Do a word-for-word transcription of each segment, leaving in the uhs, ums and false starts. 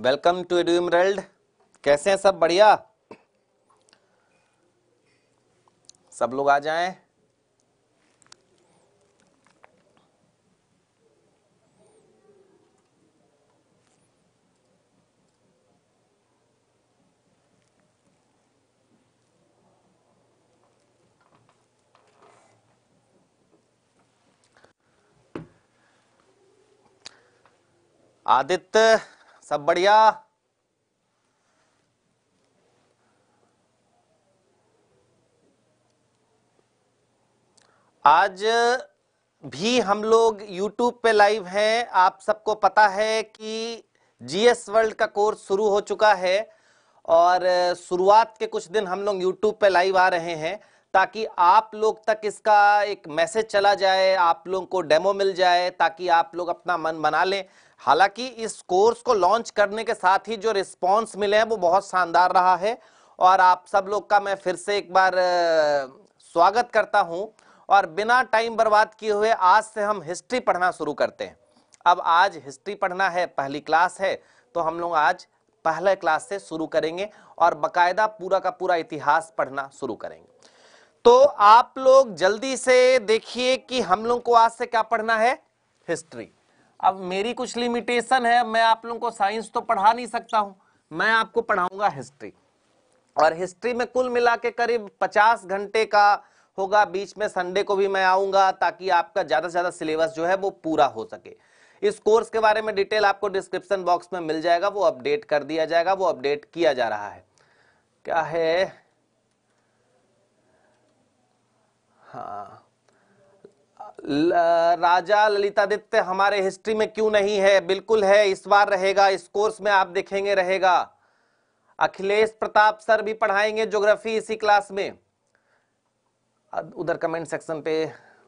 Welcome to EduEmerald। कैसे हैं सब? बढ़िया, सब लोग आ जाएं। आदित्य, सब बढ़िया? आज भी हम लोग YouTube पे लाइव हैं। आप सबको पता है कि जीएस वर्ल्ड का कोर्स शुरू हो चुका है और शुरुआत के कुछ दिन हम लोग YouTube पे लाइव आ रहे हैं ताकि आप लोग तक इसका एक मैसेज चला जाए, आप लोगों को डेमो मिल जाए, ताकि आप लोग अपना मन बना लें। हालांकि इस कोर्स को लॉन्च करने के साथ ही जो रिस्पांस मिले हैं वो बहुत शानदार रहा है और आप सब लोग का मैं फिर से एक बार स्वागत करता हूं। और बिना टाइम बर्बाद किए हुए आज से हम हिस्ट्री पढ़ना शुरू करते हैं। अब आज हिस्ट्री पढ़ना है, पहली क्लास है, तो हम लोग आज पहले क्लास से शुरू करेंगे और बकायदा पूरा का पूरा इतिहास पढ़ना शुरू करेंगे। तो आप लोग जल्दी से देखिए कि हम लोग को आज से क्या पढ़ना है, हिस्ट्री। अब मेरी कुछ लिमिटेशन है, मैं आप लोगों को साइंस तो पढ़ा नहीं सकता हूं, मैं आपको पढ़ाऊंगा हिस्ट्री। और हिस्ट्री में कुल मिला के करीब पचास घंटे का होगा। बीच में संडे को भी मैं आऊंगा ताकि आपका ज्यादा से ज्यादा सिलेबस जो है वो पूरा हो सके। इस कोर्स के बारे में डिटेल आपको डिस्क्रिप्शन बॉक्स में मिल जाएगा, वो अपडेट कर दिया जाएगा, वो अपडेट किया जा रहा है। क्या है, हाँ, राजा ललितादित्य हमारे हिस्ट्री में क्यों नहीं है? बिल्कुल है, इस बार रहेगा, इस कोर्स में आप देखेंगे रहेगा। अखिलेश प्रताप सर भी पढ़ाएंगे ज्योग्राफी इसी क्लास में। उधर कमेंट सेक्शन पे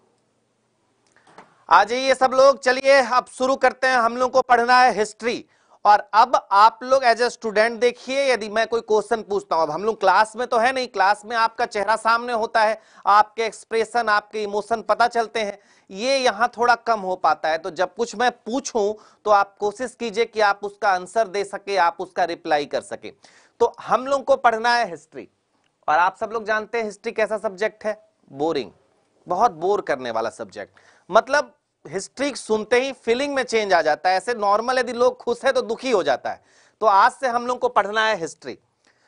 आ जाइए सब लोग। चलिए अब शुरू करते हैं, हम लोग को पढ़ना है हिस्ट्री। और अब आप लोग एज ए स्टूडेंट देखिए, यदि मैं कोई क्वेश्चन पूछता हूं, अब हम लोग क्लास में तो है नहीं, क्लास में आपका चेहरा सामने होता है, आपके एक्सप्रेशन, आपके इमोशन पता चलते हैं, ये यहां थोड़ा कम हो पाता है। तो जब कुछ मैं पूछूं तो आप कोशिश कीजिए कि आप उसका आंसर दे सके, आप उसका रिप्लाई कर सके। तो हम लोग को पढ़ना है हिस्ट्री। और आप सब लोग जानते हैं हिस्ट्री कैसा सब्जेक्ट है? बोरिंग, बहुत बोर करने वाला सब्जेक्ट। मतलब हिस्ट्री सुनते ही फीलिंग में चेंज आ जाता है। ऐसे नॉर्मल यदि लोग खुश है तो दुखी हो जाता है। तो आज से हम लोग को पढ़ना है हिस्ट्री।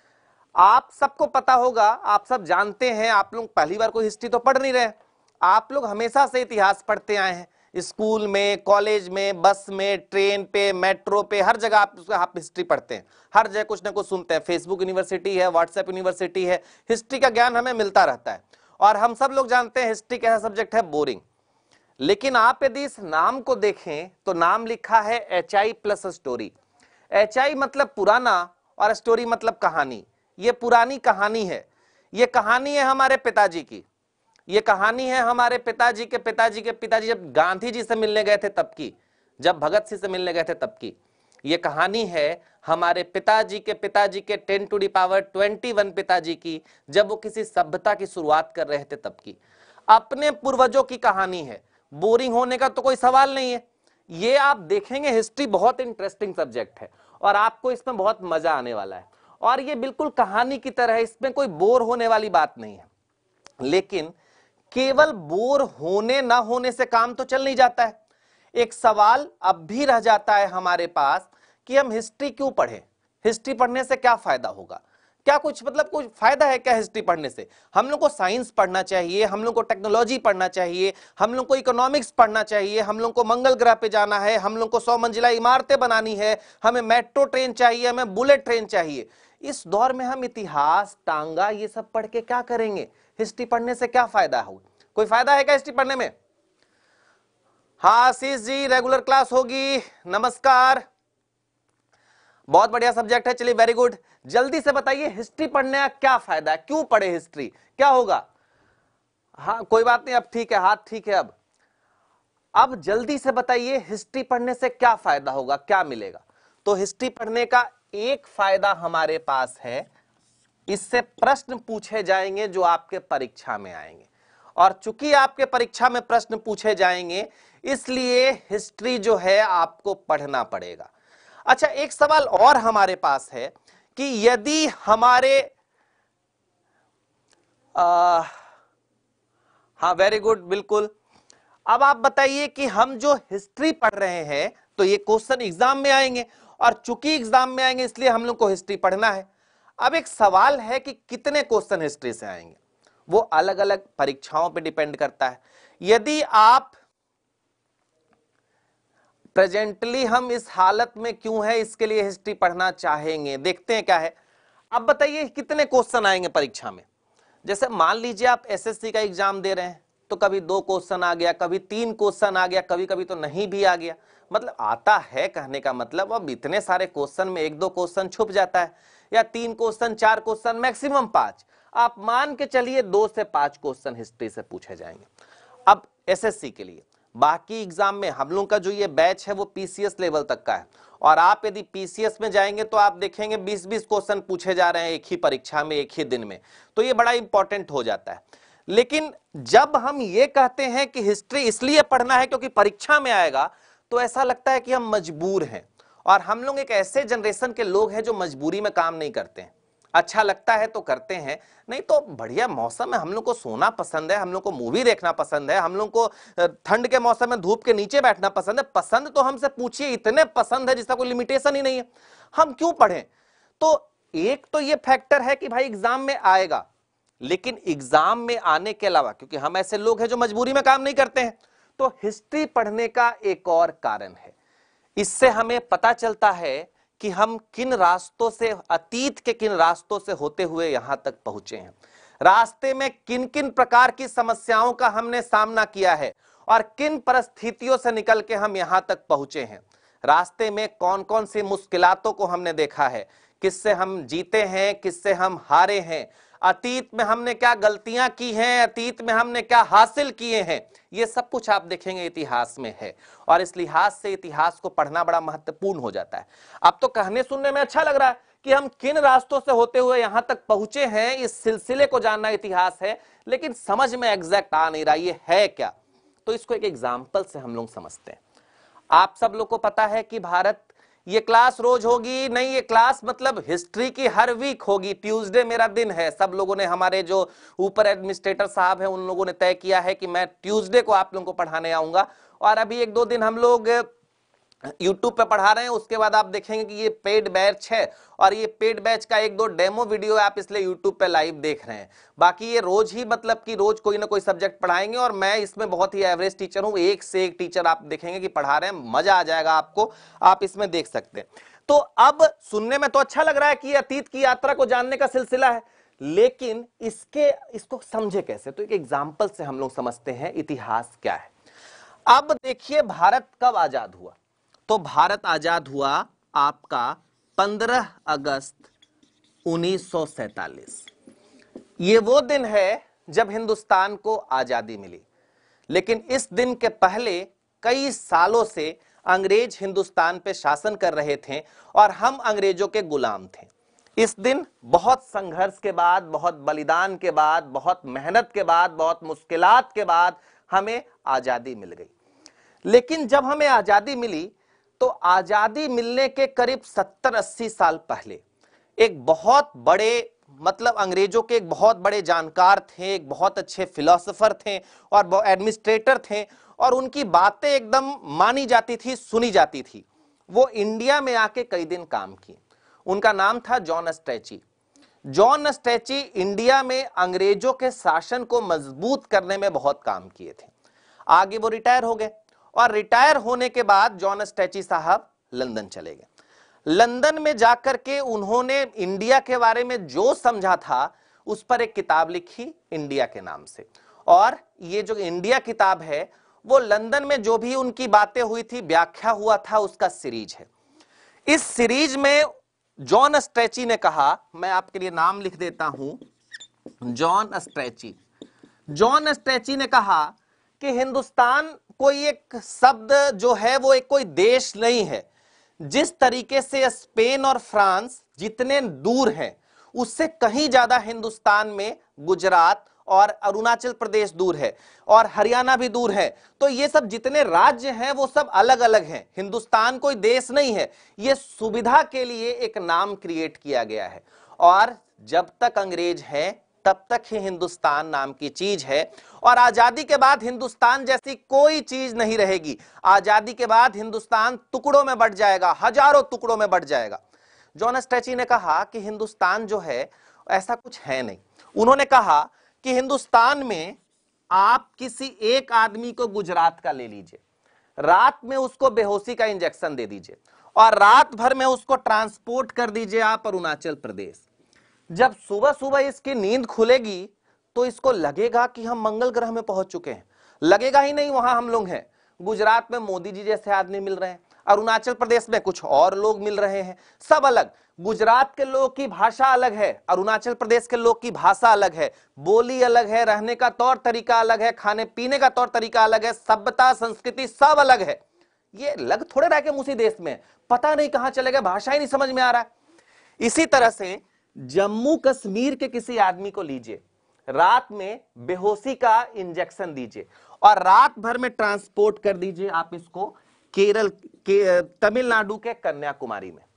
आप सबको पता होगा, आप सब जानते हैं, आप लोग पहली बार कोई हिस्ट्री तो पढ़ नहीं रहे, आप लोग हमेशा से इतिहास पढ़ते आए हैं, स्कूल में, कॉलेज में, बस में, ट्रेन पे, मेट्रो पे, हर जगह आप, आप हिस्ट्री पढ़ते हैं, हर जगह कुछ ना कुछ सुनते हैं। फेसबुक यूनिवर्सिटी है, व्हाट्सएप यूनिवर्सिटी है, हिस्ट्री का ज्ञान हमें मिलता रहता है। और हम सब लोग जानते हैं हिस्ट्री कैसा सब्जेक्ट है, बोरिंग। लेकिन आप यदि इस नाम को देखें तो नाम लिखा है H I plus story. H I मतलब पुराना और स्टोरी मतलब कहानी। ये पुरानी कहानी है, ये कहानी है हमारे पिताजी की, ये कहानी है हमारे पिताजी के पिताजी के पिताजी जब गांधी जी से मिलने गए थे तब की, जब भगत सिंह से मिलने गए थे तब की। ये कहानी है हमारे पिताजी के पिताजी के ten to the power twenty one पिताजी की, जब वो किसी सभ्यता की शुरुआत कर रहे थे तब की। अपने पूर्वजों की कहानी है। बोरिंग होने का तो कोई सवाल नहीं है। ये आप देखेंगे, हिस्ट्री बहुत इंटरेस्टिंग सब्जेक्ट है और आपको इसमें बहुत मजा आने वाला है। और ये बिल्कुल कहानी की तरह है, इसमें कोई बोर होने वाली बात नहीं है। लेकिन केवल बोर होने ना होने से काम तो चल नहीं जाता है। एक सवाल अब भी रह जाता है हमारे पास कि हम हिस्ट्री क्यों पढ़ें, हिस्ट्री पढ़ने से क्या फायदा होगा, क्या कुछ मतलब कुछ फायदा है क्या हिस्ट्री पढ़ने से? हम लोग को साइंस पढ़ना चाहिए, हम लोग को टेक्नोलॉजी पढ़ना चाहिए, हम लोग को इकोनॉमिक्स पढ़ना चाहिए, हम लोग को मंगल ग्रह पे जाना है, हम लोग को सौ मंजिला इमारतें बनानी है, हमें मेट्रो ट्रेन चाहिए, हमें बुलेट ट्रेन चाहिए। इस दौर में हम इतिहास, टांगा, ये सब पढ़ के क्या करेंगे? हिस्ट्री पढ़ने से क्या फायदा होगा? कोई फायदा है क्या हिस्ट्री पढ़ने में? हाँ आशीष जी, रेगुलर क्लास होगी, नमस्कार, बहुत बढ़िया सब्जेक्ट है। चलिए वेरी गुड, जल्दी से बताइए हिस्ट्री पढ़ने का क्या फायदा है, क्यों पढ़े हिस्ट्री, क्या होगा? हाँ कोई बात नहीं, अब ठीक है, हाथ ठीक है। अब अब जल्दी से बताइए हिस्ट्री पढ़ने से क्या फायदा होगा, क्या मिलेगा? तो हिस्ट्री पढ़ने का एक फायदा हमारे पास है, इससे प्रश्न पूछे जाएंगे जो आपके परीक्षा में आएंगे। और चूंकि आपके परीक्षा में प्रश्न पूछे जाएंगे इसलिए हिस्ट्री जो है आपको पढ़ना पड़ेगा। अच्छा, एक सवाल और हमारे पास है कि यदि हमारे आ, हाँ वेरी गुड, बिल्कुल। अब आप बताइए कि हम जो हिस्ट्री पढ़ रहे हैं तो ये क्वेश्चन एग्जाम में आएंगे, और चूंकि एग्जाम में आएंगे इसलिए हम लोग को हिस्ट्री पढ़ना है। अब एक सवाल है कि कितने क्वेश्चन हिस्ट्री से आएंगे, वो अलग अलग परीक्षाओं पे डिपेंड करता है। यदि आप प्रेजेंटली हम इस हालत में क्यों है इसके लिए हिस्ट्री पढ़ना चाहेंगे, देखते हैं क्या है। अब बताइए कितने क्वेश्चन आएंगे परीक्षा में। जैसे मान लीजिए आप एसएससी का एग्जाम दे रहे हैं तो कभी दो क्वेश्चन आ गया, कभी तीन क्वेश्चन आ गया, कभी कभी तो नहीं भी आ गया। मतलब आता है, कहने का मतलब अब इतने सारे क्वेश्चन में एक दो क्वेश्चन छुप जाता है, या तीन क्वेश्चन, चार क्वेश्चन, मैक्सिमम पांच। आप मान के चलिए दो से पांच क्वेश्चन हिस्ट्री से पूछे जाएंगे अब एसएससी के लिए। बाकी एग्जाम में हम लोग का जो ये बैच है वो पीसीएस लेवल तक का है, और आप यदि पीसीएस में जाएंगे तो आप देखेंगे बीस बीस क्वेश्चन पूछे जा रहे हैं एक ही परीक्षा में, एक ही दिन में, तो ये बड़ा इंपॉर्टेंट हो जाता है। लेकिन जब हम ये कहते हैं कि हिस्ट्री इसलिए पढ़ना है क्योंकि परीक्षा में आएगा, तो ऐसा लगता है कि हम मजबूर हैं, और हम लोग एक ऐसे जनरेशन के लोग हैं जो मजबूरी में काम नहीं करते हैं। अच्छा लगता है तो करते हैं, नहीं तो बढ़िया मौसम है, हम लोग को सोना पसंद है, हम लोग को मूवी देखना पसंद है, हम लोग को ठंड के मौसम में धूप के नीचे बैठना पसंद है। पसंद तो हमसे पूछिए इतने पसंद है जिसका कोई लिमिटेशन ही नहीं है, हम क्यों पढ़ें। तो एक तो ये फैक्टर है कि भाई एग्जाम में आएगा, लेकिन एग्जाम में आने के अलावा क्योंकि हम ऐसे लोग हैं जो मजबूरी में काम नहीं करते हैं, तो हिस्ट्री पढ़ने का एक और कारण है। इससे हमें पता चलता है कि हम किन रास्तों से, अतीत के किन रास्तों से होते हुए यहां तक पहुंचे हैं, रास्ते में किन किन प्रकार की समस्याओं का हमने सामना किया है, और किन परिस्थितियों से निकल के हम यहां तक पहुंचे हैं। रास्ते में कौन कौन सी मुश्किलातों को हमने देखा है, किससे हम जीते हैं, किससे हम हारे हैं, अतीत में हमने क्या गलतियां की हैं, अतीत में हमने क्या हासिल किए हैं, ये सब कुछ आप देखेंगे इतिहास में है। और इस लिहाज से इतिहास को पढ़ना बड़ा महत्वपूर्ण हो जाता है। अब तो कहने सुनने में अच्छा लग रहा है कि हम किन रास्तों से होते हुए यहां तक पहुंचे हैं, इस सिलसिले को जानना इतिहास है, लेकिन समझ में एग्जैक्ट आ नहीं रहा ये है क्या। तो इसको एक एग्जाम्पल से हम लोग समझते हैं। आप सब लोग को पता है कि भारत, ये क्लास रोज होगी नहीं, ये क्लास मतलब हिस्ट्री की हर वीक होगी। ट्यूसडे मेरा दिन है, सब लोगों ने, हमारे जो ऊपर एडमिनिस्ट्रेटर साहब हैं उन लोगों ने तय किया है कि मैं ट्यूसडे को आप लोगों को पढ़ाने आऊंगा। और अभी एक दो दिन हम लोग यूट्यूब पे पढ़ा रहे हैं, उसके बाद आप देखेंगे कि ये पेड बैच है, और ये पेड बैच का एक दो डेमो वीडियो आप इसलिए यूट्यूब पे लाइव देख रहे हैं। बाकी ये रोज ही, मतलब कि रोज कोई ना कोई सब्जेक्ट पढ़ाएंगे, और मैं इसमें बहुत ही एवरेज टीचर हूं, एक से एक टीचर आप देखेंगे कि पढ़ा रहे हैं, मजा आ जाएगा आपको, आप इसमें देख सकते हैं। तो अब सुनने में तो अच्छा लग रहा है कि अतीत की यात्रा को जानने का सिलसिला है, लेकिन इसके इसको समझे कैसे, तो एक एग्जाम्पल से हम लोग समझते हैं इतिहास क्या है। अब देखिए भारत कब आजाद हुआ, तो भारत आजाद हुआ आपका पंद्रह अगस्त उन्नीस सौ सैतालीस। ये वो दिन है जब हिंदुस्तान को आजादी मिली। लेकिन इस दिन के पहले कई सालों से अंग्रेज हिंदुस्तान पे शासन कर रहे थे और हम अंग्रेजों के गुलाम थे। इस दिन बहुत संघर्ष के बाद, बहुत बलिदान के बाद, बहुत मेहनत के बाद, बहुत मुश्किलात के बाद हमें आजादी मिल गई। लेकिन जब हमें आजादी मिली तो आजादी मिलने के करीब सत्तर अस्सी साल पहले एक बहुत बड़े, मतलब अंग्रेजों के एक बहुत बड़े जानकार थे, एक बहुत अच्छे फिलोसोफर थे और एडमिनिस्ट्रेटर थे, और उनकी बातें एकदम मानी जाती थी, सुनी जाती थी। वो इंडिया में आके कई दिन काम किए। उनका नाम था John Strachey. John Strachey India में अंग्रेजों के शासन को मजबूत करने में बहुत काम किए थे। आगे वो रिटायर हो गए, और रिटायर होने के बाद जॉन स्ट्रैची साहब लंदन चले गए। लंदन में जाकर के उन्होंने इंडिया के बारे में जो समझा था उस पर एक किताब लिखी इंडिया के नाम से, और ये जो इंडिया किताब है वो लंदन में जो भी उनकी बातें हुई थी, व्याख्या हुआ था, उसका सीरीज है। इस सीरीज में जॉन स्ट्रैची ने कहा, मैं आपके लिए नाम लिख देता हूं, जॉन स्ट्रैची। जॉन स्ट्रैची ने कहा कि हिंदुस्तान कोई एक शब्द जो है वो एक कोई देश नहीं है। जिस तरीके से स्पेन और फ्रांस जितने दूर हैं, उससे कहीं ज्यादा हिंदुस्तान में गुजरात और अरुणाचल प्रदेश दूर है और हरियाणा भी दूर है। तो ये सब जितने राज्य हैं वो सब अलग अलग हैं। हिंदुस्तान कोई देश नहीं है, ये सुविधा के लिए एक नाम क्रिएट किया गया है। और जब तक अंग्रेज है तब तक ही हिंदुस्तान नाम की चीज है, और आजादी के बाद हिंदुस्तान जैसी कोई चीज नहीं रहेगी। आजादी के बाद हिंदुस्तान टुकड़ों में बंट जाएगा, हजारों टुकड़ों में बंट जाएगा। जॉन स्ट्रेची ने कहा कि हिंदुस्तान जो है ऐसा कुछ है नहीं। उन्होंने कहा कि हिंदुस्तान में आप किसी एक आदमी को गुजरात का ले लीजिए, रात में उसको बेहोशी का इंजेक्शन दे दीजिए और रात भर में उसको ट्रांसपोर्ट कर दीजिए आप अरुणाचल प्रदेश। जब सुबह सुबह इसकी नींद खुलेगी तो इसको लगेगा कि हम मंगल ग्रह में पहुंच चुके हैं। लगेगा ही नहीं, वहां हम लोग हैं। गुजरात में मोदी जी जैसे आदमी मिल रहे हैं, अरुणाचल प्रदेश में कुछ और लोग मिल रहे हैं, सब अलग। गुजरात के लोग की भाषा अलग है, अरुणाचल प्रदेश के लोग की भाषा अलग है, बोली अलग है, रहने का तौर तरीका अलग है, खाने पीने का तौर तरीका अलग है, सभ्यता संस्कृति सब अलग है। ये लग थोड़े रह के उसी देश में, पता नहीं कहां चले गए, भाषा ही नहीं समझ में आ रहा है। इसी तरह से जम्मू कश्मीर के किसी आदमी को लीजिए, रात में बेहोशी का इंजेक्शन दीजिए और रात भर में ट्रांसपोर्ट कर दीजिए आप इसको केरल के तमिलनाडु के कन्याकुमारी में।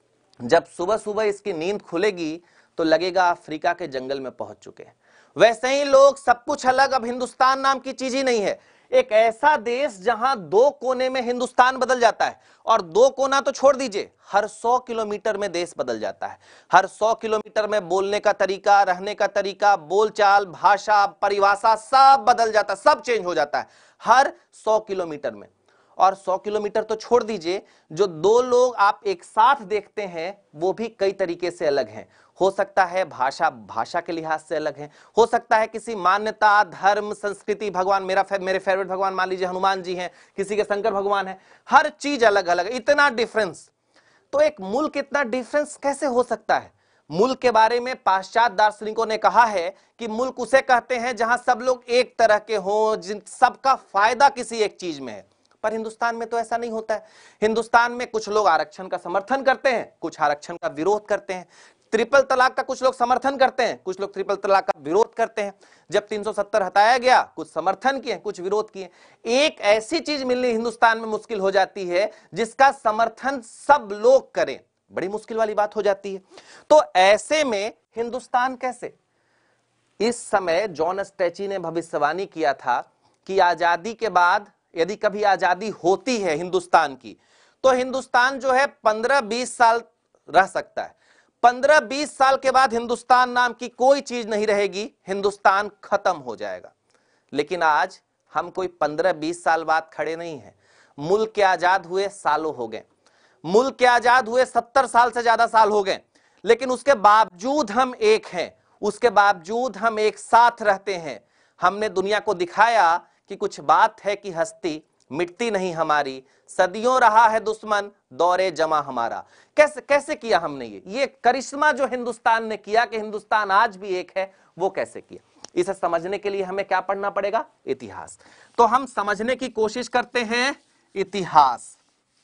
जब सुबह सुबह इसकी नींद खुलेगी तो लगेगा अफ्रीका के जंगल में पहुंच चुके हैं। वैसे ही लोग, सब कुछ अलग। अब हिंदुस्तान नाम की चीज ही नहीं है। एक ऐसा देश जहां दो कोने में हिंदुस्तान बदल जाता है, और दो कोना तो छोड़ दीजिए, हर सौ किलोमीटर में देश बदल जाता है। हर सौ किलोमीटर में बोलने का तरीका, रहने का तरीका, बोलचाल, भाषा, परिभाषा सब बदल जाता है, सब चेंज हो जाता है हर सौ किलोमीटर में। और सौ किलोमीटर तो छोड़ दीजिए, जो दो लोग आप एक साथ देखते हैं वो भी कई तरीके से अलग हैं। हो सकता है भाषा भाषा के लिहाज से अलग है, हो सकता है किसी मान्यता, धर्म, संस्कृति, भगवान, मेरा फे, मेरे फेवरेट भगवान मान लीजिए हनुमान जी हैं, किसी के शंकर भगवान है, हर चीज अलग अलग, इतना डिफरेंस। तो एक मुल्क इतना डिफरेंस कैसे हो सकता है? मुल्क के बारे में पाश्चात्य दार्शनिकों ने कहा है कि मुल्क उसे कहते हैं जहां सब लोग एक तरह के हों, जिन सबका फायदा किसी एक चीज में है। पर हिंदुस्तान में तो ऐसा नहीं होता है। हिंदुस्तान में कुछ लोग आरक्षण का समर्थन करते हैं, कुछ आरक्षण का विरोध करते हैं। ट्रिपल तलाक का कुछ लोग समर्थन करते हैं, कुछ लोग ट्रिपल तलाक का विरोध करते हैं। जब तीन सौ सत्तर हटाया गया, कुछ समर्थन किए, कुछ विरोध किए। एक ऐसी चीज मिलनी हिंदुस्तान में मुश्किल हो जाती है जिसका समर्थन सब लोग करें, बड़ी मुश्किल वाली बात हो जाती है। तो ऐसे में हिंदुस्तान कैसे? इस समय जॉन स्ट्रेची ने भविष्यवाणी किया था कि आजादी के बाद यदि कभी आजादी होती है हिंदुस्तान की, तो हिंदुस्तान जो है पंद्रह बीस साल रह सकता है। पंद्रह बीस साल के बाद हिंदुस्तान नाम की कोई चीज नहीं रहेगी, हिंदुस्तान खत्म हो जाएगा। लेकिन आज हम कोई पंद्रह बीस साल बाद खड़े नहीं हैं। मुल्क के आजाद हुए सालों हो गए, मुल्क के आजाद हुए सत्तर साल से ज्यादा साल हो गए, लेकिन उसके बावजूद हम एक हैं, उसके बावजूद हम एक साथ रहते हैं। हमने दुनिया को दिखाया कि कुछ बात है कि हस्ती मिटती नहीं हमारी, सदियों रहा है दुश्मन दौरे जमा हमारा। कैसे कैसे किया हमने ये ये करिश्मा जो हिंदुस्तान ने किया कि हिंदुस्तान आज भी एक है, वो कैसे किया? इसे समझने के लिए हमें क्या पढ़ना पड़ेगा? इतिहास। तो हम समझने की कोशिश करते हैं इतिहास।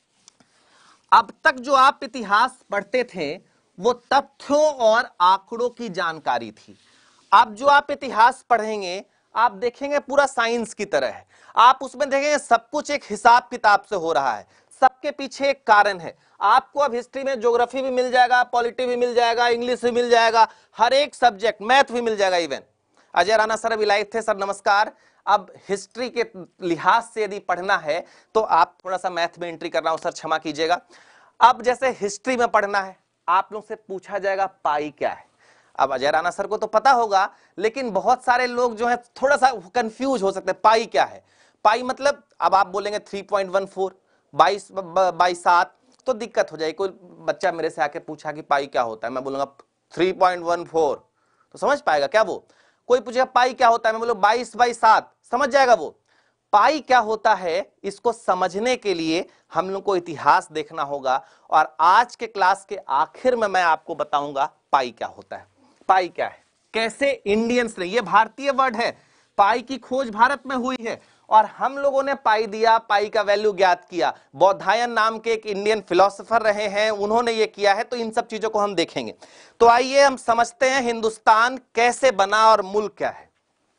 अब तक जो आप इतिहास पढ़ते थे वो तथ्यों और आंकड़ों की जानकारी थी। अब जो आप इतिहास पढ़ेंगे आप देखेंगे पूरा साइंस की तरह है। आप उसमें देखेंगे सब कुछ एक हिसाब किताब से हो रहा है, सबके पीछे एक कारण है। आपको अब हिस्ट्री में ज्योग्राफी भी मिल जाएगा, पॉलिटी भी मिल जाएगा, इंग्लिश भी मिल जाएगा, हर एक सब्जेक्ट, मैथ भी मिल जाएगा। इवन अजय राणा सर अभी लाइव थे। सर नमस्कार। अब हिस्ट्री के लिहाज से यदि पढ़ना है तो आप थोड़ा सा मैथ में एंट्री कर रहा हूं सर, क्षमा कीजिएगा। अब जैसे हिस्ट्री में पढ़ना है, आप लोग से पूछा जाएगा पाई क्या है। अब अजय राणा सर को तो पता होगा, लेकिन बहुत सारे लोग जो है थोड़ा सा कंफ्यूज हो सकते हैं। पाई क्या है? पाई मतलब, अब आप बोलेंगे थ्री पॉइंट वन फोर, बाईस बाई सात, तो दिक्कत हो जाएगी। कोई बच्चा मेरे से आके पूछा कि पाई क्या होता है, मैं बोलूंगा थ्री पॉइंट वन फोर, तो समझ पाएगा क्या वो? कोई पूछेगा पाई क्या होता है, मैं बोलूंगा बाईस बाई सात, समझ जाएगा वो? पाई क्या होता है, इसको समझने के लिए हम लोग को इतिहास देखना होगा, और आज के क्लास के आखिर में मैं आपको बताऊंगा पाई क्या होता है। पाई क्या है, कैसे इंडियंस ने, ये भारतीय वर्ड है, पाई की खोज भारत में हुई है और हम लोगों ने पाई दिया, पाई का वैल्यू ज्ञात किया। बौधायन नाम के एक इंडियन फिलोसोफर रहे हैं, उन्होंने ये किया है। तो इन सब चीजों को हम देखेंगे। तो आइए हम समझते हैं हिंदुस्तान कैसे बना और मुल्क क्या है।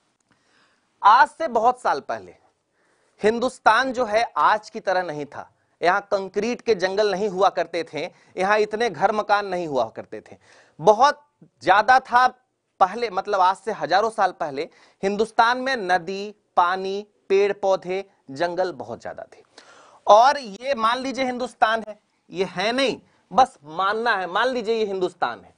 आज से बहुत साल पहले हिंदुस्तान जो है आज की तरह नहीं था। यहां कंक्रीट के जंगल नहीं हुआ करते थे, यहां इतने घर मकान नहीं हुआ करते थे। बहुत ज्यादा था पहले, मतलब आज से हजारों साल पहले हिंदुस्तान में नदी, पानी, पेड़ पौधे, जंगल बहुत ज्यादा थे। और ये मान लीजिए हिंदुस्तान है, ये है नहीं, बस मानना है, मान लीजिए ये हिंदुस्तान है।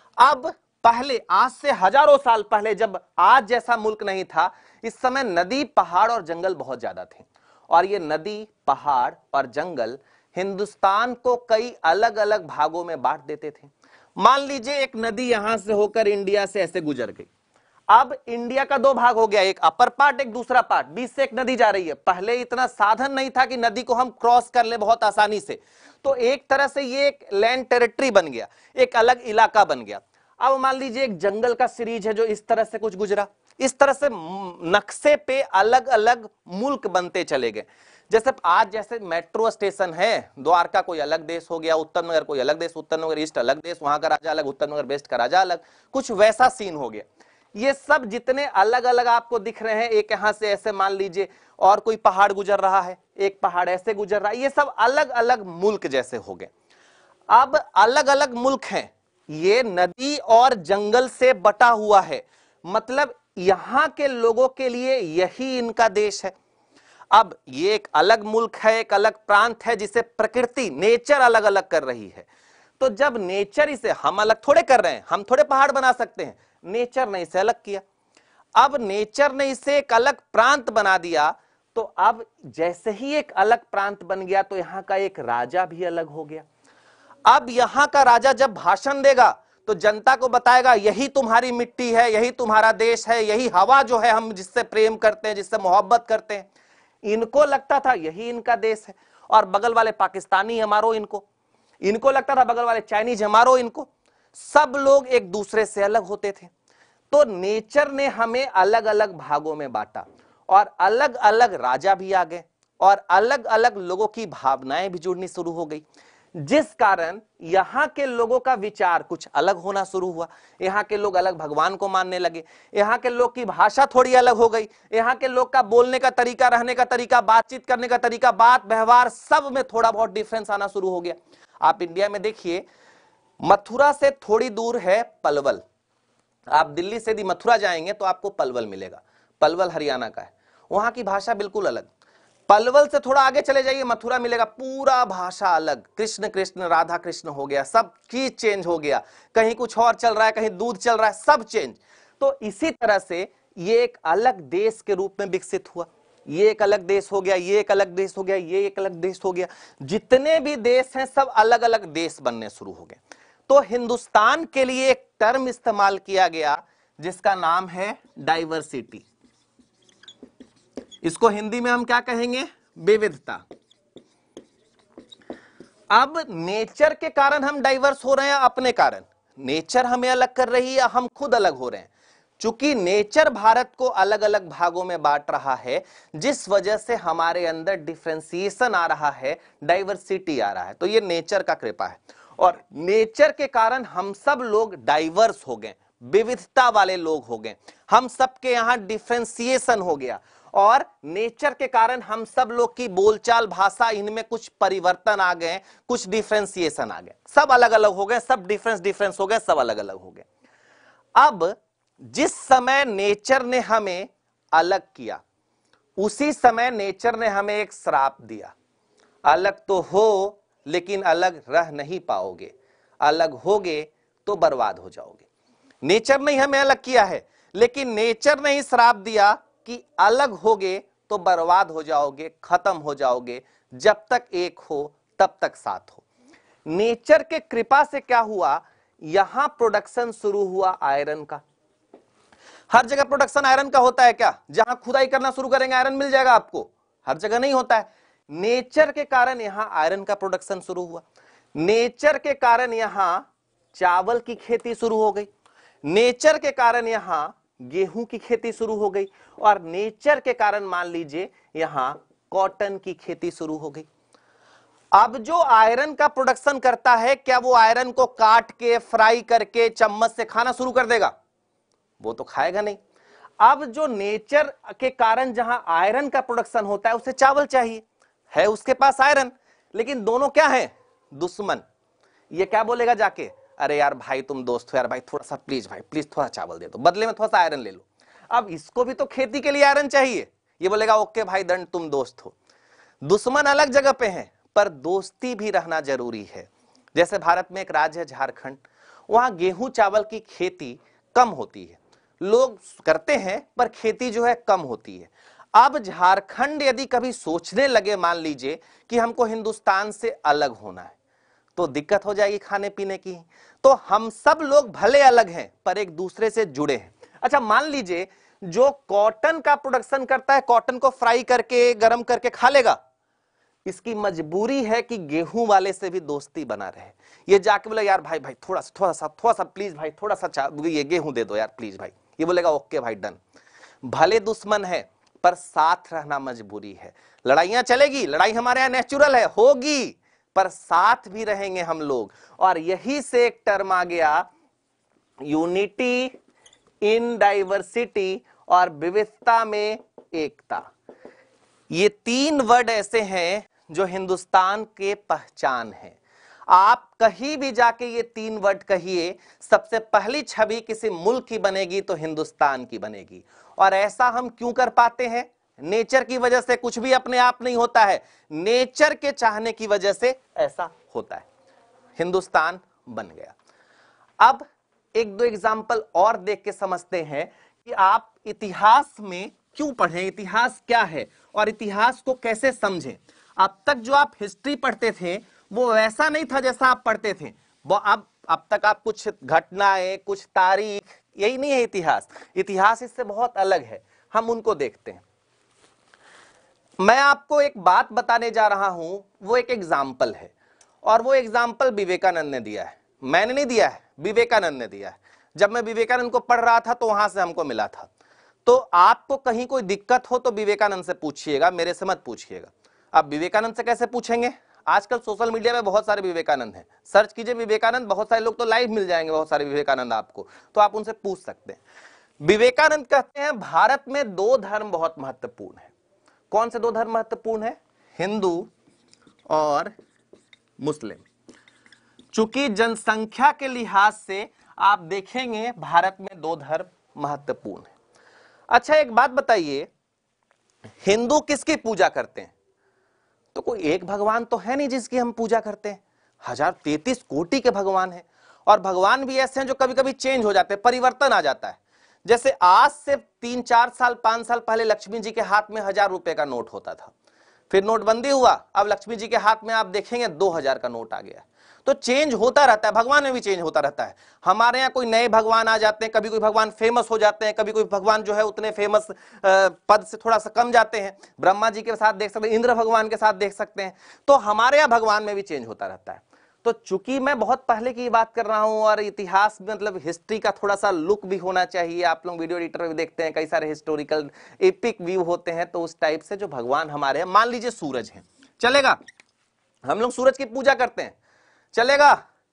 अब पहले आज से हजारों साल पहले जब आज जैसा मुल्क नहीं था, इस समय नदी, पहाड़ और जंगल बहुत ज्यादा थे। और ये नदी, पहाड़ और जंगल हिंदुस्तान को कई अलग अलग भागों में बांट देते थे। मान लीजिए एक नदी यहां से होकर इंडिया से ऐसे गुजर गई। अब इंडिया का दो भाग हो गया, एक अपर पार्ट, एक दूसरा पार्ट, बीच से एक नदी जा रही है। पहले इतना साधन नहीं था कि नदी को हम क्रॉस कर ले बहुत आसानी से, तो एक तरह से ये एक लैंड टेरिटरी बन गया, एक अलग इलाका बन गया। अब मान लीजिए एक जंगल का सीरीज है जो इस तरह से कुछ गुजरा। इस तरह से नक्शे पे अलग अलग मुल्क बनते चले गए। जैसे आज जैसे मेट्रो स्टेशन है, द्वारका कोई अलग देश हो गया, उत्तम नगर कोई अलग देश, उत्तम नगर ईस्ट अलग देश, वहां का राजा अलग, उत्तम नगर वेस्ट का राजा अलग, कुछ वैसा सीन हो गया। ये सब जितने अलग अलग आपको दिख रहे हैं, एक यहां से ऐसे मान लीजिए और कोई पहाड़ गुजर रहा है, एक पहाड़ ऐसे गुजर रहा है, ये सब अलग अलग मुल्क जैसे हो गए। अब अलग अलग मुल्क हैं, ये नदी और जंगल से बटा हुआ है, मतलब यहां के लोगों के लिए यही इनका देश है। अब ये एक अलग मुल्क है, एक अलग प्रांत है, जिसे प्रकृति, नेचर अलग अलग कर रही है। तो जब नेचर इसे, हम अलग थोड़े कर रहे हैं, हम थोड़े पहाड़ बना सकते हैं, नेचर ने इसे अलग किया। अब नेचर ने इसे एक अलग प्रांत बना दिया, तो अब जैसे ही एक अलग प्रांत बन गया तो यहां का एक राजा भी अलग हो गया। अब यहां का राजा जब भाषण देगा तो जनता को बताएगा यही तुम्हारी मिट्टी है, यही तुम्हारा देश है, यही हवा जो है हम जिससे प्रेम करते हैं, जिससे मोहब्बत करते हैं। इनको लगता था यही इनका देश है, और बगल वाले पाकिस्तानी हमारो इनको, इनको लगता था बगल वाले चाइनीज हमारो इनको। सब लोग एक दूसरे से अलग होते थे। तो नेचर ने हमें अलग अलग भागों में बांटा, और अलग अलग राजा भी आ गए, और अलग अलग लोगों की भावनाएं भी जुड़नी शुरू हो गई, जिस कारण यहां के लोगों का विचार कुछ अलग होना शुरू हुआ। यहां के लोग अलग भगवान को मानने लगे, यहां के लोग की भाषा थोड़ी अलग हो गई, यहां के लोग का बोलने का तरीका, रहने का तरीका, बातचीत करने का तरीका, बात व्यवहार, सब में थोड़ा बहुत डिफरेंस आना शुरू हो गया। आप इंडिया में देखिए, मथुरा से थोड़ी दूर है पलवल। आप दिल्ली से यदि मथुरा जाएंगे तो आपको पलवल मिलेगा। पलवल हरियाणा का है, वहां की भाषा बिल्कुल अलग। पलवल से थोड़ा आगे चले जाइए, मथुरा मिलेगा, पूरा भाषा अलग, कृष्ण कृष्ण राधा कृष्ण हो गया, सब चीज चेंज हो गया, कहीं कुछ और चल रहा है, कहीं दूध चल रहा है, सब चेंज। तो इसी तरह से ये एक अलग देश के रूप में विकसित हुआ। ये एक अलग देश हो गया, ये एक अलग देश हो गया, ये एक अलग देश हो गया, जितने भी देश हैं सब अलग अलग देश बनने शुरू हो गए। तो हिंदुस्तान के लिए एक टर्म इस्तेमाल किया गया जिसका नाम है डाइवर्सिटी। इसको हिंदी में हम क्या कहेंगे? विविधता। अब नेचर के कारण हम डाइवर्स हो रहे हैं, अपने कारण नेचर हमें अलग कर रही है, हम खुद अलग हो रहे हैं। चूंकि नेचर भारत को अलग अलग भागों में बांट रहा है, जिस वजह से हमारे अंदर डिफरेंशिएशन आ रहा है, डाइवर्सिटी आ रहा है, तो ये नेचर का कृपा है। और नेचर के कारण हम सब लोग डाइवर्स हो गए, विविधता वाले लोग हो गए, हम सबके यहां डिफरेंशिएशन हो गया। और नेचर के कारण हम सब लोग की बोलचाल, भाषा, इनमें कुछ परिवर्तन आ गए, कुछ डिफरेंशिएशन आ गए, सब अलग अलग हो गए, सब डिफरेंस डिफरेंस हो गए, सब अलग अलग हो गए। अब जिस समय नेचर ने हमें अलग किया, उसी समय नेचर ने हमें एक श्राप दिया। अलग तो हो लेकिन अलग रह नहीं पाओगे, अलग होगे तो बर्बाद हो जाओगे। नेचर ने हमें अलग किया है, लेकिन नेचर ने ही श्राप दिया कि अलग होगे तो बर्बाद हो जाओगे, खत्म हो जाओगे, जब तक एक हो तब तक साथ हो। नेचर के कृपा से क्या हुआ, यहां प्रोडक्शन शुरू हुआ आयरन का। हर जगह प्रोडक्शन आयरन का होता है क्या? जहां खुदाई करना शुरू करेंगे आयरन मिल जाएगा आपको, हर जगह नहीं होता है। नेचर के कारण यहां आयरन का प्रोडक्शन शुरू हुआ। नेचर के कारण यहां चावल की खेती शुरू हो गई, नेचर के कारण यहां गेहूं की खेती शुरू हो गई, और नेचर के कारण मान लीजिए यहां कॉटन की खेती शुरू हो गई। अब जो आयरन का प्रोडक्शन करता है, क्या वो आयरन को काट के, फ्राई करके, चम्मच से खाना शुरू कर देगा? वो तो खाएगा नहीं। अब जो नेचर के कारण जहां आयरन का प्रोडक्शन होता है उसे चावल चाहिए, है उसके पास आयरन, लेकिन दोनों क्या है, दुश्मन। ये क्या बोलेगा जाके, अरे यार भाई तुम दोस्त हो यार भाई, थोड़ा सा प्लीज भाई प्लीज थोड़ा चावल दे दो, बदले में थोड़ा सा आयरन ले लो। अब इसको भी तो खेती के लिए आयरन चाहिए, ये बोलेगा ओके भाई डन, तुम दोस्त हो। दुश्मन अलग जगह पे हैं पर दोस्ती भी रहना जरूरी है। जैसे भारत में एक राज्य है झारखंड, वहां गेहूं चावल की खेती कम होती है, लोग करते हैं पर खेती जो है कम होती है। अब झारखंड यदि कभी सोचने लगे मान लीजिए कि हमको हिंदुस्तान से अलग होना है, तो दिक्कत हो जाएगी खाने पीने की। तो हम सब लोग भले अलग हैं पर एक दूसरे से जुड़े हैं। अच्छा मान लीजिए जो कॉटन का प्रोडक्शन करता है, कॉटन को फ्राई करके गर्म करके खा लेगा, इसकी मजबूरी है कि गेहूं वाले से भी दोस्ती बना रहे। ये जाके बोला यार भाई भाई थोड़ा सा थोड़ा सा थोड़ा सा प्लीज भाई थोड़ा सा ये गेहूं दे दो यार प्लीज भाई, ये बोलेगा ओके भाई डन। भले दुश्मन है पर साथ रहना मजबूरी है। लड़ाइयां चलेगी, लड़ाई हमारे यहां नेचुरल है, होगी, पर साथ भी रहेंगे हम लोग। और यही से एक टर्म आ गया यूनिटी इन डाइवर्सिटी, और विविधता में एकता। ये तीन वर्ड ऐसे हैं जो हिंदुस्तान के पहचान है। आप कहीं भी जाके ये तीन वर्ड कहिए, सबसे पहली छवि किसी मुल्क की बनेगी तो हिंदुस्तान की बनेगी। और ऐसा हम क्यों कर पाते हैं, नेचर की वजह से। कुछ भी अपने आप नहीं होता है, नेचर के चाहने की वजह से ऐसा होता है, हिंदुस्तान बन गया। अब एक दो एग्जाम्पल और देख के समझते हैं कि आप इतिहास में क्यों पढ़ें, इतिहास क्या है और इतिहास को कैसे समझें। अब तक जो आप हिस्ट्री पढ़ते थे वो वैसा नहीं था जैसा आप पढ़ते थे। वो अब अब तक आप कुछ घटनाएं, कुछ तारीख, यही नहीं है इतिहास। इतिहास इससे बहुत अलग है, हम उनको देखते हैं। मैं आपको एक बात बताने जा रहा हूं, वो एक एग्जाम्पल है, और वो एग्जाम्पल विवेकानंद ने दिया है, मैंने नहीं दिया है, विवेकानंद ने दिया है। जब मैं विवेकानंद को पढ़ रहा था तो वहां से हमको मिला था। तो आपको कहीं कोई दिक्कत हो तो विवेकानंद से पूछिएगा, मेरे से मत पूछिएगा। अब विवेकानंद से कैसे पूछेंगे, आजकल सोशल मीडिया में बहुत सारे विवेकानंद हैं, सर्च कीजिए विवेकानंद, बहुत सारे लोग तो लाइव मिल जाएंगे, बहुत सारे विवेकानंद आपको, तो आप उनसे पूछ सकते हैं। विवेकानंद कहते हैं भारत में दो धर्म बहुत महत्वपूर्ण है। कौन से दो धर्म महत्वपूर्ण है, हिंदू और मुस्लिम। चूंकि जनसंख्या के लिहाज से आप देखेंगे भारत में दो धर्म महत्वपूर्ण है। अच्छा एक बात बताइए, हिंदू किसकी पूजा करते हैं, तो कोई एक भगवान तो है नहीं जिसकी हम पूजा करते हैं, हजार तैतीस कोटि के भगवान हैं। और भगवान भी ऐसे हैं जो कभी कभी चेंज हो जाते हैं, परिवर्तन आ जाता है। जैसे आज से तीन चार साल पांच साल पहले लक्ष्मी जी के हाथ में हजार रुपए का नोट होता था, फिर नोटबंदी हुआ, अब लक्ष्मी जी के हाथ में आप देखेंगे दो हजार का नोट आ गया। तो चेंज होता रहता है, भगवान में भी चेंज होता रहता है। हमारे यहाँ कोई नए भगवान आ जाते हैं, कभी कोई भगवान फेमस हो जाते हैं, कभी कोई भगवान जो है उतने फेमस पद से थोड़ा सा कम जाते हैं। ब्रह्मा जी के साथ देख सकते हैं, इंद्र भगवान के साथ देख सकते हैं। तो हमारे यहाँ भगवान में भी चेंज होता रहता है। तो चूंकि मैं बहुत पहले की बात कर रहा हूं और इतिहास में मतलब हिस्ट्री का थोड़ा सा लुक भी होना चाहिए, आप लोग वीडियो एडिटर में भी देखते हैं, कई सारे हिस्टोरिकल एपिक व्यू होते हैं, तो उस टाइप से जो भगवान हमारे हैं, मान लीजिए सूरज है, चलेगा, हम लोग सूरज की पूजा करते हैं, चलेगा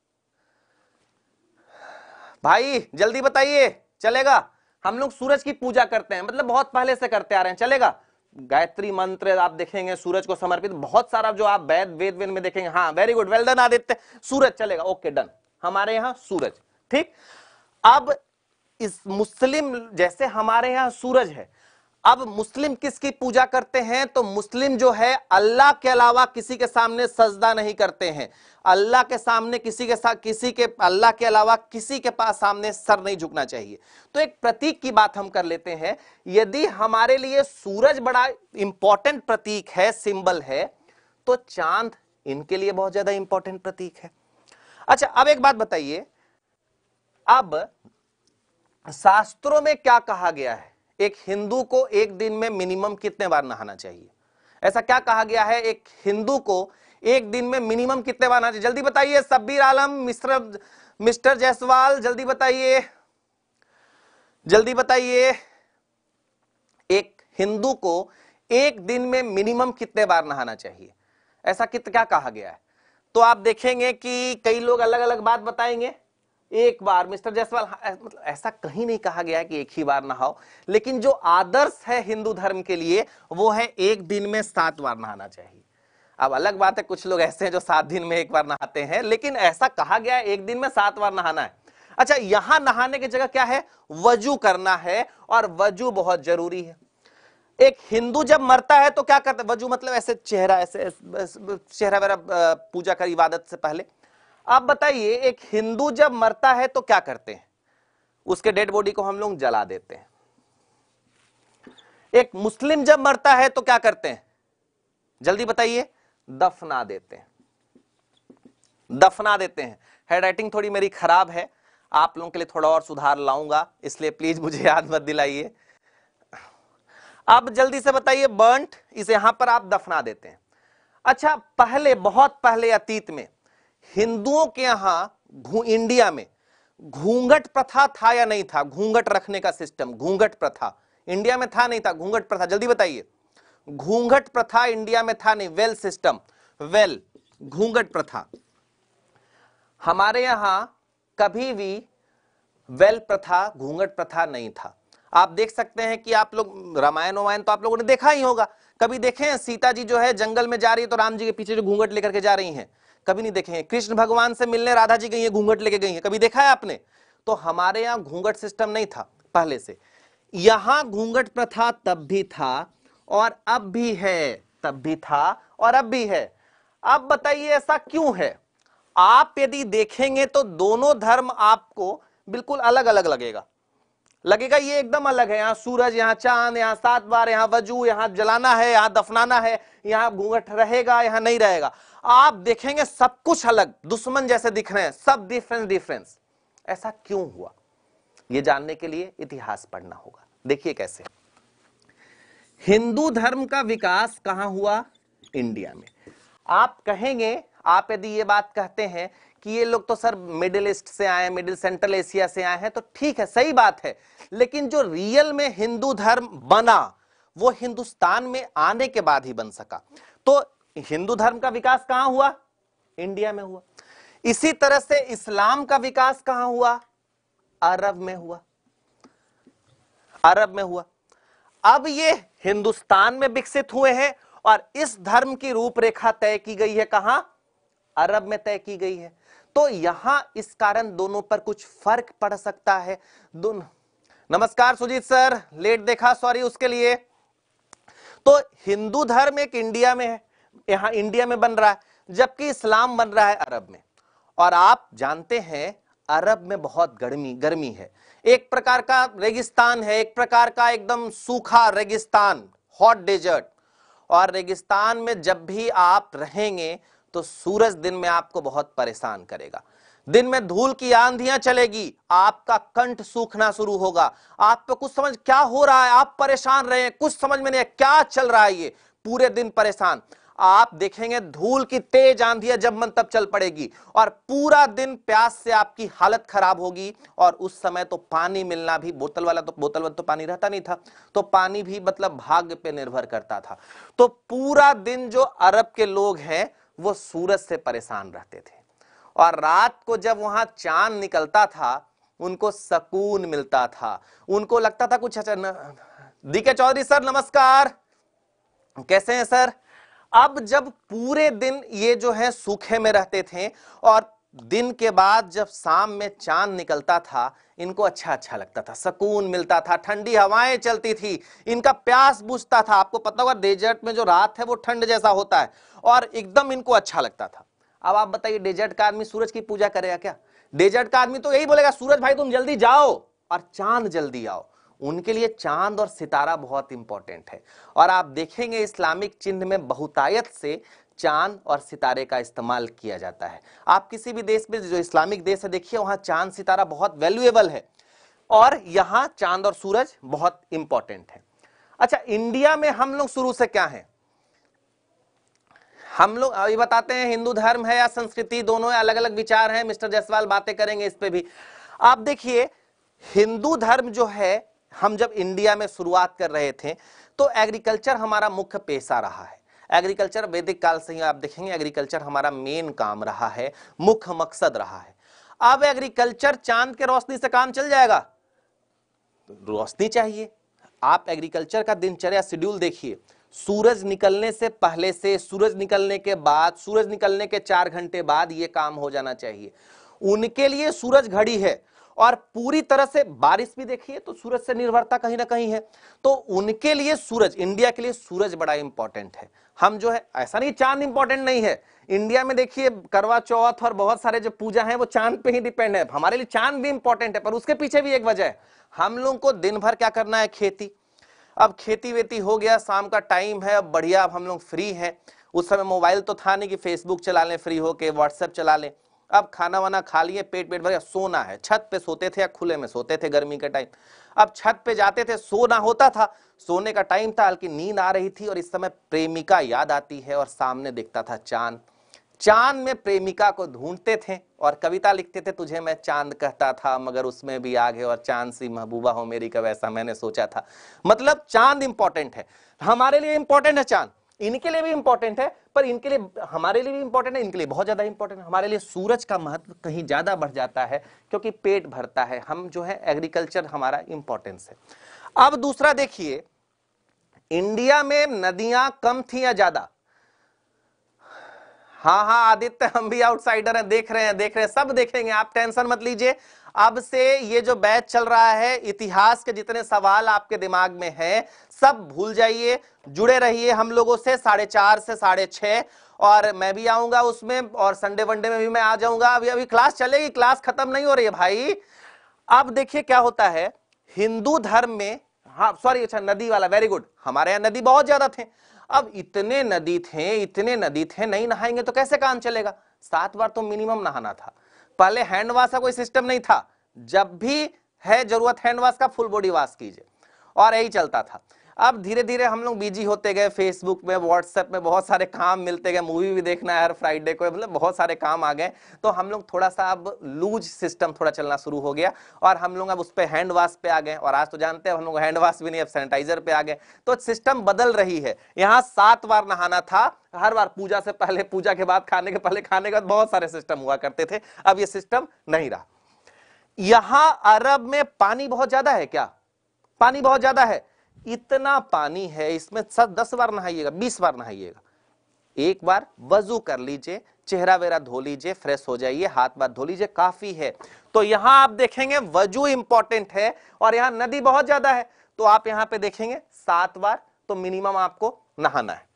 भाई जल्दी बताइए, चलेगा, हम लोग सूरज की पूजा करते हैं, मतलब बहुत पहले से करते आ रहे हैं, चलेगा। गायत्री मंत्र आप देखेंगे सूरज को समर्पित, बहुत सारा जो आप वेद वेद वेद में देखेंगे। हाँ very good, well done Aditya, Suraj चलेगा, ओके डन, हमारे यहां सूरज, ठीक। अब इस मुस्लिम, जैसे हमारे यहां सूरज है, अब मुस्लिम किसकी पूजा करते हैं, तो मुस्लिम जो है अल्लाह के अलावा किसी के सामने सजदा नहीं करते हैं, अल्लाह के सामने किसी के साथ किसी के अल्लाह के अलावा किसी के पास सामने सर नहीं झुकना चाहिए। तो एक प्रतीक की बात हम कर लेते हैं, यदि हमारे लिए सूरज बड़ा इंपॉर्टेंट प्रतीक है, सिंबल है, तो चांद इनके लिए बहुत ज्यादा इंपॉर्टेंट प्रतीक है। अच्छा अब एक बात बताइए, अब शास्त्रों में क्या कहा गया है, एक हिंदू को एक दिन में मिनिमम कितने बार नहाना चाहिए, ऐसा क्या कहा गया है, एक हिंदू को एक दिन में मिनिमम कितने बार नहाना चाहिए, जल्दी बताइए। सब्बीर आलम, मिस्टर मिस्टर जायसवाल, जल्दी बताइए, जल्दी बताइए, एक हिंदू को एक दिन में मिनिमम कितने बार नहाना चाहिए, ऐसा कित क्या कहा गया है। तो आप देखेंगे कि कई लोग अलग अलग बात बताएंगे, एक बार मिस्टर जायसवाल, मतलब ऐसा कहीं नहीं कहा गया है कि एक ही बार नहाओ, लेकिन जो आदर्श है हिंदू धर्म के लिए वो है एक दिन में सात बार नहाना चाहिए। अब अलग बात है कुछ लोग ऐसे हैं जो सात दिन में एक बार नहाते हैं, लेकिन ऐसा कहा गया है एक दिन में सात बार नहाना है। अच्छा, यहां नहाने की जगह क्या है, वजू करना है, और वजू बहुत जरूरी है। एक हिंदू जब मरता है तो क्या करता है, वजू मतलब ऐसे चेहरा, ऐसे चेहरा वेरा पूजा कर इबादत से पहले। आप बताइए एक हिंदू जब मरता है तो क्या करते हैं, उसके डेड बॉडी को हम लोग जला देते हैं। एक मुस्लिम जब मरता है तो क्या करते हैं, जल्दी बताइए, दफना देते हैं, दफना देते हैं। हैंडराइटिंग थोड़ी मेरी खराब है, आप लोगों के लिए थोड़ा और सुधार लाऊंगा, इसलिए प्लीज मुझे याद मत दिलाइए। अब जल्दी से बताइए, बर्न्ट, इसे यहां पर आप दफना देते हैं। अच्छा, पहले, बहुत पहले अतीत में हिंदुओं के यहां इंडिया में घूंघट प्रथा था या नहीं था, घूंघट रखने का सिस्टम, घूंघट प्रथा इंडिया में था नहीं था, घूंघट प्रथा, जल्दी बताइए। घूंघट प्रथा इंडिया में था नहीं, वेल सिस्टम, वेल घूंघट प्रथा। हमारे यहां कभी भी वेल प्रथा, घूंघट प्रथा नहीं था। आप देख सकते हैं कि आप लोग रामायण वामायण तो आप लोगों ने देखा ही होगा, कभी देखे हैं सीता जी जो है जंगल में जा रही है तो राम जी के पीछे जो घूंघट लेकर के जा रही हैं, कभी नहीं देखे हैं। कृष्ण भगवान से मिलने राधा जी गई है, घूंघट लेके गई है, कभी देखा है आपने? तो हमारे यहाँ घूंघट सिस्टम नहीं था पहले से। यहां घूंघट प्रथा तब भी था और अब भी है, तब भी था और अब भी है। अब बताइए ऐसा क्यों है? आप यदि देखेंगे तो दोनों धर्म आपको बिल्कुल अलग अलग लगेगा, लगेगा ये एकदम अलग है। यहां सूरज, यहां चांद, यहां सात बार, यहां वजू, यहां जलाना है, यहां दफनाना है, यहां घूंघट रहेगा, यहां नहीं रहेगा। आप देखेंगे सब कुछ अलग, दुश्मन जैसे दिख रहे हैं, सब डिफरेंस डिफरेंस। ऐसा क्यों हुआ, ये जानने के लिए इतिहास पढ़ना होगा। देखिए कैसे हिंदू धर्म का विकास कहां हुआ, इंडिया में। आप कहेंगे, आप यदि ये बात कहते हैं कि ये लोग तो सर मिडिल ईस्ट से आए, मिडिल सेंट्रल एशिया से आए हैं, तो ठीक है, सही बात है, लेकिन जो रियल में हिंदू धर्म बना वो हिंदुस्तान में आने के बाद ही बन सका। तो हिंदू धर्म का विकास कहां हुआ, इंडिया में हुआ। इसी तरह से इस्लाम का विकास कहां हुआ, अरब में हुआ, अरब में हुआ। अब ये हिंदुस्तान में विकसित हुए हैं और इस धर्म की रूपरेखा तय की गई है कहां, अरब में तय की गई है। तो यहां इस कारण दोनों पर कुछ फर्क पड़ सकता है। दोनों, नमस्कार सुजीत सर, लेट देखा, सॉरी उसके लिए। तो हिंदू धर्म एक इंडिया में है, यहां इंडिया में बन रहा है, जबकि इस्लाम बन रहा है अरब में। और आप जानते हैं अरब में बहुत गर्मी गर्मी है, एक प्रकार का रेगिस्तान है, एक प्रकार का एकदम सूखा रेगिस्तान, हॉट डेजर्ट। और रेगिस्तान में जब भी आप रहेंगे तो सूरज दिन में आपको बहुत परेशान करेगा, दिन में धूल की आंधियां चलेगी, आपका कंठ सूखना शुरू होगा, आपको कुछ समझ क्या हो रहा है, आप परेशान रहे, कुछ समझ में नहीं क्या चल रहा है, ये पूरे दिन परेशान। आप देखेंगे धूल की तेज आंधियां जब मन तब चल पड़ेगी और पूरा दिन प्यास से आपकी हालत खराब होगी। और उस समय तो पानी मिलना भी, बोतल वाला तो बोतल वाला तो पानी रहता नहीं था, तो पानी भी मतलब भाग्य पे निर्भर करता था। तो पूरा दिन जो अरब के लोग हैं वो सूरज से परेशान रहते थे, और रात को जब वहां चांद निकलता था उनको सुकून मिलता था, उनको लगता था कुछ अच्छा। डी के चौधरी सर नमस्कार, कैसे हैं सर? अब जब पूरे दिन ये जो है सूखे में रहते थे और दिन के बाद जब शाम में चांद निकलता था, इनको अच्छा अच्छा लगता था, सुकून मिलता था, ठंडी हवाएं चलती थी, इनका प्यास बुझता था। आपको पता होगा डेजर्ट में जो रात है वो ठंड जैसा होता है और एकदम इनको अच्छा लगता था। अब आप बताइए डेजर्ट का आदमी सूरज की पूजा करेगा क्या? डेजर्ट का आदमी तो यही बोलेगा सूरज भाई तुम जल्दी जाओ और चांद जल्दी आओ। उनके लिए चांद और सितारा बहुत इंपॉर्टेंट है। और आप देखेंगे इस्लामिक चिन्ह में बहुतायत से चांद और सितारे का इस्तेमाल किया जाता है। आप किसी भी देश में, जो इस्लामिक देश है, देखिए वहां चांद सितारा बहुत वैल्यूएबल है और यहां चांद और सूरज बहुत इंपॉर्टेंट है। अच्छा, इंडिया में हम लोग शुरू से क्या हैं? हम लोग अभी बताते हैं हिंदू धर्म है या संस्कृति, दोनों है, अलग अलग विचार हैं। मिस्टर जायसवाल बातें करेंगे इस पे भी। आप देखिए हिंदू धर्म जो है, हम जब इंडिया में शुरुआत कर रहे थे तो एग्रीकल्चर हमारा मुख्य पेशा रहा है। एग्रीकल्चर वैदिक काल से ही आप देखेंगे एग्रीकल्चर हमारा मेन काम रहा है, मुख्य मकसद रहा है। अब एग्रीकल्चर चांद के रोशनी से काम चल जाएगा? तो रोशनी चाहिए। आप एग्रीकल्चर का दिनचर्या शेड्यूल देखिए, सूरज निकलने से पहले से, सूरज निकलने के बाद, सूरज निकलने के चार घंटे बाद ये काम हो जाना चाहिए। उनके लिए सूरज घड़ी है, और पूरी तरह से बारिश भी देखिए तो सूरज से निर्भरता कहीं ना कहीं है। तो उनके लिए सूरज, इंडिया के लिए सूरज बड़ा इंपॉर्टेंट है। हम जो है, ऐसा नहीं चांद इंपॉर्टेंट नहीं है, इंडिया में देखिए करवा चौथ और बहुत सारे जो पूजा है वो चांद पे ही डिपेंड है। हमारे लिए चांद भी इंपॉर्टेंट है, पर उसके पीछे भी एक वजह है, हम लोग को दिन भर क्या करना है, खेती। अब खेती वेती हो गया, शाम का टाइम है, अब बढ़िया, अब हम लोग फ्री हैं। उस समय मोबाइल तो था नहीं कि फेसबुक चला लें फ्री होके, व्हाट्सएप चला लें। अब खाना वाना खा लिए, पेट पेट भर गया, सोना है। छत पे सोते थे या खुले में सोते थे गर्मी के टाइम? अब छत पे जाते थे, सोना होता था, सोने का टाइम था, हल्की नींद आ रही थी, और इस समय प्रेमिका याद आती है और सामने दिखता था चांद। चांद में प्रेमिका को ढूंढते थे और कविता लिखते थे, तुझे मैं चांद कहता था मगर उसमें भी आग है, और चांद सी महबूबा हो मेरी, कब ऐसा मैंने सोचा था। मतलब चांद इंपॉर्टेंट है, हमारे लिए इंपॉर्टेंट है चांद, इनके लिए भी इंपॉर्टेंट है, पर इनके लिए, हमारे लिए भी इंपॉर्टेंट है, इनके लिए बहुत ज्यादा इंपॉर्टेंट है। हमारे लिए सूरज का महत्व कहीं ज्यादा बढ़ जाता है, क्योंकि पेट भरता है, हम जो है एग्रीकल्चर हमारा इंपॉर्टेंस है। अब दूसरा देखिए, इंडिया में नदियां कम थी या ज्यादा? हाँ हाँ आदित्य, हम भी आउटसाइडर हैं, देख रहे हैं देख रहे हैं, सब देखेंगे, आप टेंशन मत लीजिए। अब से ये जो बैच चल रहा है, इतिहास के जितने सवाल आपके दिमाग में हैं सब भूल जाइए, जुड़े रहिए हम लोगों से साढ़े चार से साढ़े छह, और मैं भी आऊंगा उसमें, और संडे वनडे में भी मैं आ जाऊंगा। अभी अभी क्लास चलेगी, क्लास खत्म नहीं हो रही है भाई। अब देखिए क्या होता है हिंदू धर्म में, हाँ सॉरी, अच्छा नदी वाला, वेरी गुड, हमारे यहां नदी बहुत ज्यादा थे। अब इतने नदी थे, इतने नदी थे, नहीं नहाएंगे तो कैसे काम चलेगा? सात बार तो मिनिमम नहाना था। पहले हैंड वॉश का कोई सिस्टम नहीं था, जब भी है जरूरत हैंड वॉश का, फुल बॉडी वॉश कीजिए, और यही चलता था। अब धीरे धीरे हम लोग बिजी होते गए, फेसबुक में, व्हाट्सएप में बहुत सारे काम मिलते गए, मूवी भी देखना है हर फ्राइडे को, मतलब बहुत सारे काम आ गए, तो हम लोग थोड़ा सा अब लूज सिस्टम थोड़ा चलना शुरू हो गया, और हम लोग अब उस पर हैंड वॉश पे आ गए, और आज तो जानते हैं हम लोग हैंड वॉश भी नहीं, अब सैनिटाइजर पे आ गए। तो सिस्टम बदल रही है। यहाँ सात बार नहाना था हर बार, पूजा से पहले, पूजा के बाद, खाने के पहले, खाने के बाद, बहुत सारे सिस्टम हुआ करते थे, अब ये सिस्टम नहीं रहा। यहां अरब में पानी बहुत ज्यादा है क्या? पानी बहुत ज्यादा है, इतना पानी है, इसमें सब दस बार नहाइएगा, बीस बार नहाइएगा, एक बार वजू कर लीजिए, चेहरा वेरा धो लीजिए, फ्रेश हो जाइए, हाथ बात धो लीजिए, काफी है। तो यहां आप देखेंगे वजू इंपॉर्टेंट है, और यहां नदी बहुत ज्यादा है, तो आप यहां पे देखेंगे सात बार तो मिनिमम आपको नहाना है।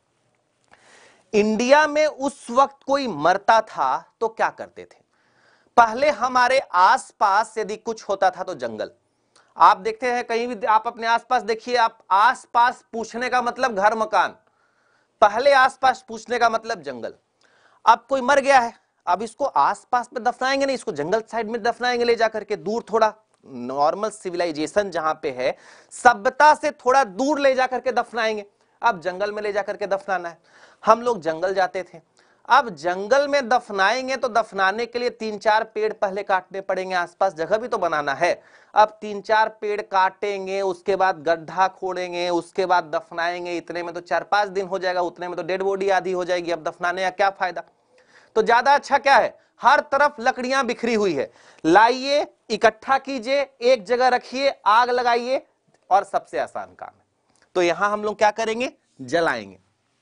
इंडिया में उस वक्त कोई मरता था तो क्या करते थे? पहले हमारे आसपास यदि कुछ होता था तो जंगल, आप देखते हैं कहीं भी, आप अपने आसपास देखिए, आप आसपास पूछने का मतलब घर मकान, पहले आसपास पूछने का मतलब जंगल। अब कोई मर गया है, अब इसको आसपास में दफनाएंगे नहीं, इसको जंगल साइड में दफनाएंगे ले जाकर के, दूर, थोड़ा नॉर्मल सिविलाइजेशन जहां पे है, सभ्यता से थोड़ा दूर ले जाकर के दफनाएंगे। अब जंगल में ले जाकर के दफनाना है, हम लोग जंगल जाते थे। अब जंगल में दफनाएंगे तो दफनाने के लिए तीन चार पेड़ पहले काटने पड़ेंगे, आसपास जगह भी तो बनाना है। अब तीन चार पेड़ काटेंगे, उसके बाद गड्ढा खोदेंगे, उसके बाद दफनाएंगे, इतने में तो चार पांच दिन हो जाएगा, उतने में तो डेड बॉडी आधी हो जाएगी। अब दफनाने का क्या फायदा? तो ज्यादा अच्छा क्या है, हर तरफ लकड़ियां बिखरी हुई है, लाइए, इकट्ठा कीजिए, एक जगह रखिए, आग लगाइए, और सबसे आसान काम है। तो यहां हम लोग क्या करेंगे, जलाएंगे।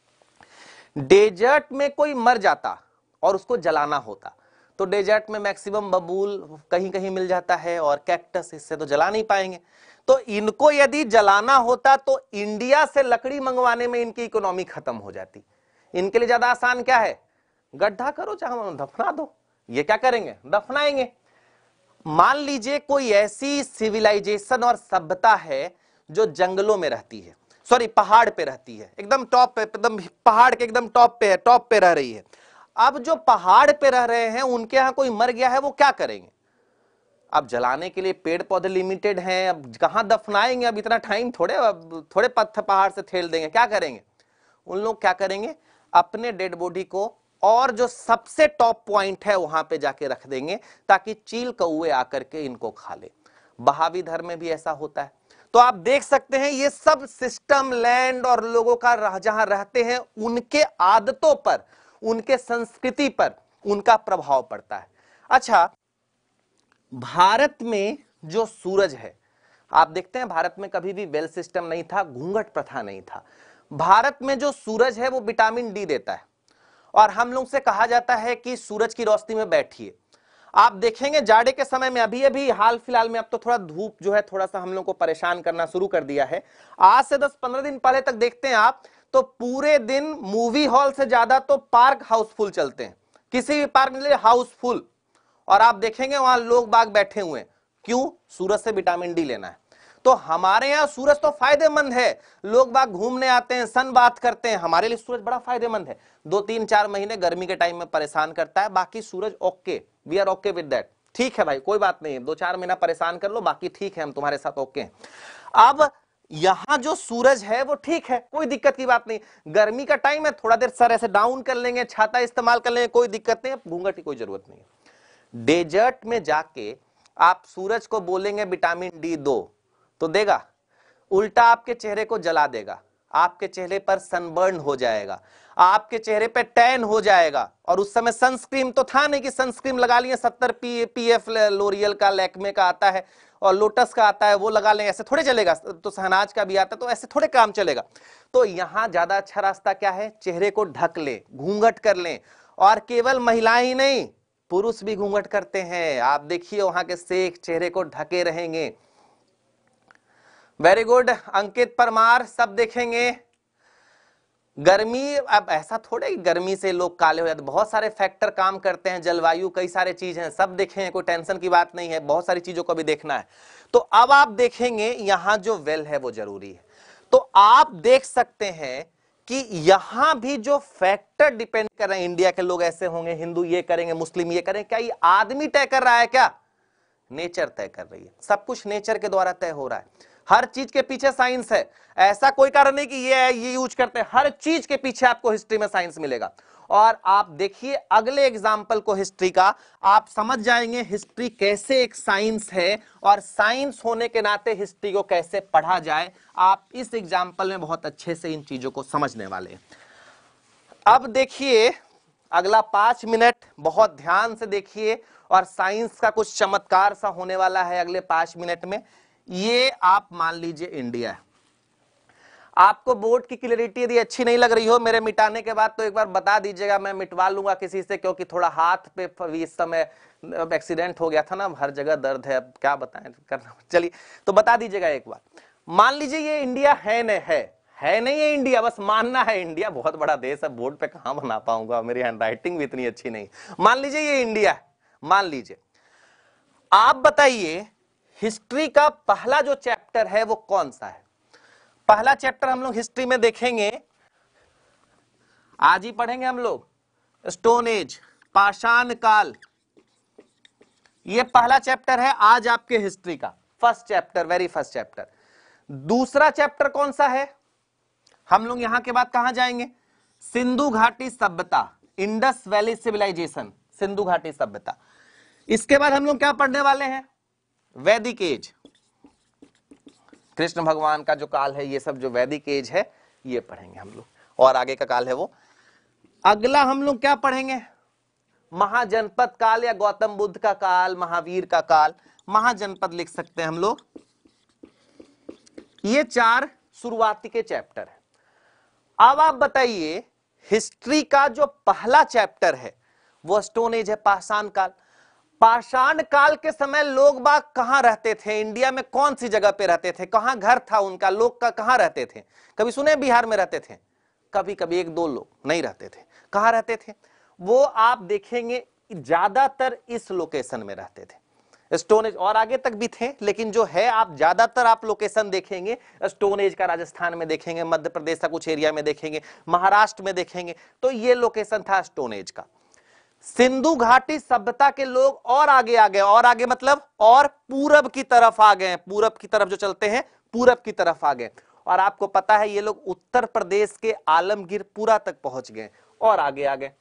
डेजर्ट में कोई मर जाता और उसको जलाना होता, तो डेजर्ट में मैक्सिमम बबूल कहीं कहीं मिल जाता है और कैक्टस, इससे तो जला नहीं पाएंगे। तो इनको यदि जलाना होता तो इंडिया से लकड़ी मंगवाने में इनकी इकोनॉमी खत्म हो जाती। इनके लिए ज्यादा आसान क्या है, गड्ढा करो, चाहे दफना दो। ये क्या करेंगे, दफनाएंगे। मान लीजिए कोई ऐसी सिविलाइजेशन और सभ्यता है जो जंगलों में रहती है, सॉरी पहाड़ पे रहती है, एकदम टॉप पे, एकदम पहाड़ के एकदम टॉप पे है, टॉप पे रह रही है। अब जो पहाड़ पे रह रहे हैं उनके यहां कोई मर गया है, वो क्या करेंगे? अब जलाने के लिए पेड़ पौधे लिमिटेड हैं, अब कहां दफनाएंगे, अब इतना टाइम थोड़े, अब थोड़े पत्थर पहाड़ से ठेल देंगे, क्या करेंगे? उन लोग क्या करेंगे, अपने डेड बॉडी को और जो सबसे टॉप पॉइंट है वहां पे जाके रख देंगे, ताकि चील कौए आकर के इनको खा ले। बहावी धर्म में भी ऐसा होता है। तो आप देख सकते हैं ये सब सिस्टम, लैंड और लोगों का रह, जहां रहते हैं उनके आदतों पर, उनके संस्कृति पर उनका प्रभाव पड़ता है। अच्छा, भारत में जो सूरज है, आप देखते हैं भारत में कभी भी बेल सिस्टम नहीं था, घूंघट प्रथा नहीं था। भारत में जो सूरज है वो विटामिन डी देता है और हम लोग से कहा जाता है कि सूरज की रोशनी में बैठिए। आप देखेंगे जाड़े के समय में, अभी अभी हाल फिलहाल में अब तो थोड़ा धूप जो है थोड़ा सा हम लोग को परेशान करना शुरू कर दिया है। आज से दस पंद्रह दिन पहले तक देखते हैं आप तो पूरे दिन मूवी हॉल से ज्यादा तो पार्क हाउसफुल चलते हैं, किसी भी पार्क में हाउसफुल, और आप देखेंगे वहां लोग बाग बैठे हुए हैं। क्यों? सूरज से विटामिन डी लेना है। तो हमारे यहां सूरज तो फायदेमंद है, लोग बाग घूमने आते हैं, सन बात करते हैं, हमारे लिए सूरज बड़ा फायदेमंद है। दो तीन चार महीने गर्मी के टाइम में परेशान करता है, बाकी Suraj okay, we are okay with that. ठीक है भाई, कोई बात नहीं है, दो चार महीना परेशान कर लो, बाकी ठीक है, हम तुम्हारे साथ ओके हैं। अब यहां जो सूरज है वो ठीक है, कोई दिक्कत की बात नहीं। गर्मी का टाइम है, थोड़ा देर सर ऐसे डाउन कर लेंगे, छाता इस्तेमाल कर लेंगे, कोई दिक्कत नहीं है, घूंघट की कोई जरूरत नहीं है। डेजर्ट में जाके आप सूरज को बोलेंगे विटामिन डी दो तो देगा? उल्टा आपके चेहरे को जला देगा, आपके चेहरे पर सनबर्न हो जाएगा, आपके चेहरे पे टैन हो जाएगा। और उस समय सनस्क्रीन तो था नहीं कि सनस्क्रीन लगा लिए, सत्तर पी पीएफ लोरियल का, लैक्मे का आता है और लोटस का आता है, वो लगा लें, ऐसे थोड़े चलेगा। तो सहनाज का भी आता है, तो ऐसे थोड़े काम चलेगा। तो यहां ज्यादा अच्छा रास्ता क्या है? चेहरे को ढक लें, घूंघट कर लें। और केवल महिलाएं ही नहीं, पुरुष भी घूंघट करते हैं। आप देखिए वहां के शेख चेहरे को ढके रहेंगे। वेरी गुड अंकित परमार, सब देखेंगे। गर्मी, अब ऐसा थोड़े गर्मी से लोग काले हो जाते, बहुत सारे फैक्टर काम करते हैं, जलवायु, कई सारे चीज हैं, सब देखें, कोई टेंशन की बात नहीं है, बहुत सारी चीजों को भी देखना है। तो अब आप देखेंगे यहां जो वेल है वो जरूरी है। तो आप देख सकते हैं कि यहां भी जो फैक्टर डिपेंड कर रहे हैं, इंडिया के लोग ऐसे होंगे, हिंदू ये करेंगे, मुस्लिम ये करेंगे, क्या ये आदमी तय कर रहा है? क्या नेचर तय कर रही है? सब कुछ नेचर के द्वारा तय हो रहा है। हर चीज के पीछे साइंस है, ऐसा कोई कारण नहीं कि ये है ये यूज करते हैं, हर चीज के पीछे आपको हिस्ट्री में साइंस मिलेगा। और आप देखिए अगले एग्जाम्पल को हिस्ट्री का, आप समझ जाएंगे हिस्ट्री कैसे एक साइंस है और साइंस होने के नाते हिस्ट्री को कैसे पढ़ा जाए। आप इस एग्जाम्पल में बहुत अच्छे से इन चीजों को समझने वाले हैं। अब देखिए अगला पांच मिनट बहुत ध्यान से देखिए, और साइंस का कुछ चमत्कार सा होने वाला है अगले पांच मिनट में। ये आप मान लीजिए इंडिया है। आपको बोर्ड की क्लियरिटी यदि अच्छी नहीं लग रही हो मेरे मिटाने के बाद तो एक बार बता दीजिएगा, मैं मिटवा लूंगा किसी से, क्योंकि थोड़ा हाथ पे इस समय एक्सीडेंट हो गया था ना, हर जगह दर्द है, अब क्या बताएं करना। चलिए तो बता दीजिएगा एक बार। मान लीजिए ये इंडिया है न है है नहीं है इंडिया, बस मानना है इंडिया बहुत बड़ा देश है, बोर्ड पे कहां बना पाऊंगा, मेरी हैंडराइटिंग भी इतनी अच्छी नहीं। मान लीजिए ये इंडिया है, मान लीजिए। आप बताइए हिस्ट्री का पहला जो चैप्टर है वो कौन सा है? पहला चैप्टर हम लोग हिस्ट्री में देखेंगे, आज ही पढ़ेंगे हम लोग, स्टोन एज, पाषाण काल। ये पहला चैप्टर है आज आपके हिस्ट्री का, first chapter, very first chapter. दूसरा चैप्टर कौन सा है? हम लोग यहां के बाद कहां जाएंगे? सिंधु घाटी सभ्यता, इंडस वैली सिविलाइजेशन, सिंधु घाटी सभ्यता। इसके बाद हम लोग क्या पढ़ने वाले हैं? वैदिक एज, कृष्ण भगवान का जो काल है, ये सब जो वैदिक एज है ये पढ़ेंगे हम लोग, और आगे का काल है वो। अगला हम लोग क्या पढ़ेंगे? महाजनपद काल या गौतम बुद्ध का काल, महावीर का काल, महाजनपद लिख सकते हैं हम लोग। ये चार शुरुआती के चैप्टर है। अब आप बताइए हिस्ट्री का जो पहला चैप्टर है वो स्टोन एज है, पाषाण काल। पाषाण काल के समय लोग बाग कहां रहते थे? इंडिया में कौन सी जगह पे रहते थे? कहां घर था उनका? लोग का कहां रहते थे? कभी सुने बिहार में रहते थे? कभी कभी एक दो लोग, नहीं रहते थे। कहां रहते थे वो? आप देखेंगे ज्यादातर इस लोकेशन में रहते थे। स्टोन एज और आगे तक भी थे, लेकिन जो है आप ज्यादातर आप लोकेशन देखेंगे स्टोन एज का, राजस्थान में देखेंगे, मध्य प्रदेश का कुछ एरिया में देखेंगे, महाराष्ट्र में देखेंगे, तो ये लोकेशन था स्टोन एज का। सिंधु घाटी सभ्यता के लोग और आगे आ गए, और आगे मतलब और पूरब की तरफ आ गए, पूरब की तरफ जो चलते हैं पूरब की तरफ आ गए। और आपको पता है ये लोग उत्तर प्रदेश के आलमगीरपुरा तक पहुंच गए और आगे आ गए।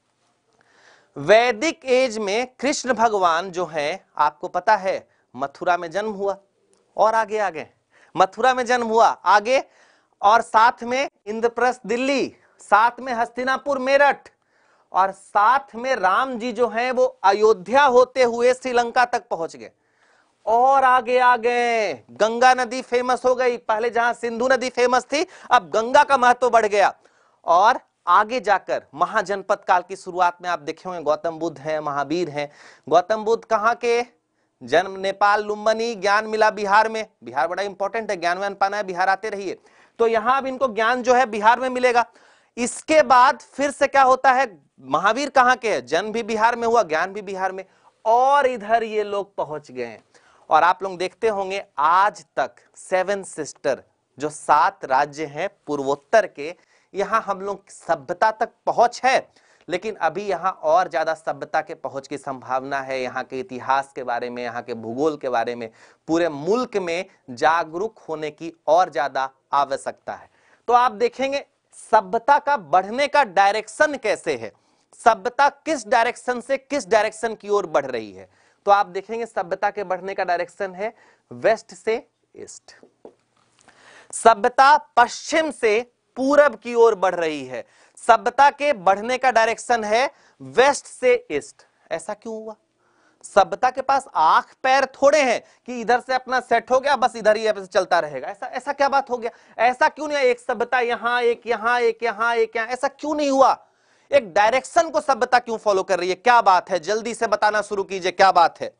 वैदिक एज में कृष्ण भगवान जो हैं, आपको पता है मथुरा में जन्म हुआ, और आगे आ गए। मथुरा में जन्म हुआ, आगे, और साथ में इंद्रप्रस्थ दिल्ली, साथ में हस्तिनापुर मेरठ, और साथ में राम जी जो हैं वो अयोध्या होते हुए श्रीलंका तक पहुंच गए और आगे आ गए। गंगा नदी फेमस हो गई, पहले जहां सिंधु नदी फेमस थी अब गंगा का महत्व बढ़ गया। और आगे जाकर महाजनपद काल की शुरुआत में आप देखे होंगे गौतम बुद्ध हैं, महावीर हैं। गौतम बुद्ध कहां के? जन्म नेपाल लुम्बिनी, ज्ञान मिला बिहार में। बिहार बड़ा इंपॉर्टेंट है, ज्ञान व्यान पाना है, बिहार आते रहिए। तो यहां अब इनको ज्ञान जो है बिहार में मिलेगा। इसके बाद फिर से क्या होता है, महावीर कहां के हैं? जन्म भी बिहार में हुआ, ज्ञान भी बिहार में, और इधर ये लोग पहुंच गए। और आप लोग देखते होंगे आज तक सेवन सिस्टर जो सात राज्य हैं पूर्वोत्तर के, यहां हम लोग सभ्यता तक पहुंच है, लेकिन अभी यहां और ज्यादा सभ्यता के पहुंच की संभावना है। यहां के इतिहास के बारे में, यहां के भूगोल के बारे में, पूरे मुल्क में जागरूक होने की और ज्यादा आवश्यकता है। तो आप देखेंगे सभ्यता का बढ़ने का डायरेक्शन कैसे है, सभ्यता किस डायरेक्शन से किस डायरेक्शन की ओर बढ़ रही है। तो आप देखेंगे सभ्यता के बढ़ने का डायरेक्शन है वेस्ट से ईस्ट, सभ्यता पश्चिम से पूरब की ओर बढ़ रही है, सभ्यता के बढ़ने का डायरेक्शन है वेस्ट से ईस्ट। ऐसा क्यों हुआ? सभ्यता के पास आंख पैर थोड़े हैं कि इधर से अपना सेट हो गया बस इधर ही चलता रहेगा। ऐसा ऐसा क्या बात हो गया? ऐसा क्यों नहीं? एक सभ्यता यहां, एक यहां, एक यहां, एक यहां, ऐसा क्यों नहीं हुआ? एक डायरेक्शन को सभ्यता क्यों फॉलो कर रही है? क्या बात है? जल्दी से बताना शुरू कीजिए, क्या बात है?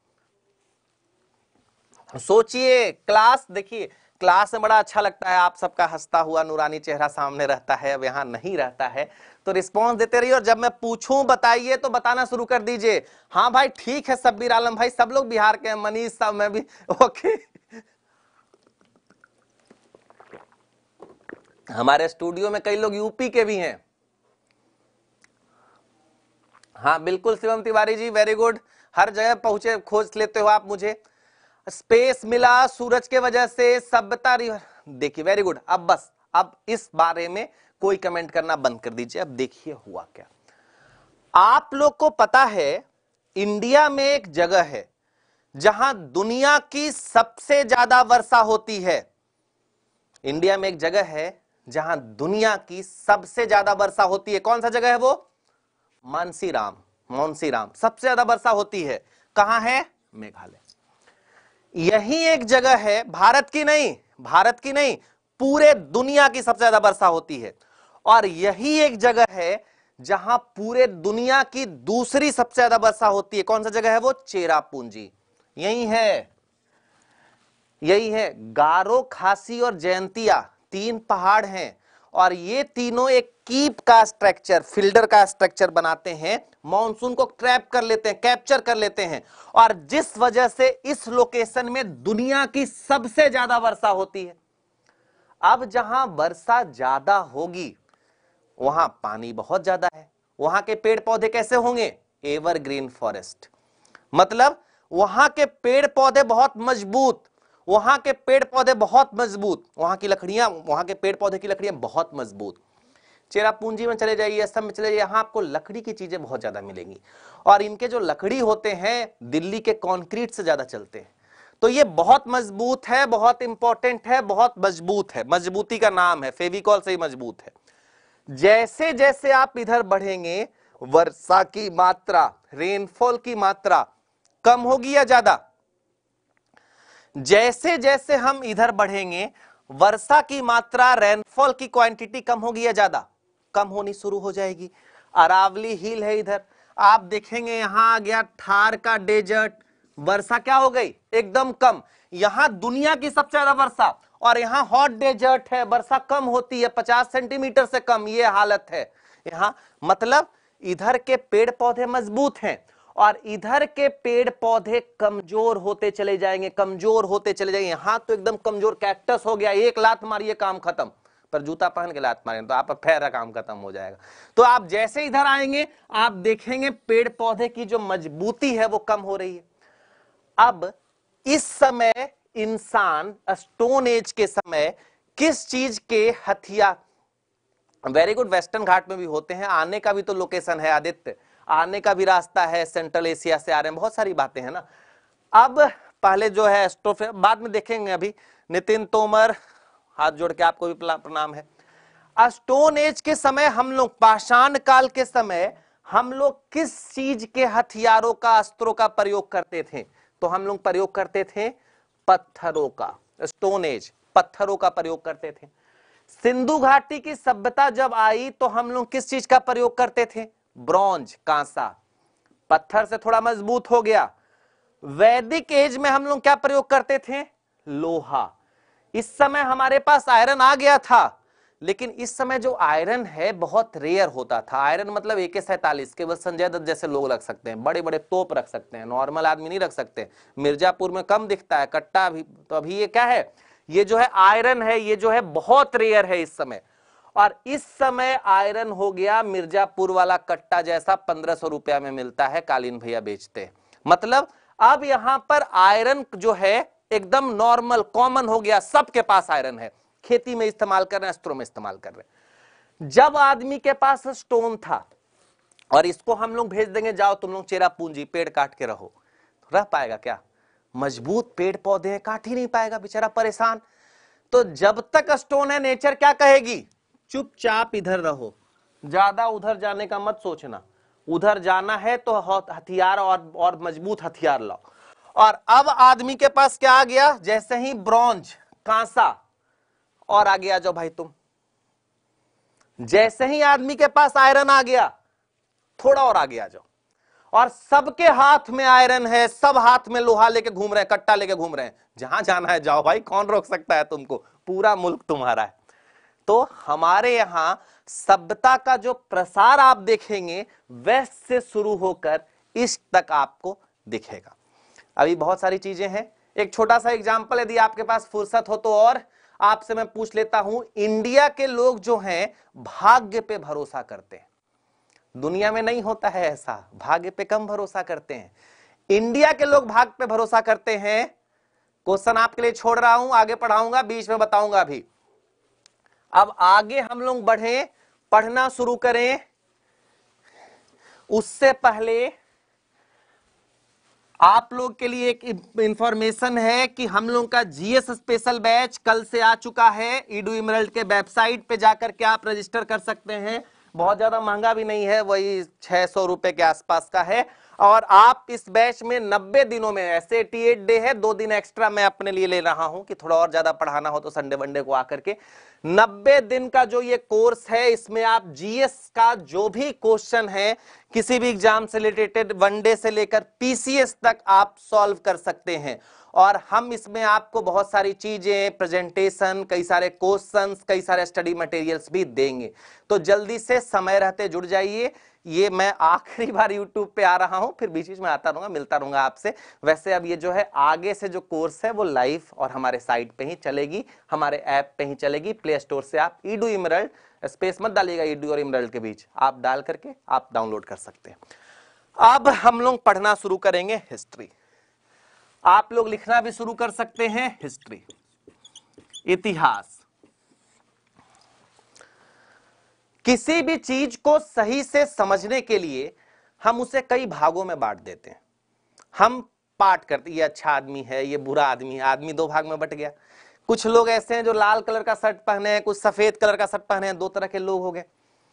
सोचिए। क्लास देखिए, क्लास में बड़ा अच्छा लगता है, आप सबका हंसता हुआ नूरानी चेहरा सामने रहता है। अब यहां नहीं रहता है तो रिस्पॉन्स देते रहिए, और जब मैं पूछूं बताइए तो बताना शुरू कर दीजिए। हाँ भाई ठीक है, सब्बीर आलम भाई, सब लोग बिहार के हैं, मनीष साहब, मैं भी ओके। हमारे स्टूडियो में कई लोग यूपी के भी हैं। हाँ बिल्कुल शिवम तिवारी जी, वेरी गुड। हर जगह पहुंचे, खोज लेते हो आप मुझे। स्पेस मिला सूरज के वजह से, सभ्यता रिवर, देखिए वेरी गुड। अब बस अब इस बारे में कोई कमेंट करना बंद कर दीजिए। अब देखिए हुआ क्या। आप लोग को पता है इंडिया में एक जगह है जहां दुनिया की सबसे ज्यादा वर्षा होती है। इंडिया में एक जगह है जहां दुनिया की सबसे ज्यादा वर्षा होती है। कौन सा जगह है वो? मानसीराम, मानसीराम सबसे ज्यादा वर्षा होती है। कहां है? मेघालय। यही एक जगह है, भारत की नहीं, भारत की नहीं, पूरे दुनिया की सबसे ज्यादा वर्षा होती है। और यही एक जगह है जहां पूरे दुनिया की दूसरी सबसे ज्यादा वर्षा होती है। कौन सा जगह है वो? चेरापूंजी। यही है, यही है। गारो, खासी और जयंतिया तीन पहाड़ हैं, और ये तीनों एक कीप का स्ट्रक्चर, फिल्डर का स्ट्रक्चर बनाते हैं, मॉनसून को ट्रैप कर लेते हैं, कैप्चर कर लेते हैं, और जिस वजह से इस लोकेशन में दुनिया की सबसे ज्यादा वर्षा होती है। अब जहां वर्षा ज्यादा होगी वहां पानी बहुत ज्यादा है, वहां के पेड़ पौधे कैसे होंगे? एवरग्रीन फॉरेस्ट, मतलब वहां के पेड़ पौधे बहुत मजबूत, वहां के पेड़ पौधे बहुत मजबूत, वहां की लकड़ियां, वहां के पेड़ पौधे की लकड़ियां बहुत मजबूत। चेरापूंजी में चले जाइए, असम में चले जाइए, यहां आपको लकड़ी की चीजें बहुत ज्यादा मिलेंगी, और इनके जो लकड़ी होते हैं दिल्ली के कंक्रीट से ज्यादा चलते हैं। तो ये बहुत मजबूत है, बहुत इंपॉर्टेंट है, बहुत मजबूत है, मजबूती का नाम है, फेविकॉल से ही मजबूत है। जैसे जैसे आप इधर बढ़ेंगे वर्षा की मात्रा, रेनफॉल की मात्रा कम होगी या ज्यादा? जैसे जैसे हम इधर बढ़ेंगे वर्षा की मात्रा, रेनफॉल की क्वांटिटी कम होगी या ज्यादा? कम होनी शुरू हो जाएगी। अरावली हिल है इधर, आप देखेंगे यहां आ गया थार का डेजर्ट, वर्षा क्या हो गई? एकदम कम। यहां दुनिया की सबसे ज्यादा वर्षा, और यहां हॉट डेजर्ट है, वर्षा कम होती है, पचास सेंटीमीटर से कम, ये हालत है यहां। मतलब इधर के पेड़ पौधे मजबूत हैं और इधर के पेड़ पौधे कमजोर होते चले जाएंगे, कमजोर होते चले जाएंगे। यहां तो एकदम कमजोर कैक्टस हो गया, एक लात मारिए काम खत्म, पर जूता पहन के लात मारेंगे तो आप पैर काम खत्म हो जाएगा। तो आप जैसे इधर आएंगे आप देखेंगे पेड़ पौधे की जो मजबूती है वो कम हो रही है। अब इस समय इंसान स्टोन एज के समय किस चीज के हथियार, वेरी गुड, वेस्टर्न घाट में भी होते हैं, आने का भी तो लोकेशन है आदित्य, आने का भी रास्ता है, सेंट्रल एशिया से आ रहे हैं, बहुत सारी बातें हैं ना। अब पहले जो है एस्ट्रोफे, बाद में देखेंगे। अभी नितिन तोमर, हाथ जोड़ के आपको भी प्रणाम है। स्टोन एज के समय हम लोग, पाषाण काल के समय हम लोग किस चीज के हथियारों का, अस्त्रों का प्रयोग करते थे? तो हम लोग प्रयोग करते थे पत्थरों का, स्टोन एज, पत्थरों का प्रयोग करते थे। सिंधु घाटी की सभ्यता जब आई तो हम लोग किस चीज का प्रयोग करते थे? ब्रॉन्ज, कांसा, पत्थर से थोड़ा मजबूत हो गया। वैदिक एज में हम लोग क्या प्रयोग करते थे? लोहा। इस समय हमारे पास आयरन आ गया था, लेकिन इस समय जो आयरन है बहुत रेयर होता था। आयरन मतलब ए के सैतालीस, केवल संजय दत्त जैसे लोग रख सकते हैं, बड़े बड़े तोप रख सकते हैं, नॉर्मल आदमी नहीं रख सकते। मिर्जापुर में कम दिखता है कट्टा भी, तो अभी ये क्या है, ये जो है आयरन है, ये जो है बहुत रेयर है इस समय। और इस समय आयरन हो गया मिर्जापुर वाला कट्टा जैसा, पंद्रह सौ रुपया में मिलता है, कालीन भैया बेचते। मतलब अब यहां पर आयरन जो है एकदम नॉर्मल कॉमन हो गया, सबके पास आयरन है, खेती में इस्तेमाल कर रहे हैं, अस्त्रों में इस्तेमाल कर रहे हैं। जब आदमी के पास स्टोन था और इसको हम लोग भेज देंगे, जाओ तुम लोग चेरा पूंजी पेड़ काट के रहो, रह पाएगा क्या? मजबूत पेड़ पौधे हैं, काट ही नहीं पाएगा, बेचारा परेशान। तो जब तक स्टोन है, नेचर क्या कहेगी? चुपचाप इधर रहो, ज्यादा उधर जाने का मत सोचना, उधर जाना है तो हथियार और और मजबूत हथियार लाओ। और अब आदमी के पास क्या आ गया? जैसे ही ब्रॉन्ज, कांसा, और आगे आ जाओ भाई तुम। जैसे ही आदमी के पास आयरन आ गया, थोड़ा और आगे आ जाओ, और सबके हाथ में आयरन है, सब हाथ में लोहा लेके घूम रहे हैं, कट्टा लेके घूम रहे हैं। जहां जाना है जाओ भाई, कौन रोक सकता है तुमको? पूरा मुल्क तुम्हारा है। तो हमारे यहां सभ्यता का जो प्रसार आप देखेंगे, वेस्ट से शुरू होकर ईस्ट तक आपको दिखेगा। अभी बहुत सारी चीजें हैं। एक छोटा सा एग्जाम्पल यदि आपके पास फुर्सत हो तो और आपसे मैं पूछ लेता हूं, इंडिया के लोग जो हैं भाग्य पे भरोसा करते हैं। दुनिया में नहीं होता है ऐसा, भाग्य पे कम भरोसा करते हैं। इंडिया के लोग भाग्य पे भरोसा करते हैं। क्वेश्चन आपके लिए छोड़ रहा हूं, आगे पढ़ाऊंगा, बीच में बताऊंगा अभी। अब आगे हम लोग बढ़े, पढ़ना शुरू करें, उससे पहले आप लोग के लिए एक इंफॉर्मेशन है कि हम लोग का जीएस स्पेशल बैच कल से आ चुका है। EduEmerald के वेबसाइट पे जाकर के आप रजिस्टर कर सकते हैं। बहुत ज्यादा महंगा भी नहीं है, वही छह सौ रुपए के आसपास का है। और आप इस बैच में नब्बे दिनों में, ऐसे अठासी डे है, दो दिन एक्स्ट्रा मैं अपने लिए ले रहा हूं कि थोड़ा और ज्यादा पढ़ाना हो तो संडे वनडे को आकर के। नब्बे दिन का जो ये कोर्स है, इसमें आप जीएस का जो भी क्वेश्चन है, किसी भी एग्जाम से रिलेटेड, वनडे से लेकर पीसीएस तक आप सॉल्व कर सकते हैं। और हम इसमें आपको बहुत सारी चीजें, प्रेजेंटेशन, कई सारे क्वेश्चंस, कई सारे स्टडी मटेरियल्स भी देंगे। तो जल्दी से समय रहते जुड़ जाइए। ये मैं आखिरी बार यूट्यूब पे आ रहा हूं, फिर बीच बीच में आता रहूंगा, मिलता रहूंगा आपसे। वैसे अब ये जो है आगे से जो कोर्स है वो लाइव और हमारे साइट पे ही चलेगी, हमारे ऐप पे ही चलेगी। प्ले स्टोर से आप EduEmerald, स्पेस मत डालिएगा ईडू और इमरल्ड के बीच, आप डाल करके आप डाउनलोड कर सकते हैं। अब हम लोग पढ़ना शुरू करेंगे हिस्ट्री। आप लोग लिखना भी शुरू कर सकते हैं, हिस्ट्री, इतिहास। किसी भी चीज को सही से समझने के लिए हम उसे कई भागों में बांट देते हैं। हम पार्ट करते, ये अच्छा आदमी है, ये बुरा आदमी है, आदमी दो भाग में बट गया। कुछ लोग ऐसे हैं जो लाल कलर का शर्ट पहने हैं, कुछ सफेद कलर का शर्ट पहने हैं, दो तरह के लोग हो गए।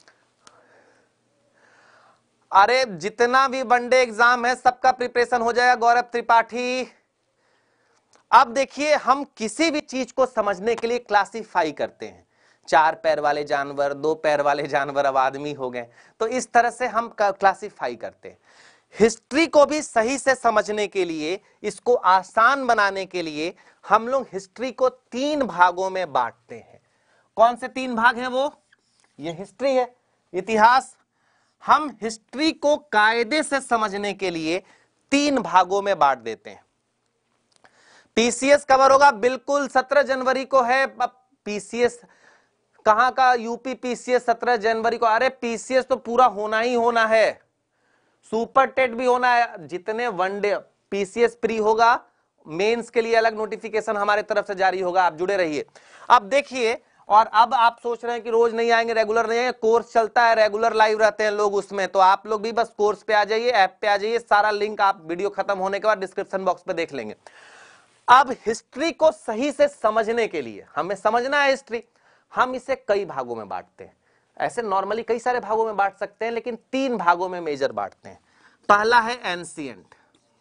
अरे जितना भी वनडे एग्जाम है सबका प्रिपरेशन हो जाएगा, गौरव त्रिपाठी। अब देखिए, हम किसी भी चीज को समझने के लिए क्लासिफाई करते हैं, चार पैर वाले जानवर, दो पैर वाले जानवर, अब आदमी हो गए, तो इस तरह से हम क्लासिफाई करते हैं। हिस्ट्री को भी सही से समझने के लिए, इसको आसान बनाने के लिए हम लोग हिस्ट्री को तीन भागों में बांटते हैं। कौन से तीन भाग हैं वो? ये हिस्ट्री है, इतिहास। हम हिस्ट्री को कायदे से समझने के लिए तीन भागों में बांट देते हैं। पीसीएस कवर होगा बिल्कुल, सत्रह जनवरी को है। पीसीएस कहां का? यूपी पीसीएस सत्रह जनवरी को। अरे पीसीएस तो पूरा होना ही होना है, सुपर टेट भी होना है। जितने वनडे पीसीएस प्री होगा, मेंस के लिए अलग नोटिफिकेशन हमारे तरफ से जारी होगा, आप जुड़े रहिए। अब देखिए, और अब आप सोच रहे हैं कि रोज नहीं आएंगे, रेगुलर नहीं आएंगे, कोर्स चलता है, रेगुलर लाइव रहते हैं लोग उसमें, तो आप लोग भी बस कोर्स पे आ जाइए, ऐप पे आ जाइए। सारा लिंक आप वीडियो खत्म होने के बाद डिस्क्रिप्शन बॉक्स पे देख लेंगे। अब हिस्ट्री को सही से समझने के लिए, हमें समझना है हिस्ट्री, हम इसे कई भागों में बांटते हैं। ऐसे नॉर्मली कई सारे भागों में बांट सकते हैं, लेकिन तीन भागों में मेजर बांटते हैं। पहला है एंशिएंट,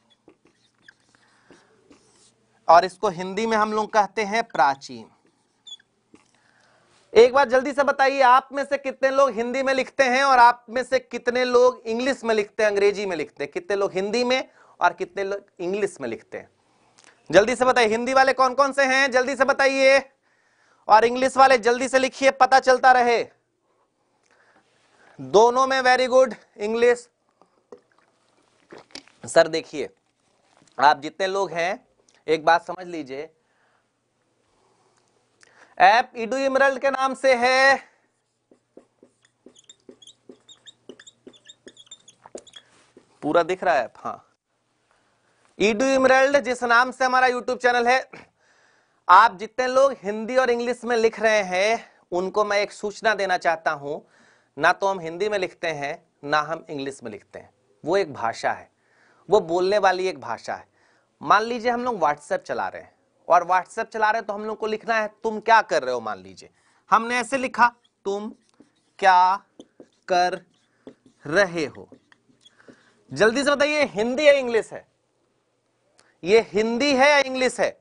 और इसको हिंदी में हम लोग कहते हैं प्राचीन। एक बार जल्दी से बताइए, आप में से कितने लोग हिंदी में लिखते हैं और आप में से कितने लोग इंग्लिश में लिखते हैं, अंग्रेजी में लिखते हैं? कितने लोग हिंदी में और कितने लोग इंग्लिश में लिखते हैं? जल्दी से बताइए। हिंदी वाले कौन कौन से हैं, जल्दी से बताइए। और इंग्लिश वाले जल्दी से लिखिए, पता चलता रहे। दोनों में वेरी गुड। इंग्लिश सर देखिए, आप जितने लोग हैं एक बात समझ लीजिए, ऐप EduEmerald के नाम से है, पूरा दिख रहा है ऐप? हाँ, EduEmerald जिस नाम से हमारा यूट्यूब चैनल है। आप जितने लोग हिंदी और इंग्लिश में लिख रहे हैं उनको मैं एक सूचना देना चाहता हूं, ना तो हम हिंदी में लिखते हैं ना हम इंग्लिश में लिखते हैं। वो एक भाषा है, वो बोलने वाली एक भाषा है। मान लीजिए हम लोग व्हाट्सएप चला रहे हैं, और व्हाट्सएप चला रहे हैं तो हम लोग को लिखना है तुम क्या कर रहे हो। मान लीजिए हमने ऐसे लिखा, तुम क्या कर रहे हो। जल्दी से बताइए, हिंदी या इंग्लिश है? ये हिंदी है या इंग्लिश है?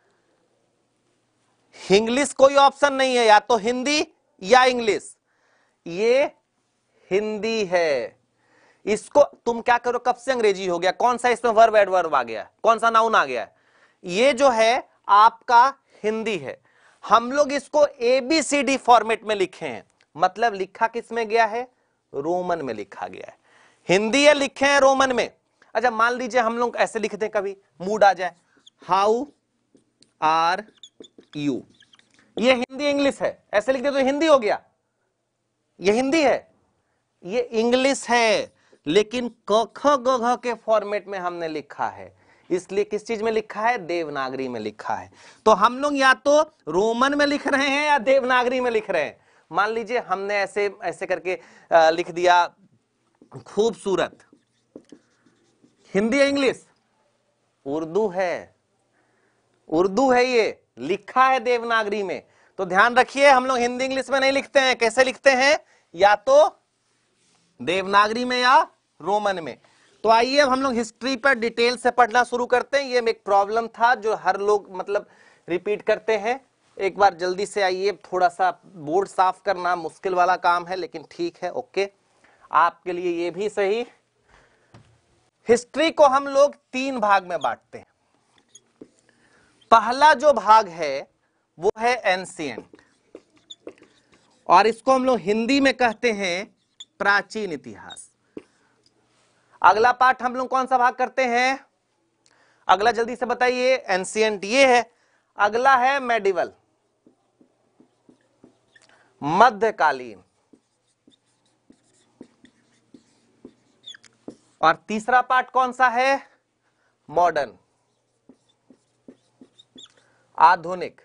इंग्लिश कोई ऑप्शन नहीं है, या तो हिंदी या इंग्लिश। ये हिंदी है। इसको तुम क्या करो कब से अंग्रेजी हो गया? कौन सा इसमें वर्ब एडवर्ब आ गया? कौन सा नाउन आ गया? ये जो है आपका हिंदी है। हम लोग इसको एबीसीडी फॉर्मेट में लिखे हैं, मतलब लिखा किस में गया है? रोमन में लिखा गया है। हिंदी है लिखे हैं रोमन में। अच्छा मान लीजिए हम लोग ऐसे लिखते हैं, कभी मूड आ जाए, हाउ आर यू, ये हिंदी इंग्लिश है, ऐसे लिख दे तो हिंदी हो गया। ये हिंदी है, ये इंग्लिश है, लेकिन क ख ग घ के फॉर्मेट में हमने लिखा है। इसलिए किस चीज में लिखा है? देवनागरी में लिखा है। तो हम लोग या तो रोमन में लिख रहे हैं या देवनागरी में लिख रहे हैं। मान लीजिए हमने ऐसे ऐसे करके आ, लिख दिया खूबसूरत। हिंदी या इंग्लिश? उर्दू है, उर्दू है, ये लिखा है देवनागरी में। तो ध्यान रखिए, हम लोग हिंदी इंग्लिश में नहीं लिखते हैं। कैसे लिखते हैं? या तो देवनागरी में या रोमन में। तो आइए अब हम लोग हिस्ट्री पर डिटेल से पढ़ना शुरू करते हैं। ये एक प्रॉब्लम था जो हर लोग मतलब रिपीट करते हैं। एक बार जल्दी से आइए, थोड़ा सा बोर्ड साफ करना मुश्किल वाला काम है, लेकिन ठीक है, ओके, आपके लिए ये भी सही। हिस्ट्री को हम लोग तीन भाग में बांटते हैं। पहला जो भाग है वो है एंशिएंट, और इसको हम लोग हिंदी में कहते हैं प्राचीन इतिहास। अगला पार्ट हम लोग कौन सा भाग करते हैं? अगला जल्दी से बताइए। एंशिएंट ये है। अगला है मेडिवल, मध्यकालीन। और तीसरा पार्ट कौन सा है? मॉडर्न, आधुनिक।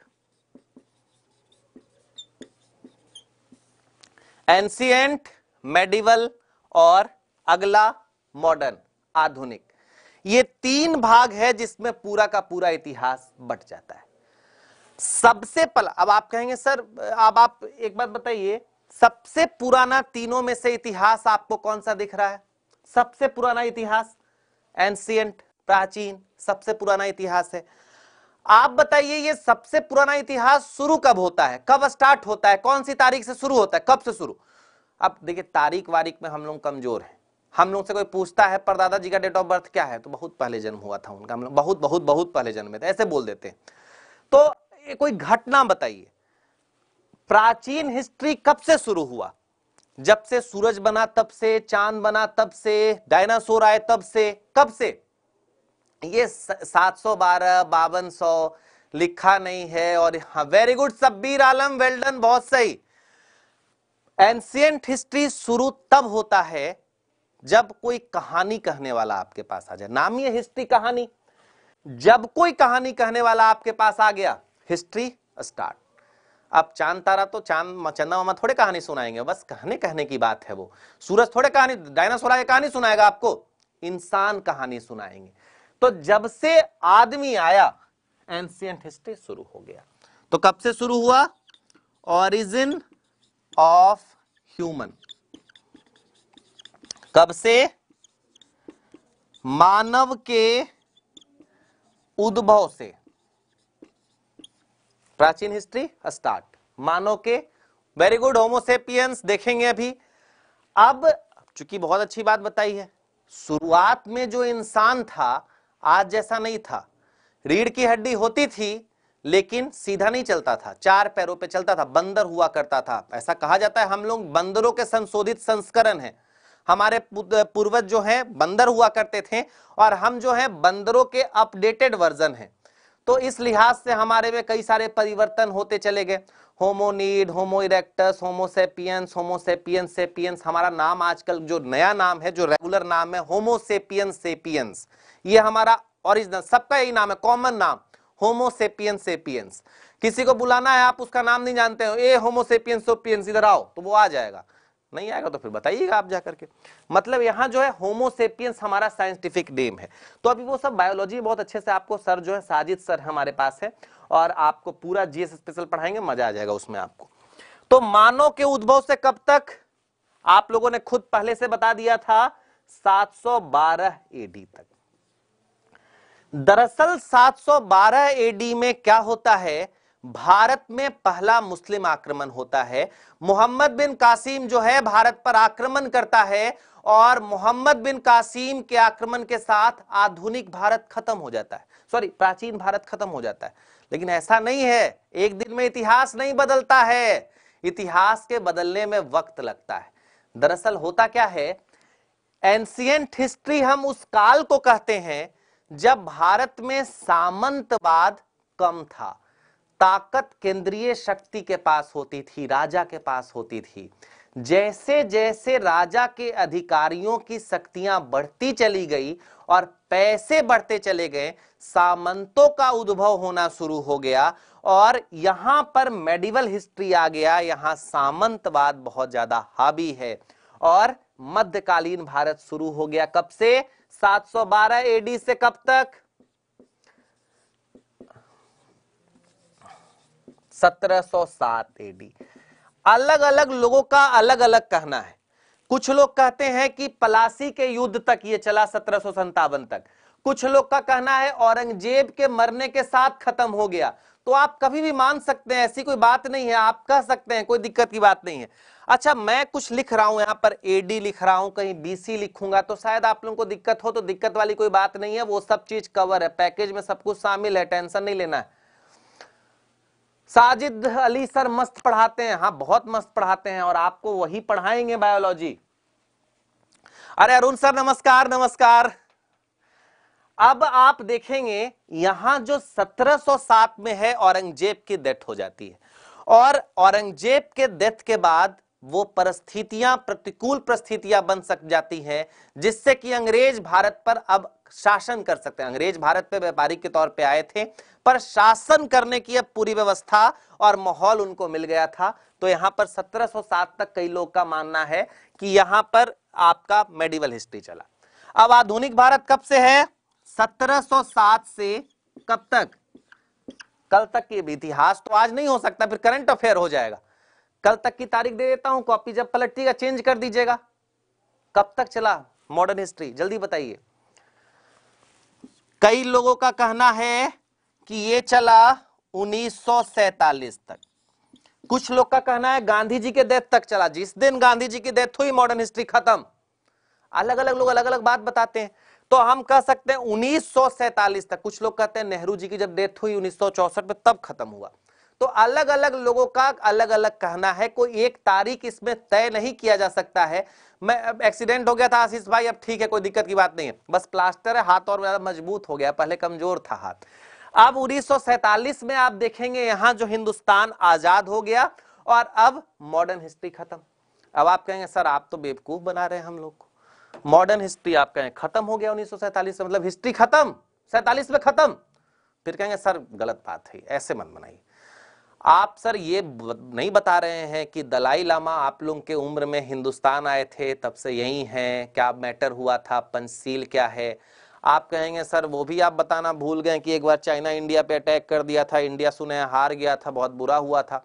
एंशिएंट, मेडिवल और अगला मॉडर्न, आधुनिक। ये तीन भाग है जिसमें पूरा का पूरा इतिहास बट जाता है। सबसे पहला, अब आप कहेंगे सर, अब आप एक बात बताइए, सबसे पुराना तीनों में से इतिहास आपको कौन सा दिख रहा है? सबसे पुराना इतिहास एंशिएंट, प्राचीन, सबसे पुराना इतिहास है। आप बताइए ये सबसे पुराना इतिहास शुरू कब होता है? कब स्टार्ट होता है? कौन सी तारीख से शुरू होता है? कब से शुरू? अब देखिए, तारीख वारीख में हम लोग कमजोर हैं। हम लोग से कोई पूछता है परदादा जी का डेट ऑफ बर्थ क्या है, तो बहुत पहले जन्म हुआ था उनका, हम लोग बहुत बहुत बहुत पहले जन्मे थे, ऐसे बोल देते हैं। तो ये कोई घटना बताइए, प्राचीन हिस्ट्री कब से शुरू हुआ? जब से सूरज बना तब से, चांद बना तब से, डायनासोर आए तब से, कब से? ये सात सौ बारह, बावन सौ लिखा नहीं है। और हाँ, very good Sabbir Alam, well done, बहुत सही। एंशिएंट हिस्ट्री शुरू तब होता है जब कोई कहानी कहने वाला आपके पास आ जाए। नाम ही है हिस्ट्री, कहानी। जब कोई कहानी कहने वाला आपके पास आ गया, हिस्ट्री स्टार्ट। अब चांद तारा तो चांद चंदा मामा थोड़े कहानी सुनाएंगे, बस कहने कहने की बात है। वो सूरज थोड़े कहानी, डायनासोर की कहानी सुनाएगा आपको, इंसान कहानी सुनाएंगे। तो जब से आदमी आया, एंशिएंट हिस्ट्री शुरू हो गया। तो कब से शुरू हुआ? Origin of human. कब से? मानव के उद्भव से। प्राचीन हिस्ट्री स्टार्ट मानव के। वेरी गुड, होमोसेपियंस देखेंगे अभी। अब चूंकि बहुत अच्छी बात बताई है, शुरुआत में जो इंसान था आज जैसा नहीं था। रीढ़ की हड्डी होती थी लेकिन सीधा नहीं चलता था, चार पैरों पे चलता था, बंदर हुआ करता था। ऐसा कहा जाता है हम लोग बंदरों के संशोधित संस्करण हैं। हमारे पूर्वज जो हैं बंदर हुआ करते थे और हम जो हैं बंदरों के अपडेटेड वर्जन हैं। तो इस लिहाज से हमारे में कई सारे परिवर्तन होते चले गए। Hominid, homo erectus, homo sapiens, homo sapiens sapiens. हमारा नाम आजकल जो नया नाम है, जो रेगुलर नाम है, होमोसेपियंस सेपियंस, ये हमारा ओरिजिनल, सबका यही नाम है, कॉमन नाम, होमोसेपियंस सेपियंस। किसी को बुलाना है, आप उसका नाम नहीं जानते हो, ए होमोसेपियंस सेपियंस इधर आओ, तो वो आ जाएगा। नहीं आएगा तो फिर बताइएगा आप जाकर के। मतलब यहां जो है होमोसेपियंस हमारा साइंटिफिक नेम है। तो अभी वो सब बायोलॉजी बहुत अच्छे से आपको सर जो है साजिद सर हमारे पास है और आपको पूरा जीएस स्पेशल पढ़ाएंगे, मजा आ जाएगा उसमें आपको। तो मानव के उद्भव से कब तक? आप लोगों ने खुद पहले से बता दिया था, सात सौ बारह एडी तक। दरअसल सात सौ बारह एडी में क्या होता है, भारत में पहला मुस्लिम आक्रमण होता है। मोहम्मद बिन कासिम जो है भारत पर आक्रमण करता है और मोहम्मद बिन कासिम के आक्रमण के साथ आधुनिक भारत खत्म हो जाता है, सॉरी प्राचीन भारत खत्म हो जाता है। लेकिन ऐसा नहीं है, एक दिन में इतिहास नहीं बदलता है, इतिहास के बदलने में वक्त लगता है। दरअसल होता क्या है, एंशिएंट हिस्ट्री हम उस काल को कहते हैं जब भारत में सामंतवाद कम था, ताकत केंद्रीय शक्ति के पास होती थी, राजा के पास होती थी। जैसे जैसे राजा के अधिकारियों की शक्तियां बढ़ती चली गई और पैसे बढ़ते चले गए, सामंतों का उद्भव होना शुरू हो गया और यहां पर मेडिवल हिस्ट्री आ गया। यहां सामंतवाद बहुत ज्यादा हावी है और मध्यकालीन भारत शुरू हो गया। कब से? सात सौ बारह एडी से कब तक? सत्रह सौ सात एडी। अलग अलग लोगों का अलग अलग कहना है। कुछ लोग कहते हैं कि पलासी के युद्ध तक ये चला, सत्रह सौ संतावन तक। कुछ लोग का कहना है औरंगजेब के मरने के साथ खत्म हो गया। तो आप कभी भी मान सकते हैं, ऐसी कोई बात नहीं है, आप कह सकते हैं, कोई दिक्कत की बात नहीं है। अच्छा, मैं कुछ लिख रहा हूं, यहां पर एडी लिख रहा हूं, कहीं बीसी लिखूंगा तो शायद आप लोगों को दिक्कत हो, तो दिक्कत वाली कोई बात नहीं है, वो सब चीज कवर है, पैकेज में सब कुछ शामिल है, टेंशन नहीं लेना है। साजिद अली सर मस्त पढ़ाते हैं, हाँ बहुत मस्त पढ़ाते हैं और आपको वही पढ़ाएंगे बायोलॉजी। अरे अरुण सर नमस्कार नमस्कार। अब आप देखेंगे यहां जो सत्रह सौ सात में है, औरंगजेब की डेथ हो जाती है और औरंगजेब के डेथ के बाद वो परिस्थितियां, प्रतिकूल परिस्थितियां बन सक जाती हैं जिससे कि अंग्रेज भारत पर अब शासन कर सकते हैं। अंग्रेज भारत पे व्यापारी के तौर पे आए थे, पर शासन करने की अब पूरी व्यवस्था और माहौल उनको मिल गया था। तो यहां पर सत्रह सौ सात तक कई लोग का मानना है कि यहां पर आपका मेडिवल हिस्ट्री चला। अब आधुनिक भारत कब से है? सत्रह सौ सात से कब तक? कल तक की इतिहास तो आज नहीं हो सकता, फिर करंट अफेयर हो जाएगा। कल तक की तारीख दे देता हूं, कॉपी जब पलटिएगा चेंज कर दीजिएगा। कब तक चला मॉडर्न हिस्ट्री, जल्दी बताइए। कई लोगों का कहना है कि ये चला उन्नीस सौ सैतालीस तक। कुछ लोग का कहना है गांधी जी के डेथ तक चला, जिस दिन गांधी जी की डेथ हुई मॉडर्न हिस्ट्री खत्म। अलग अलग लोग अलग अलग बात बताते हैं, तो हम कह सकते हैं उन्नीस सौ सैतालीस तक। कुछ लोग कहते हैं नेहरू जी की जब डेथ हुई उन्नीस सौ चौसठ में तब खत्म हुआ। तो अलग अलग लोगों का अलग अलग कहना है, कोई एक तारीख इसमें तय नहीं किया जा सकता है। मैं एक्सीडेंट हो गया था आशीष भाई, अब ठीक है, कोई दिक्कत की बात नहीं है, बस प्लास्टर है, हाथ और ज्यादा मजबूत हो गया, पहले कमजोर था हाथ। अब उन्नीस सौ सैतालीस में आप देखेंगे यहां जो हिंदुस्तान आजाद हो गया और अब मॉडर्न हिस्ट्री खत्म। अब आप कहेंगे सर आप तो बेवकूफ बना रहे हैं हम लोग को, मॉडर्न हिस्ट्री आप कहें खत्म हो गया उन्नीस सौ सैतालीस से, मतलब हिस्ट्री खत्म, सैतालीस में खत्म। फिर कहेंगे सर गलत बात है, ऐसे मत बनाइए। आप सर ये नहीं बता रहे हैं कि दलाई लामा आप लोगों के उम्र में हिंदुस्तान आए थे तब से यही हैं, क्या मैटर हुआ था, पंचशील क्या है। आप कहेंगे सर वो भी आप बताना भूल गए कि एक बार चाइना इंडिया पे अटैक कर दिया था, इंडिया सुने हार गया था, बहुत बुरा हुआ था।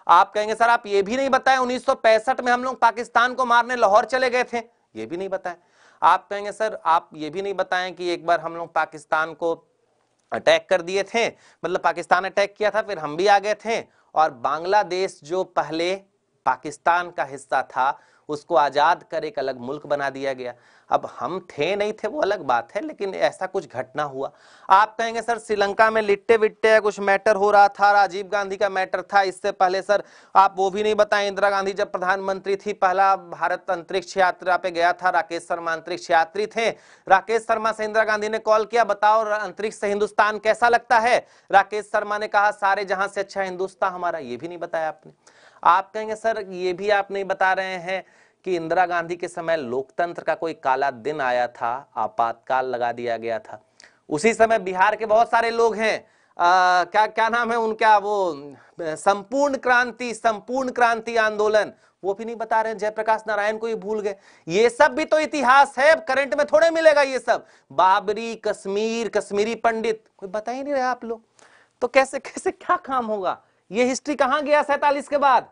आप कहेंगे सर आप ये भी नहीं बताएं उन्नीस सौ पैंसठ में हम लोग पाकिस्तान को मारने लाहौर चले गए थे, ये भी नहीं बताएं। आप कहेंगे सर आप ये भी नहीं बताएं कि एक बार हम लोग पाकिस्तान को अटैक कर दिए थे, मतलब पाकिस्तान अटैक किया था फिर हम भी आ गए थे, और बांग्लादेश जो पहले पाकिस्तान का हिस्सा था उसको आजाद कर एक अलग मुल्क बना दिया गया। अब हम थे नहीं थे वो अलग बात है, लेकिन ऐसा कुछ घटना हुआ। आप कहेंगे सर श्रीलंका में लिट्टे विट्टे कुछ मैटर हो रहा था, राजीव गांधी का मैटर था, इससे पहले सर आप वो भी नहीं बताएं। इंदिरा गांधी जब प्रधानमंत्री थी पहला भारत अंतरिक्ष यात्रा पे गया था, राकेश शर्मा अंतरिक्ष यात्री थे। राकेश शर्मा से इंदिरा गांधी ने कॉल किया, बताओ अंतरिक्ष से हिंदुस्तान कैसा लगता है? राकेश शर्मा ने कहा सारे जहां से अच्छा हिंदुस्तान हमारा, ये भी नहीं बताया आपने। आप कहेंगे सर ये भी आप नहीं बता रहे हैं कि इंदिरा गांधी के समय लोकतंत्र का कोई काला दिन आया था, आपातकाल लगा दिया गया था। उसी समय बिहार के बहुत सारे लोग हैं, आ, क्या क्या नाम है उनका, वो संपूर्ण क्रांति संपूर्ण क्रांति आंदोलन, वो भी नहीं बता रहे हैं। जयप्रकाश नारायण को ये भूल गए। ये सब भी तो इतिहास है, करंट में थोड़े मिलेगा ये सब। बाबरी, कश्मीर, कश्मीरी पंडित, कोई बता ही नहीं रहा आप लोग, तो कैसे कैसे क्या काम होगा? ये हिस्ट्री कहां गया सैतालीस के बाद?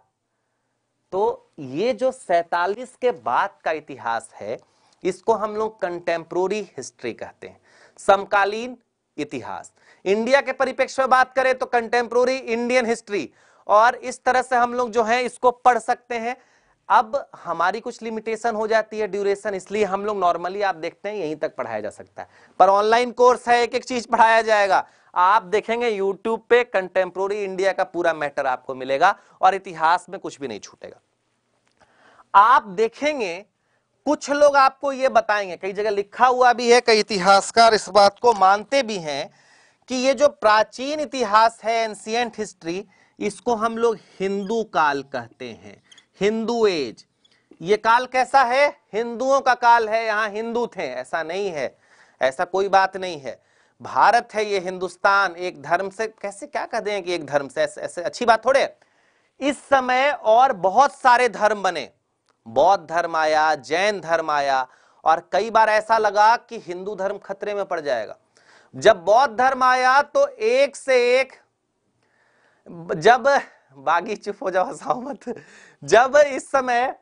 तो ये जो सैतालीस के बाद का इतिहास है इसको हम लोग कंटेम्प्रोरी हिस्ट्री कहते हैं, समकालीन इतिहास। इंडिया के परिप्रेक्ष्य में बात करें तो कंटेम्प्रोरी इंडियन हिस्ट्री, और इस तरह से हम लोग जो है इसको पढ़ सकते हैं। अब हमारी कुछ लिमिटेशन हो जाती है ड्यूरेशन, इसलिए हम लोग नॉर्मली आप देखते हैं यहीं तक पढ़ाया जा सकता है, पर ऑनलाइन कोर्स है, एक एक चीज पढ़ाया जाएगा। आप देखेंगे यूट्यूब पे कंटेम्प्रोरी इंडिया का पूरा मैटर आपको मिलेगा और इतिहास में कुछ भी नहीं छूटेगा। आप देखेंगे कुछ लोग आपको यह बताएंगे, कई जगह लिखा हुआ भी है, कई इतिहासकार इस बात को मानते भी हैं कि ये जो प्राचीन इतिहास है, एंशिएंट हिस्ट्री, इसको हम लोग हिंदू काल कहते हैं, हिंदू एज। ये काल कैसा है? हिंदुओं का काल है, यहां हिंदू थे, ऐसा नहीं है, ऐसा कोई बात नहीं है। भारत है ये, हिंदुस्तान एक धर्म से, कैसे क्या कह दें कि एक धर्म से, ऐसे, ऐसे अच्छी बात थोड़े। इस समय और बहुत सारे धर्म बने, बौद्ध धर्म आया, जैन धर्म आया, और कई बार ऐसा लगा कि हिंदू धर्म खतरे में पड़ जाएगा। जब बौद्ध धर्म आया तो एक से एक, जब बागी चुप हो जाओ हंसाओ मत, जब इस समय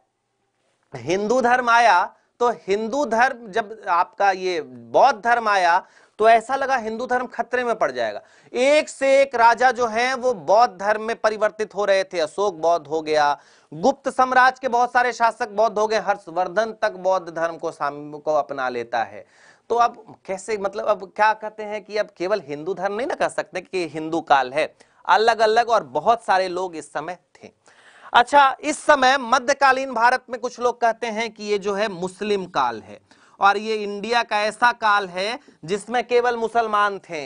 हिंदू धर्म आया तो हिंदू धर्म, जब आपका ये बौद्ध धर्म आया तो ऐसा लगा हिंदू धर्म खतरे में पड़ जाएगा। एक से एक राजा जो हैं वो बौद्ध धर्म में परिवर्तित हो रहे थे। अशोक बौद्ध हो गया, गुप्त साम्राज्य के बहुत सारे शासक बौद्ध हो गए, हर्षवर्धन तक बौद्ध धर्म को को अपना लेता है। तो अब कैसे, मतलब अब क्या कहते हैं कि अब केवल हिंदू धर्म नहीं ना कह सकते कि हिंदू काल है, अलग अलग और बहुत सारे लोग इस समय थे। अच्छा, इस समय मध्यकालीन भारत में कुछ लोग कहते हैं कि ये जो है मुस्लिम काल है, और ये इंडिया का ऐसा काल है जिसमें केवल मुसलमान थे।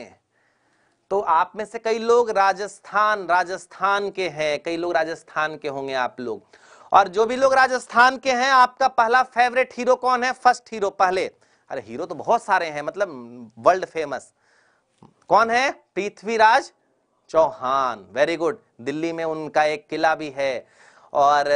तो आप में से कई लोग राजस्थान राजस्थान के हैं, कई लोग राजस्थान के होंगे आप लोग, और जो भी लोग राजस्थान के हैं आपका पहला फेवरेट हीरो कौन है? फर्स्ट हीरो पहले, अरे हीरो तो बहुत सारे हैं, मतलब वर्ल्ड फेमस, कौन है? Prithviraj Chauhan, very good. दिल्ली में उनका एक किला भी है, और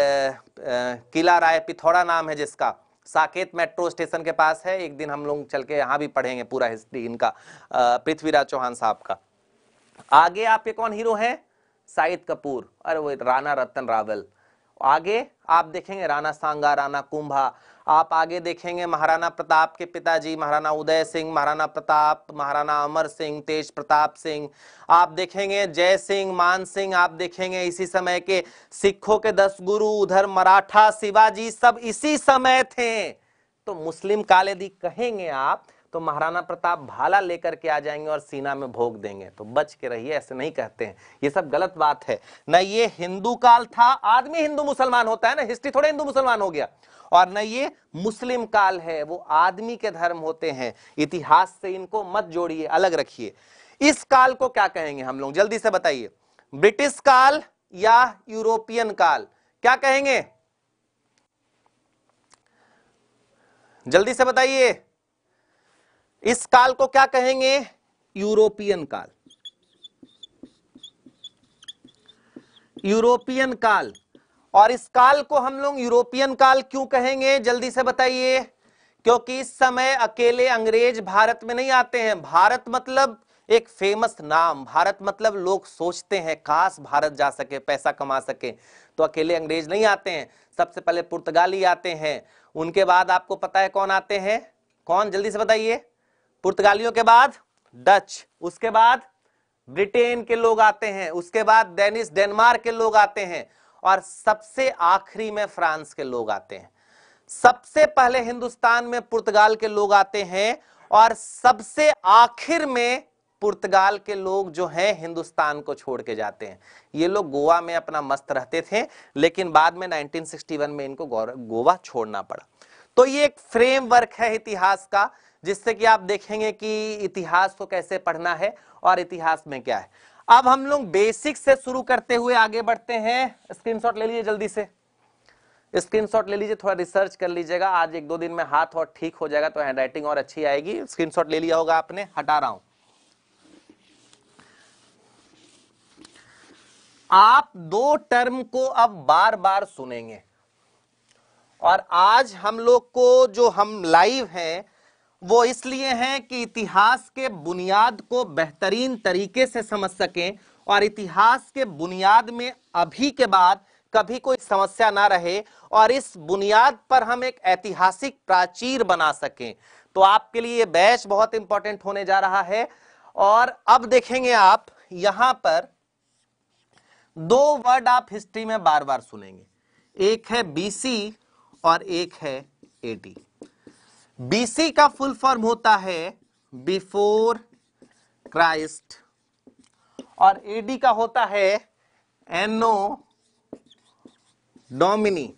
किला राय पिथौरा नाम है जिसका, साकेत मेट्रो स्टेशन के पास है। एक दिन हम लोग चल के यहाँ भी पढ़ेंगे पूरा हिस्ट्री इनका, पृथ्वीराज चौहान साहब का। आगे आपके कौन हीरो हैं? शाहिद कपूर, अरे वो राणा रतन रावल। आगे आप देखेंगे राणा सांगा, राणा कुंभा। आप आगे देखेंगे महाराणा प्रताप के पिताजी महाराणा उदय सिंह, महाराणा प्रताप, महाराणा अमर सिंह, तेज प्रताप सिंह। आप देखेंगे जय सिंह, मान सिंह। आप देखेंगे इसी समय के सिखों के दस गुरु, उधर मराठा शिवाजी, सब इसी समय थे। तो मुस्लिम काल यदि कहेंगे आप तो महाराणा प्रताप भाला लेकर के आ जाएंगे और सीना में भोग देंगे, तो बच के रहिए, ऐसे नहीं कहते हैं, ये सब गलत बात है। न ये हिंदू काल था, आदमी हिंदू मुसलमान होता है ना, हिस्ट्री थोड़े हिंदू मुसलमान हो गया, और न ये मुस्लिम काल है, वो आदमी के धर्म होते हैं। इतिहास से इनको मत जोड़िए, अलग रखिए। इस काल को क्या कहेंगे हम लोग, जल्दी से बताइए? ब्रिटिश काल या यूरोपियन काल, क्या कहेंगे? जल्दी से बताइए, इस काल को क्या कहेंगे? यूरोपियन काल, यूरोपियन काल। और इस काल को हम लोग यूरोपियन काल क्यों कहेंगे, जल्दी से बताइए? क्योंकि इस समय अकेले अंग्रेज भारत में नहीं आते हैं। भारत मतलब एक फेमस नाम। भारत मतलब लोग सोचते हैं काश भारत जा सके, पैसा कमा सके, तो अकेले अंग्रेज नहीं आते हैं, सबसे पहले पुर्तगाली आते हैं, उनके बाद आपको पता है कौन आते हैं, कौन, जल्दी से बताइए। पुर्तगालियों के बाद डच, उसके बाद ब्रिटेन के लोग आते हैं, उसके बाद डेनिश डेनमार्क के लोग आते हैं, और सबसे आखिरी में फ्रांस के लोग आते हैं। सबसे पहले हिंदुस्तान में पुर्तगाल के लोग आते हैं, और सबसे आखिर में पुर्तगाल के लोग जो हैं हिंदुस्तान को छोड़ के जाते हैं। ये लोग गोवा में अपना मस्त रहते थे, लेकिन बाद में नाइनटीन सिक्सटी वन में इनको गोवा छोड़ना पड़ा। तो ये एक फ्रेमवर्क है इतिहास का, जिससे कि आप देखेंगे कि इतिहास को कैसे पढ़ना है और इतिहास में क्या है। अब हम लोग बेसिक से शुरू करते हुए आगे बढ़ते हैं। स्क्रीनशॉट ले लीजिए, जल्दी से स्क्रीनशॉट ले लीजिए, थोड़ा रिसर्च कर लीजिएगा, आज एक दो दिन में हाथ और ठीक हो जाएगा तो हैंडराइटिंग और अच्छी आएगी। स्क्रीनशॉट ले लिया होगा आपने, हटा रहा हूं। आप दो टर्म को अब बार बार सुनेंगे, और आज हम लोग को जो हम लाइव हैं वो इसलिए हैं कि इतिहास के बुनियाद को बेहतरीन तरीके से समझ सकें, और इतिहास के बुनियाद में अभी के बाद कभी कोई समस्या ना रहे, और इस बुनियाद पर हम एक ऐतिहासिक प्राचीर बना सकें। तो आपके लिए बैच बहुत इंपॉर्टेंट होने जा रहा है। और अब देखेंगे आप यहां पर दो वर्ड आप हिस्ट्री में बार बार सुनेंगे, एक है बीसी और एक है एडी। बीसी का फुल फॉर्म होता है बिफोर क्राइस्ट, और एडी का होता है एनो डोमिनी।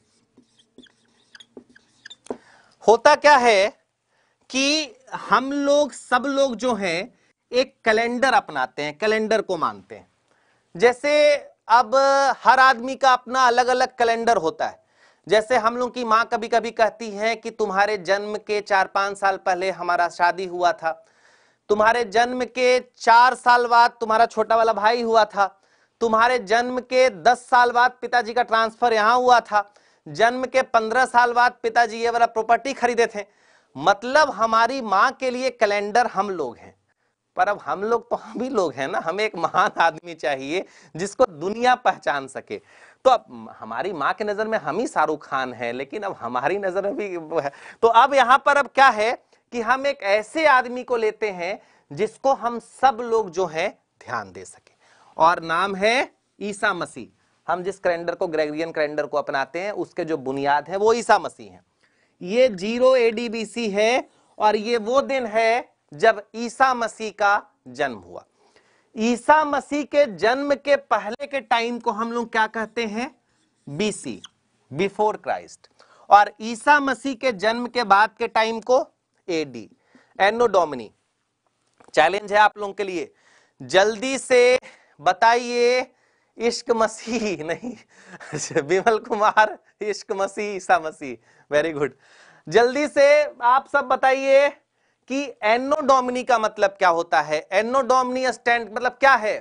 होता क्या है कि हम लोग सब लोग जो हैं एक कैलेंडर अपनाते हैं, कैलेंडर को मानते हैं। जैसे अब हर आदमी का अपना अलग अलग कैलेंडर होता है। जैसे हम लोग की माँ कभी कभी कहती है कि तुम्हारे जन्म के चार पांच साल पहले हमारा शादी हुआ था, तुम्हारे जन्म के चार साल बाद तुम्हारा छोटा वाला भाई हुआ था, तुम्हारे जन्म के दस साल बाद पिताजी का ट्रांसफर यहां हुआ था, जन्म के पंद्रह साल बाद पिताजी ये वाला प्रॉपर्टी खरीदे थे। मतलब हमारी माँ के लिए कैलेंडर हम लोग हैं। पर अब हम लोग तो हम ही लोग हैं ना, हमें एक महान आदमी चाहिए जिसको दुनिया पहचान सके। तो अब हमारी माँ के नजर में हम ही शाहरुख खान हैं, लेकिन अब हमारी नजर में भी वो है। तो अब यहां पर अब क्या है कि हम एक ऐसे आदमी को लेते हैं जिसको हम सब लोग जो है ध्यान दे सके, और नाम है ईसा मसीह। हम जिस कैलेंडर को, ग्रेगोरियन कैलेंडर को अपनाते हैं, उसके जो बुनियाद है वो ईसा मसीह है। ये जीरो एडी बीसी है, और ये वो दिन है जब ईसा मसीह का जन्म हुआ। ईसा मसीह के जन्म के पहले के टाइम को हम लोग क्या कहते हैं, बीसी, बिफोर क्राइस्ट, और ईसा मसीह के जन्म के बाद के टाइम को एडी, एनो डोमिनी। चैलेंज है आप लोगों के लिए, जल्दी से बताइए इश्क मसीह नहीं विमल कुमार, इश्क मसीह, ईसा मसीह, वेरी गुड। जल्दी से आप सब बताइए कि एनो डोमिनी का मतलब क्या होता है। एनो डोमिनी स्टैंड मतलब क्या है?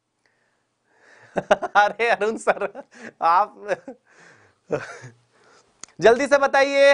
अरे अरुण सर आप जल्दी से बताइए,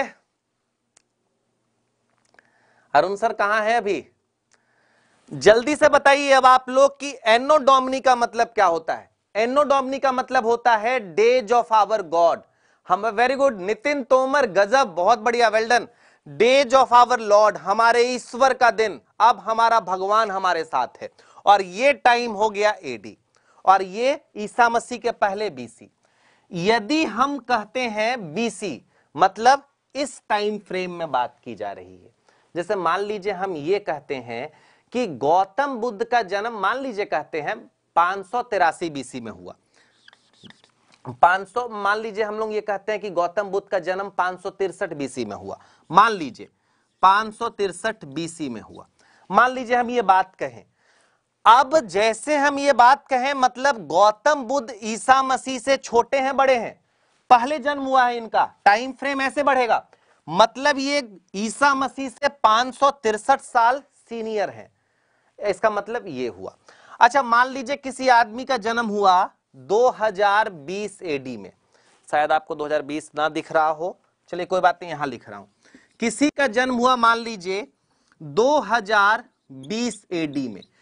अरुण सर कहां है अभी? जल्दी से बताइए अब आप लोग कि एनो डोमिनी का मतलब क्या होता है। एनो डोमिनी का मतलब होता है डेज ऑफ आवर गॉड। हम, वेरी गुड नितिन तोमर, गजब, बहुत बढ़िया, well done. Days of our lord, हमारे ईश्वर का दिन, अब हमारा भगवान हमारे साथ है, और ये टाइम हो गया एडी, और ये ईसा मसीह के पहले बीसी। यदि हम कहते हैं बीसी मतलब इस टाइम फ्रेम में बात की जा रही है। जैसे मान लीजिए हम ये कहते हैं कि गौतम बुद्ध का जन्म, मान लीजिए कहते हैं पांच सौ तिरासी बीसी में हुआ। पांच सौ, मान लीजिए हम लोग ये कहते हैं कि गौतम बुद्ध का जन्म पांच सौ तिरसठ बीसी में हुआ। मान लीजिए पांच सौ तिरसठ बीसी में हुआ, मान लीजिए हम ये बात कहें। अब जैसे हम ये बात कहें मतलब गौतम बुद्ध ईसा मसीह से छोटे हैं, बड़े हैं, पहले जन्म हुआ है इनका, टाइम फ्रेम ऐसे बढ़ेगा, मतलब ये ईसा मसीह से पांच सौ तिरसठ साल सीनियर है। इसका मतलब ये हुआ। अच्छा, मान लीजिए किसी आदमी का जन्म हुआ दो हज़ार बीस एडी में, शायद आपको दो हज़ार बीस ना दिख रहा हो, चलिए कोई बात नहीं, यहां लिख रहा हूं। किसी का जन्म हुआ मान लीजिए दो हज़ार बीस एडी में,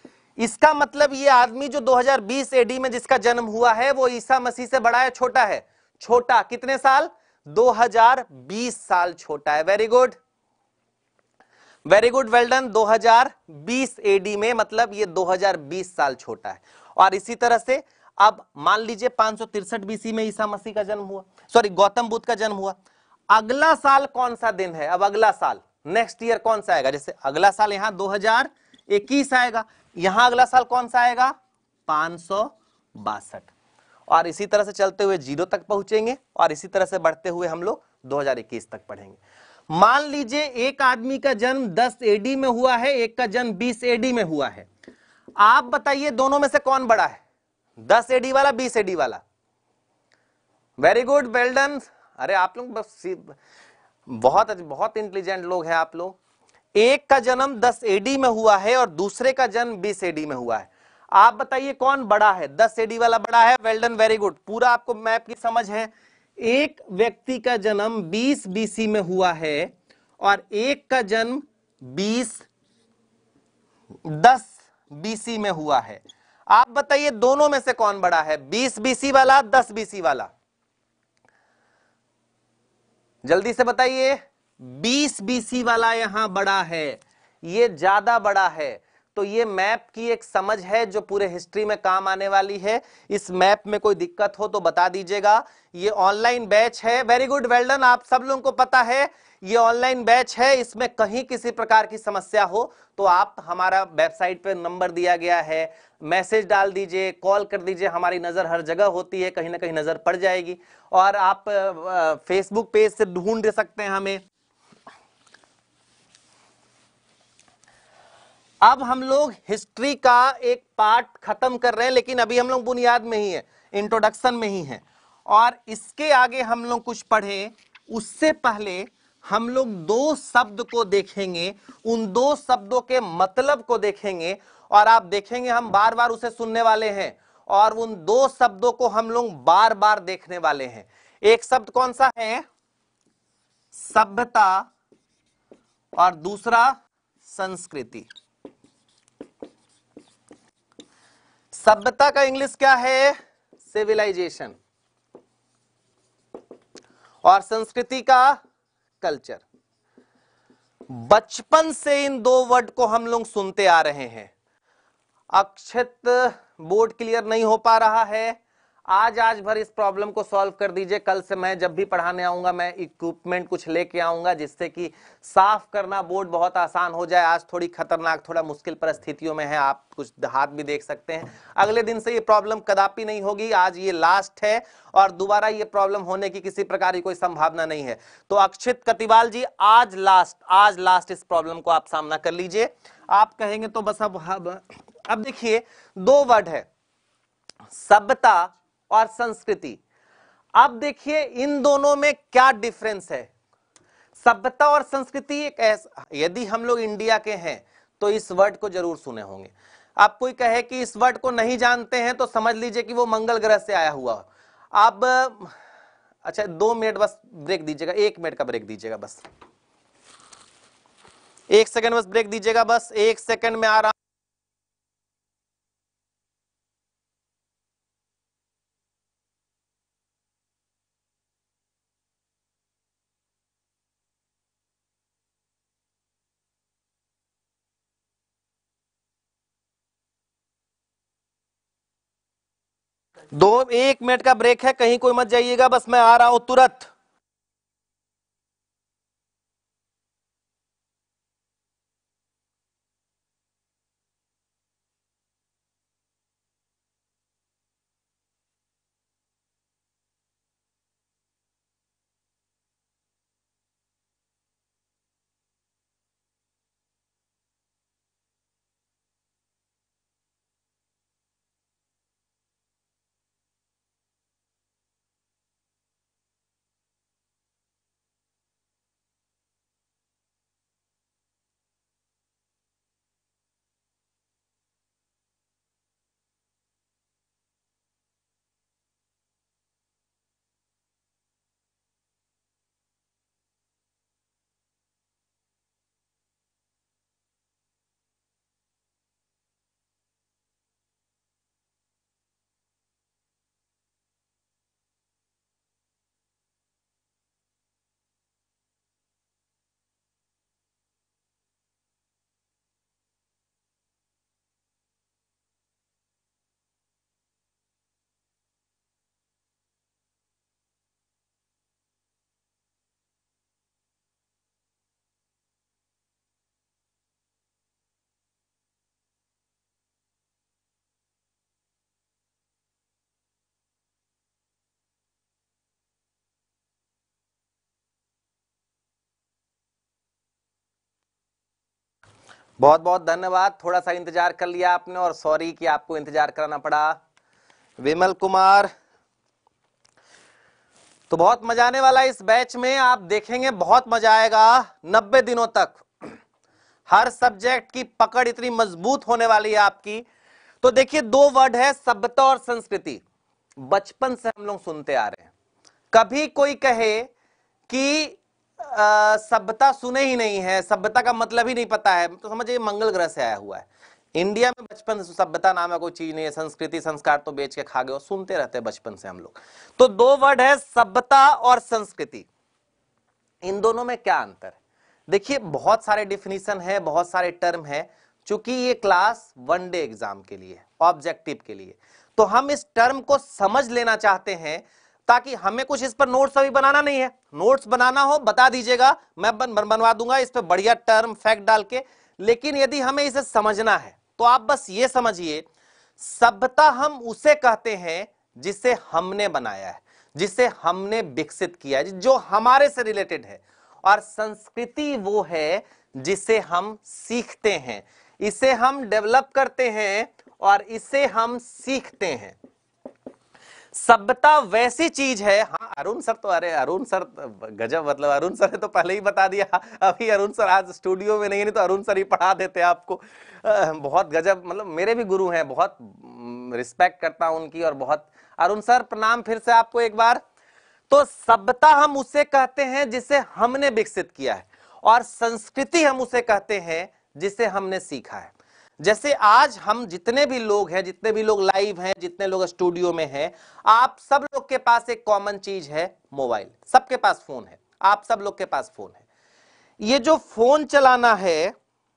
इसका मतलब ये आदमी जो दो हज़ार बीस एडी में जिसका जन्म हुआ है वो ईसा मसीह से बड़ा है छोटा है? छोटा। कितने साल? दो हज़ार बीस साल छोटा है। Very good, very good, well done. दो हज़ार बीस एडी में मतलब ये दो हज़ार बीस साल छोटा है। और इसी तरह से अब मान लीजिए पांच सौ तिरसठ बीसी में ईसा मसीह का जन्म हुआ, सॉरी गौतम बुद्ध का जन्म हुआ। अगला साल कौन सा दिन है? अब अगला साल, नेक्स्ट ईयर कौन सा आएगा? जैसे अगला साल यहां दो हज़ार इक्कीस आएगा, यहां अगला साल कौन सा आएगा? पांच सौ बासठ। और इसी तरह से चलते हुए जीरो तक पहुंचेंगे और इसी तरह से बढ़ते हुए हम लोग दो हज़ार इक्कीस तक पढ़ेंगे। मान लीजिए एक आदमी का जन्म दस एडी में हुआ है, एक का जन्म बीस एडी में हुआ है। आप बताइए दोनों में से कौन बड़ा है? दस एडी वाला, बीस एडी वाला? Very good, well done. अरे आप लोग बस बहुत बहुत इंटेलिजेंट लोग हैं आप लोग। एक का जन्म दस एडी में हुआ है और दूसरे का जन्म बीस एडी में हुआ है। आप बताइए कौन बड़ा है? दस एडी वाला बड़ा है। Well done, very good. पूरा आपको मैप की समझ है। एक व्यक्ति का जन्म बीस बीसी में हुआ है और एक का जन्म बीस दस बीसी में हुआ है। आप बताइए दोनों में से कौन बड़ा है? बीस बीसी वाला, दस बीसी वाला? जल्दी से बताइए। बीस बीसी वाला यहां बड़ा है, ये ज्यादा बड़ा है। तो ये मैप की एक समझ है जो पूरे हिस्ट्री में काम आने वाली है। इस मैप में कोई दिक्कत हो तो बता दीजिएगा। ये ऑनलाइन बैच है। Very good, well done. आप सब लोगों को पता है ये ऑनलाइन बैच है। इसमें कहीं किसी प्रकार की समस्या हो तो आप हमारा वेबसाइट पे नंबर दिया गया है, मैसेज डाल दीजिए, कॉल कर दीजिए। हमारी नजर हर जगह होती है, कहीं ना कहीं नजर पड़ जाएगी। और आप फेसबुक पेज से ढूंढ सकते हैं हमें। अब हम लोग हिस्ट्री का एक पार्ट खत्म कर रहे हैं, लेकिन अभी हम लोग बुनियाद में ही है, इंट्रोडक्शन में ही है। और इसके आगे हम लोग कुछ पढ़े उससे पहले हम लोग दो शब्द को देखेंगे, उन दो शब्दों के मतलब को देखेंगे। और आप देखेंगे हम बार बार उसे सुनने वाले हैं और उन दो शब्दों को हम लोग बार बार देखने वाले हैं। एक शब्द कौन सा है? सभ्यता। और दूसरा संस्कृति। सभ्यता का इंग्लिश क्या है? सिविलाइजेशन। और संस्कृति का कल्चर। बचपन से इन दो वर्ड को हम लोग सुनते आ रहे हैं। अक्षित बोर्ड क्लियर नहीं हो पा रहा है। आज आज भर इस प्रॉब्लम को सॉल्व कर दीजिए। कल से मैं जब भी पढ़ाने आऊंगा मैं इक्विपमेंट कुछ लेके आऊंगा जिससे कि साफ करना बोर्ड बहुत आसान हो जाए। आज थोड़ी खतरनाक, थोड़ा मुश्किल परिस्थितियों में है, आप कुछ हाथ भी देख सकते हैं। अगले दिन से ये प्रॉब्लम कदापि नहीं होगी। आज ये लास्ट है और दोबारा ये प्रॉब्लम होने की किसी प्रकार की कोई संभावना नहीं है। तो अक्षित कतिवाल जी, आज लास्ट, आज लास्ट इस प्रॉब्लम को आप सामना कर लीजिए। आप कहेंगे तो बस अब अब देखिए दो वर्ड है, सभ्यता और संस्कृति। अब देखिए इन दोनों में क्या डिफरेंस है। सभ्यता और संस्कृति एक ऐसा, यदि हम लोग इंडिया के हैं तो इस वर्ड को जरूर सुने होंगे। आप कोई कहे कि इस वर्ड को नहीं जानते हैं तो समझ लीजिए कि वो मंगल ग्रह से आया हुआ। अब अच्छा दो मिनट बस ब्रेक दीजिएगा, एक मिनट का ब्रेक दीजिएगा, बस एक सेकंड बस ब्रेक दीजिएगा, बस एक सेकंड में आ रहा। दो एक मिनट का ब्रेक है, कहीं कोई मत जाइएगा, बस मैं आ रहा हूं तुरंत। बहुत बहुत धन्यवाद, थोड़ा सा इंतजार कर लिया आपने और सॉरी कि आपको इंतजार कराना पड़ा। विमल कुमार, तो बहुत मजा आने वाला है इस बैच में, आप देखेंगे बहुत मजा आएगा। नब्बे दिनों तक हर सब्जेक्ट की पकड़ इतनी मजबूत होने वाली है आपकी। तो देखिए दो वर्ड है, सभ्यता और संस्कृति। बचपन से हम लोग सुनते आ रहे हैं, कभी कोई कहे कि सभ्यता सुने ही नहीं है, सभ्यता का मतलब ही नहीं पता है, तो समझिए मंगल ग्रह से आया हुआ है। इंडिया में बचपन से सभ्यता नाम है कोई चीज नहीं है, संस्कृति संस्कार तो बेच के खा गए, सुनते रहते हैं बचपन से हम लोग। तो दो वर्ड है, सभ्यता और संस्कृति। इन दोनों में क्या अंतर है? देखिए बहुत सारे डिफिनीशन है, बहुत सारे टर्म है, चूंकि ये क्लास वन डे एग्जाम के लिए, ऑब्जेक्टिव के लिए, तो हम इस टर्म को समझ लेना चाहते हैं ताकि हमें कुछ इस पर नोट्स अभी बनाना नहीं है। नोट्स बनाना हो बता दीजिएगा, मैं बन, बन, बनवा दूंगा इस पर बढ़िया टर्म फैक्ट डाल के। लेकिन यदि हमें इसे समझना है तो आप बस ये समझिए, सभ्यता हम उसे कहते हैं जिसे हमने बनाया है, जिसे हमने विकसित किया है, जो हमारे से रिलेटेड है। और संस्कृति वो है जिसे हम सीखते हैं, इसे हम डेवलप करते हैं और इसे हम सीखते हैं। सभ्यता वैसी चीज है, हाँ अरुण सर तो, अरे अरुण सर गजब, मतलब अरुण सर ने तो पहले ही बता दिया। अभी अरुण सर आज स्टूडियो में नहीं, नहीं तो अरुण सर ही पढ़ा देते आपको। बहुत गजब, मतलब मेरे भी गुरु हैं, बहुत रिस्पेक्ट करता हूं उनकी। और बहुत अरुण सर प्रणाम फिर से आपको एक बार। तो सभ्यता हम उसे कहते हैं जिसे हमने विकसित किया है, और संस्कृति हम उसे कहते हैं जिसे हमने सीखा है। जैसे आज हम जितने भी लोग हैं, जितने भी लोग लाइव हैं, जितने लोग स्टूडियो में हैं, आप सब लोग के पास एक कॉमन चीज है, मोबाइल। सबके पास फोन है, आप सब लोग के पास फोन है। ये जो फोन चलाना है,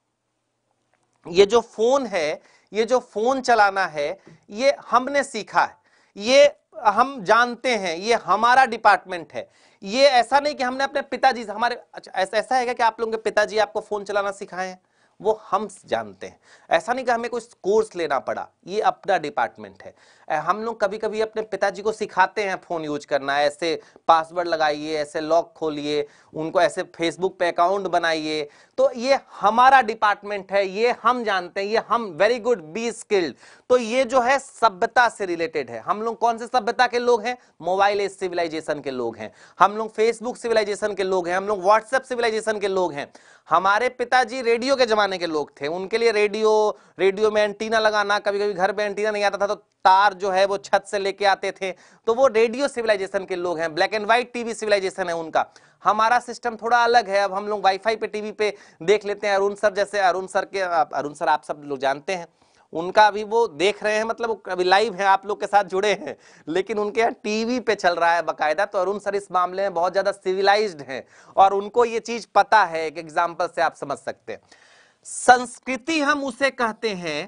ये जो फोन है, ये जो फोन चलाना है, ये हमने सीखा है, ये हम जानते हैं, ये हमारा डिपार्टमेंट है। ये ऐसा नहीं कि हमने अपने पिताजी से, हमारे अच्छा ऐसा ऐसा है क्या कि आप लोगों के पिताजी आपको फोन चलाना सिखाए हैं? वो हम जानते हैं। ऐसा नहीं कि हमें कोई कोर्स लेना पड़ा, ये अपना डिपार्टमेंट है। हम लोग कभी कभी अपने पिताजी को सिखाते हैं फोन यूज करना, ऐसे पासवर्ड लगाइए, ऐसे लॉक खोलिए, उनको ऐसे फेसबुक पे अकाउंट बनाइए। तो ये हमारा डिपार्टमेंट है, ये हम जानते हैं, ये हम वेरी गुड, बी स्किल्ड। तो ये जो है सभ्यता से रिलेटेड है। हम लोग कौन से सभ्यता के लोग हैं? मोबाइल एज सिविलाइजेशन के लोग हैं, हम लोग फेसबुक सिविलाइजेशन के लोग हैं, हम लोग व्हाट्सएप सिविलाइजेशन के लोग हैं। हमारे पिताजी रेडियो के जमाने के लोग थे, उनके लिए रेडियो रेडियो में एंटीना लगाना, कभी कभी घर में एंटीना नहीं आता था तो तार जो है वो छत से लेके आते थे, तो वो रेडियो सिविलाइजेशन के लोग हैं। Black and white TV civilisation है उनका। हमारा सिस्टम थोड़ा अलग है, अब हम लोग वाईफाई पे टीवी पे देख लेते हैं। अरुण सर जैसे, अरुण सर के अरुण सर आप सब लोग जानते हैं, उनका अभी वो देख रहे हैं, मतलब अभी लाइव है, आप लोग के साथ जुड़े हैं, लेकिन उनके यहाँ टीवी पे चल रहा है बकायदा। तो अरुण सर इस मामले में बहुत ज्यादा सिविलाइज्ड हैं और उनको ये चीज पता है। एक एग्जांपल से आप समझ सकते हैं। संस्कृति हम उसे कहते हैं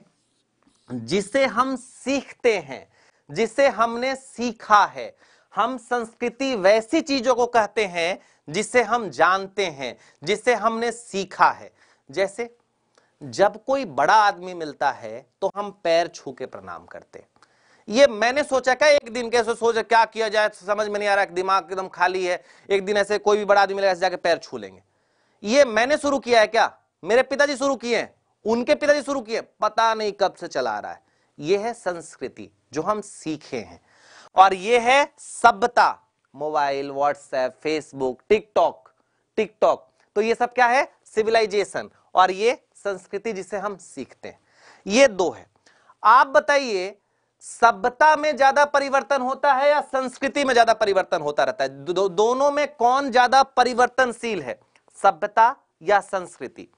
जिसे हम सीखते हैं, जिसे हमने सीखा है। हम संस्कृति वैसी चीजों को कहते हैं जिसे हम जानते हैं, जिसे हमने सीखा है। जैसे जब कोई बड़ा आदमी मिलता है तो हम पैर छू के प्रणाम करते हैं। ये मैंने सोचा क्या एक दिन, कैसे सोचा क्या किया जाए समझ में नहीं आ रहा, दिमाग एकदम खाली है। एक दिन ऐसे कोई भी बड़ा आदमी मिलेगा, ऐसे जाके पैर छू लेंगे। ये मैंने शुरू किया है क्या? मेरे पिताजी शुरू किए हैं, उनके पिताजी शुरू किए, पता नहीं कब से चला आ रहा है। यह है संस्कृति जो हम सीखे हैं, और यह है सभ्यता। Mobile, WhatsApp, Facebook, TikTok TikTok तो ये सब क्या है? सिविलाइजेशन। और ये संस्कृति जिसे हम सीखते हैं। ये दो है। आप बताइए सभ्यता में ज्यादा परिवर्तन होता है या संस्कृति में ज्यादा परिवर्तन होता रहता है? दो, दोनों में कौन ज्यादा परिवर्तनशील है, सभ्यता या संस्कृति?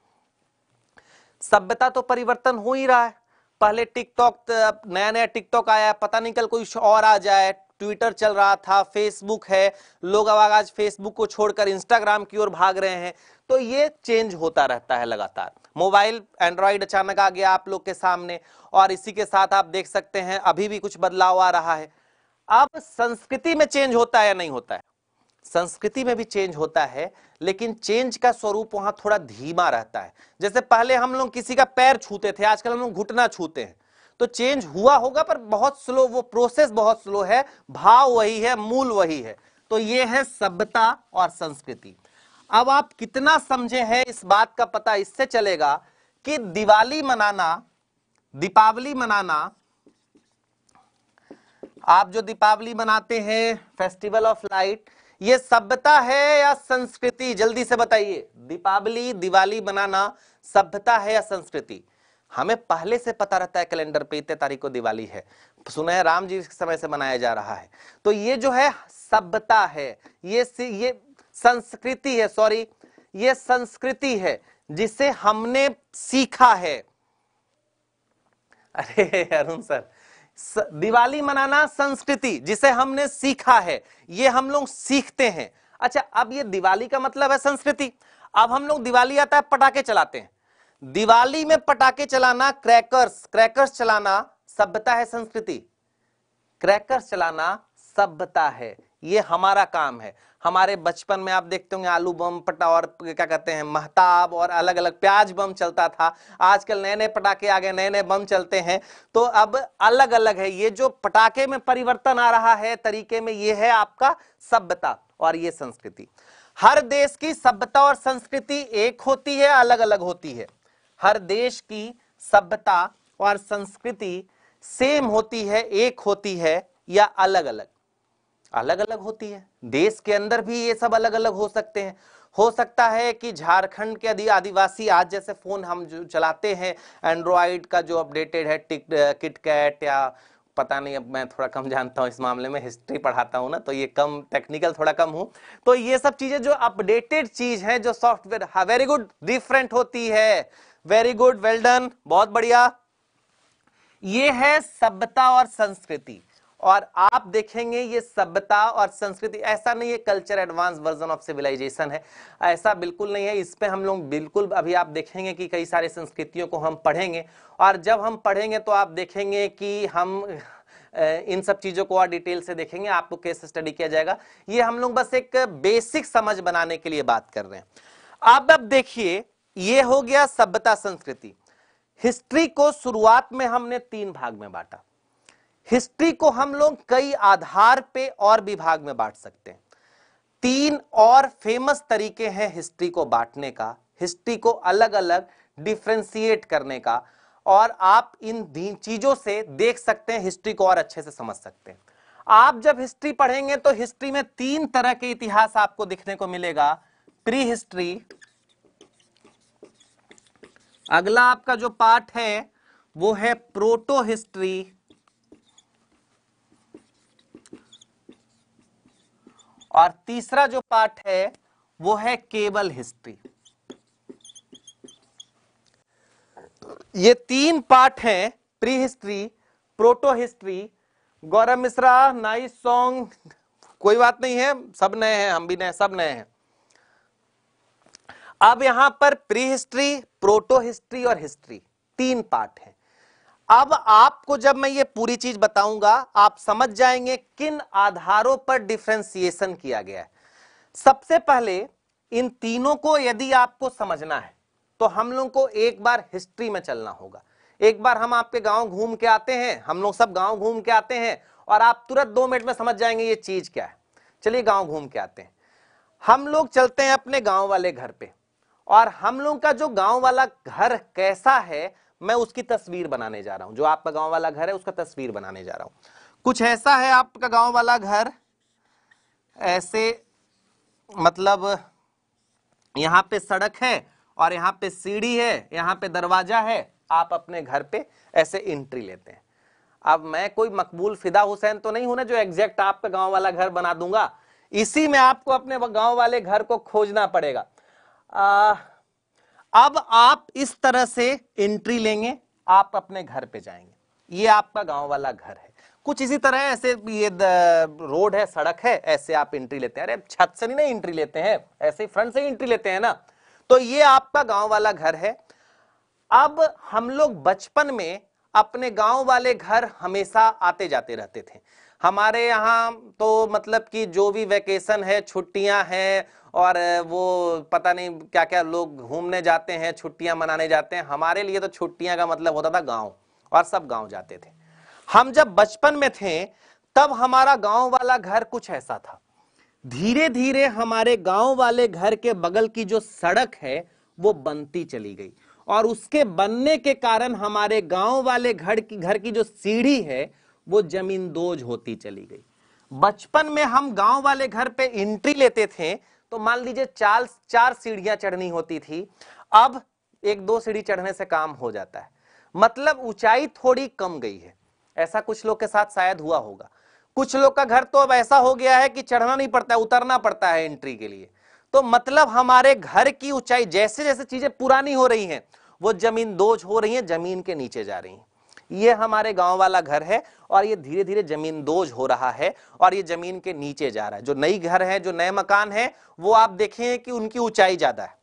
सभ्यता तो परिवर्तन हो ही रहा है। पहले टिकटॉक, नया नया टिकटॉक आया, पता नहीं कल कोई और आ जाए। ट्विटर चल रहा था, फेसबुक है, लोग अब आज फेसबुक को छोड़कर इंस्टाग्राम की ओर भाग रहे हैं। तो ये चेंज होता रहता है लगातार। मोबाइल एंड्रॉइड अचानक आ गया आप लोग के सामने, और इसी के साथ आप देख सकते हैं अभी भी कुछ बदलाव आ रहा है। अब संस्कृति में चेंज होता है या नहीं होता है? संस्कृति में भी चेंज होता है, लेकिन चेंज का स्वरूप वहां थोड़ा धीमा रहता है। जैसे पहले हम लोग किसी का पैर छूते थे, आजकल हम लोग घुटना छूते हैं। तो चेंज हुआ होगा पर बहुत स्लो, वो प्रोसेस बहुत स्लो है, भाव वही है, मूल वही है। तो ये है सभ्यता और संस्कृति। अब आप कितना समझे हैं इस बात का पता इससे चलेगा कि दिवाली मनाना, दीपावली मनाना, आप जो दीपावली मनाते हैं, फेस्टिवल ऑफ लाइट, ये सभ्यता है या संस्कृति? जल्दी से बताइए, दीपावली, दिवाली मनाना सभ्यता है या संस्कृति? हमें पहले से पता रहता है कैलेंडर पे इतने तारीख को दिवाली है, सुना है राम जी के समय से मनाया जा रहा है, तो ये जो है सभ्यता है, ये ये संस्कृति है, सॉरी ये संस्कृति है जिसे हमने सीखा है। अरे अरुण सर, दिवाली मनाना संस्कृति जिसे हमने सीखा है, ये हम लोग सीखते हैं। अच्छा, अब ये दिवाली का मतलब है संस्कृति। अब हम लोग दिवाली आता है पटाखे चलाते हैं, दिवाली में पटाखे चलाना, क्रैकर्स क्रैकर्स चलाना सभ्यता है संस्कृति? क्रैकर्स चलाना सभ्यता है, ये हमारा काम है। हमारे बचपन में आप देखते होंगे आलू बम, पटा और क्या कहते हैं महताब और अलग अलग प्याज बम चलता था। आजकल नए नए पटाखे आ गए, नए नए बम चलते हैं, तो अब अलग अलग है। ये जो पटाखे में परिवर्तन आ रहा है तरीके में, ये है आपका सभ्यता और ये संस्कृति। हर देश की सभ्यता और संस्कृति एक होती है, अलग अलग होती है? हर देश की सभ्यता और संस्कृति सेम होती है, एक होती है, या अलग अलग? अलग अलग होती है। देश के अंदर भी ये सब अलग अलग हो सकते हैं। हो सकता है कि झारखंड के आदि आदिवासी आज जैसे फोन हम जो चलाते हैं एंड्रॉइड का जो अपडेटेड है, टिक किटकैट या पता नहीं, अब मैं थोड़ा कम जानता हूं इस मामले में, हिस्ट्री पढ़ाता हूं ना, तो ये कम टेक्निकल थोड़ा कम हूं, तो ये सब चीजें जो अपडेटेड चीज है, जो सॉफ्टवेयर, हाँ वेरी गुड, डिफरेंट होती है। वेरी गुड, वेल डन, बहुत बढ़िया। ये है सभ्यता और संस्कृति। और आप देखेंगे ये सभ्यता और संस्कृति ऐसा नहीं है culture advance version of civilisation है, ऐसा बिल्कुल नहीं है। इस पे हम लोग बिल्कुल, अभी आप देखेंगे कि कई सारे संस्कृतियों को हम पढ़ेंगे, और जब हम पढ़ेंगे तो आप देखेंगे कि हम इन सब चीजों को और डिटेल से देखेंगे, आपको केस स्टडी किया जाएगा। ये हम लोग बस एक बेसिक समझ बनाने के लिए बात कर रहे हैं। अब अब देखिए, ये हो गया सभ्यता संस्कृति। हिस्ट्री को शुरुआत में हमने तीन भाग में बांटा। हिस्ट्री को हम लोग कई आधार पे और भी भाग में बांट सकते हैं। तीन और फेमस तरीके हैं हिस्ट्री को बांटने का, हिस्ट्री को अलग अलग डिफरेंशिएट करने का, और आप इन चीजों से देख सकते हैं, हिस्ट्री को और अच्छे से समझ सकते हैं। आप जब हिस्ट्री पढ़ेंगे तो हिस्ट्री में तीन तरह के इतिहास आपको दिखने को मिलेगा। प्री हिस्ट्री, अगला आपका जो पार्ट है वो है प्रोटो हिस्ट्री, और तीसरा जो पार्ट है वो है केबल हिस्ट्री। ये तीन पार्ट हैं, pre history, proto history. Gaurav Mishra, nice song, कोई बात नहीं है, सब नए हैं, हम भी नए, सब नए हैं। अब यहां पर प्री हिस्ट्री, प्रोटो हिस्ट्री और हिस्ट्री, तीन पार्ट हैं। अब आपको जब मैं ये पूरी चीज बताऊंगा, आप समझ जाएंगे किन आधारों पर डिफरेंशिएशन किया गया है। सबसे पहले इन तीनों को यदि आपको समझना है तो हम लोग को एक बार हिस्ट्री में चलना होगा। एक बार हम आपके गांव घूम के आते हैं, हम लोग सब गांव घूम के आते हैं, और आप तुरंत दो मिनट में समझ जाएंगे ये चीज क्या है। चलिए गांव घूम के आते हैं। हम लोग चलते हैं अपने गांव वाले घर पे, और हम लोग का जो गांव वाला घर कैसा है, मैं उसकी तस्वीर बनाने जा रहा हूं। जो आपका गांव वाला घर है उसका तस्वीर बनाने जा रहा हूं। कुछ ऐसा है आपका गांव वाला घर, ऐसे, मतलब यहां पे सड़क है और यहां पे सीढ़ी है, यहां पे दरवाजा है। आप अपने घर पे ऐसे एंट्री लेते हैं। अब मैं कोई मकबूल फिदा हुसैन तो नहीं हूं ना जो एग्जैक्ट आपका गांव वाला घर बना दूंगा। इसी में आपको अपने गांव वाले घर को खोजना पड़ेगा। आ, अब आप इस तरह से एंट्री लेंगे, आप अपने घर पे जाएंगे। ये आपका गांव वाला घर है। कुछ इसी तरह ऐसे, ये रोड है, सड़क है, ऐसे आप एंट्री लेते हैं। अरे छत से नहीं ना एंट्री लेते हैं, ऐसे फ्रंट से एंट्री लेते हैं ना। तो ये आपका गांव वाला घर है। अब हम लोग बचपन में अपने गांव वाले घर हमेशा आते जाते रहते थे। हमारे यहाँ तो मतलब कि जो भी वैकेशन है, छुट्टियां हैं, और वो पता नहीं क्या क्या लोग घूमने जाते हैं, छुट्टियां मनाने जाते हैं। हमारे लिए तो छुट्टियां का मतलब होता था गांव, और सब गांव जाते थे। हम जब बचपन में थे तब हमारा गांव वाला घर कुछ ऐसा था। धीरे धीरे हमारे गांव वाले घर के बगल की जो सड़क है वो बनती चली गई, और उसके बनने के कारण हमारे गांव वाले घर की घर की जो सीढ़ी है वो जमींदोज होती चली गई। बचपन में हम गांव वाले घर पे एंट्री लेते थे तो मान लीजिए चार चार सीढ़ियां चढ़नी होती थी, अब एक दो सीढ़ी चढ़ने से काम हो जाता है, मतलब ऊंचाई थोड़ी कम गई है। ऐसा कुछ लोग के साथ शायद हुआ होगा। कुछ लोग का घर तो अब ऐसा हो गया है कि चढ़ना नहीं पड़ता है, उतरना पड़ता है एंट्री के लिए। तो मतलब हमारे घर की ऊंचाई जैसे जैसे चीजें पुरानी हो रही हैं वो जमींदोज हो रही हैं, जमीन के नीचे जा रही हैं। ये हमारे गांव वाला घर है और ये धीरे धीरे जमींदोज हो रहा है और ये जमीन के नीचे जा रहा है। जो नई घर है, जो नए मकान है, वो आप देखें कि उनकी ऊंचाई ज्यादा है।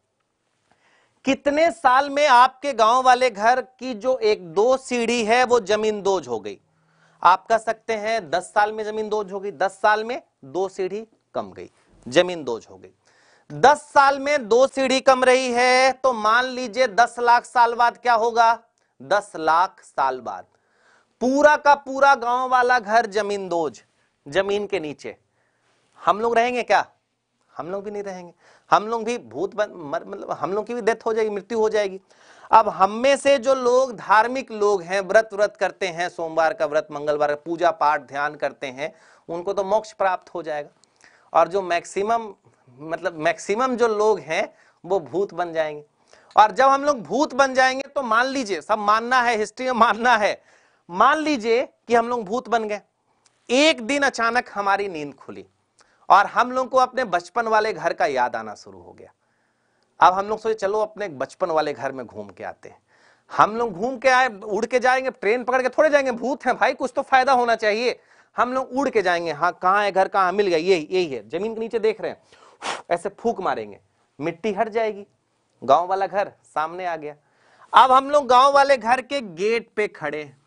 कितने साल में आपके गांव वाले घर की जो एक दो सीढ़ी है वो जमींदोज हो गई? आप कह सकते हैं दस साल में जमींदोज हो गई। दस साल में दो सीढ़ी कम गई, जमींदोज हो गई। दस साल में दो सीढ़ी कम रही है तो मान लीजिए दस लाख साल बाद क्या होगा? दस लाख साल बाद पूरा का पूरा गांव वाला घर जमींदोज, जमीन के नीचे। हम लोग रहेंगे क्या? हम लोग भी नहीं रहेंगे। हम लोग भी भूत बन मतलब हम लोग की भी डेथ हो जाएगी, मृत्यु हो जाएगी। अब हम में से जो लोग धार्मिक लोग हैं, व्रत व्रत करते हैं, सोमवार का व्रत, मंगलवार का पूजा पाठ ध्यान करते हैं, उनको तो मोक्ष प्राप्त हो जाएगा। और जो मैक्सिमम मतलब मैक्सिमम जो लोग हैं वो भूत बन जाएंगे। और जब हम लोग भूत बन जाएंगे तो मान लीजिए, सब मानना है, हिस्ट्री में मानना है, मान लीजिए कि हम लोग भूत बन गए। एक दिन अचानक हमारी नींद खुली और हम लोग को अपने बचपन वाले घर का याद आना शुरू हो गया। अब हम लोग सोचे चलो अपने बचपन वाले घर में घूम के आते हैं। हम लोग घूम के आए, उड़ के जाएंगे, ट्रेन पकड़ के थोड़े जाएंगे, भूत हैं भाई, कुछ तो फायदा होना चाहिए। हम लोग उड़ के जाएंगे, हाँ कहाँ है घर, कहाँ मिल गया, यही यही है, जमीन के नीचे देख रहे हैं, ऐसे फूंक मारेंगे, मिट्टी हट जाएगी, गांव वाला घर सामने आ गया। अब हम लोग गांव वाले घर के गेट पे खड़े हैं।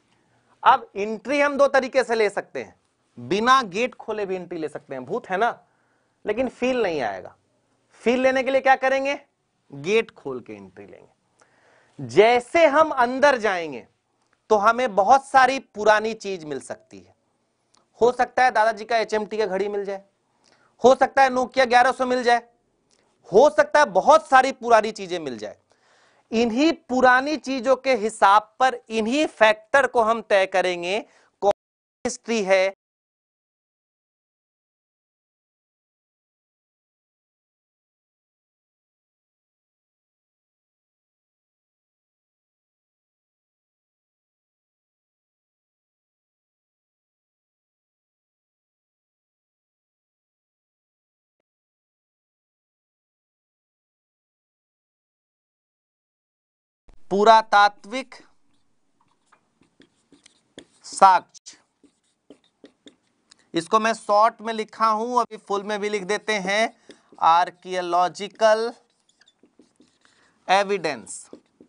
अब एंट्री हम दो तरीके से ले सकते हैं, बिना गेट खोले भी एंट्री ले सकते हैं, भूत है ना, लेकिन फील नहीं आएगा। फील लेने के लिए क्या करेंगे? गेट खोल के एंट्री लेंगे। जैसे हम अंदर जाएंगे तो हमें बहुत सारी पुरानी चीज मिल सकती है। हो सकता है दादाजी का एच एम टी का घड़ी मिल जाए, हो सकता है नोकिया ग्यारह सौ मिल जाए, हो सकता है बहुत सारी पुरानी चीजें मिल जाए। इन्हीं पुरानी चीजों के हिसाब पर इन्हीं फैक्टर को हम तय करेंगे कौन हिस्ट्री है। पुरातात्विक साक्ष्य, इसको मैं शॉर्ट में लिखा हूं, अभी फुल में भी लिख देते हैं, आर्कियोलॉजिकल एविडेंस।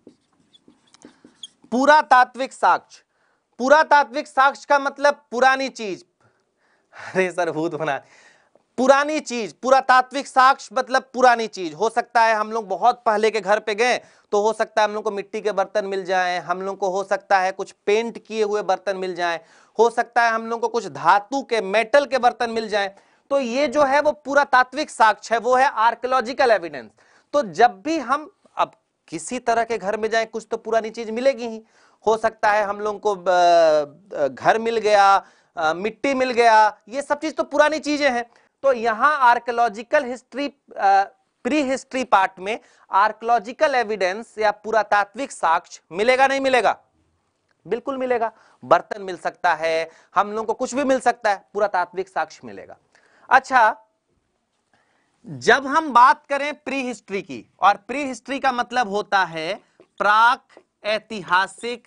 पुरातात्विक साक्ष्य, पुरातात्विक साक्ष्य का मतलब पुरानी चीज। अरे सर भूत बना, पुरानी चीज, पुरातात्विक साक्ष्य मतलब पुरानी चीज। हो सकता है हम लोग बहुत पहले के घर पे गए तो हो सकता है हम लोग को मिट्टी के बर्तन मिल जाएं, हम लोग को हो सकता है कुछ पेंट किए हुए बर्तन मिल जाएं, हो सकता है हम लोग को कुछ धातु के, मेटल के बर्तन मिल जाएं। तो ये जो है वो पुरातात्विक साक्ष्य है, वो है आर्कियोलॉजिकल एविडेंस। तो जब भी हम अब किसी तरह के घर में जाएं कुछ तो पुरानी चीज मिलेगी ही। हो सकता है हम लोग को घर मिल गया, मिट्टी मिल गया, ये सब चीज तो पुरानी चीजें हैं। तो यहां archaeological history, pre history part में आर्कियोलॉजिकल एविडेंस या पुरातात्विक साक्ष्य मिलेगा नहीं मिलेगा? बिल्कुल मिलेगा। बर्तन मिल सकता है, हम लोगों को कुछ भी मिल सकता है, पुरातात्विक साक्ष्य मिलेगा। अच्छा, जब हम बात करें प्री हिस्ट्री की, और प्री हिस्ट्री का मतलब होता है प्राक ऐतिहासिक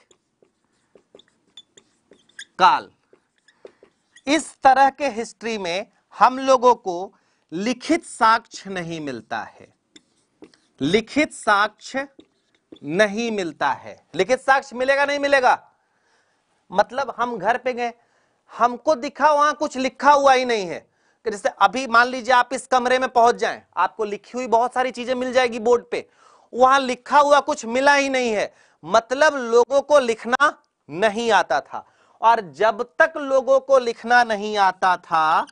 काल, इस तरह के हिस्ट्री में हम लोगों को लिखित साक्ष्य नहीं मिलता है, लिखित साक्ष्य नहीं मिलता है। लिखित साक्ष्य मिलेगा नहीं मिलेगा? मतलब हम घर पे गए, हमको दिखा वहां कुछ लिखा हुआ ही नहीं है। कि जैसे अभी मान लीजिए आप इस कमरे में पहुंच जाएं, आपको लिखी हुई बहुत सारी चीजें मिल जाएगी बोर्ड पे, वहां लिखा हुआ कुछ मिला ही नहीं है, मतलब लोगों को लिखना नहीं आता था। और जब तक लोगों को लिखना नहीं आता था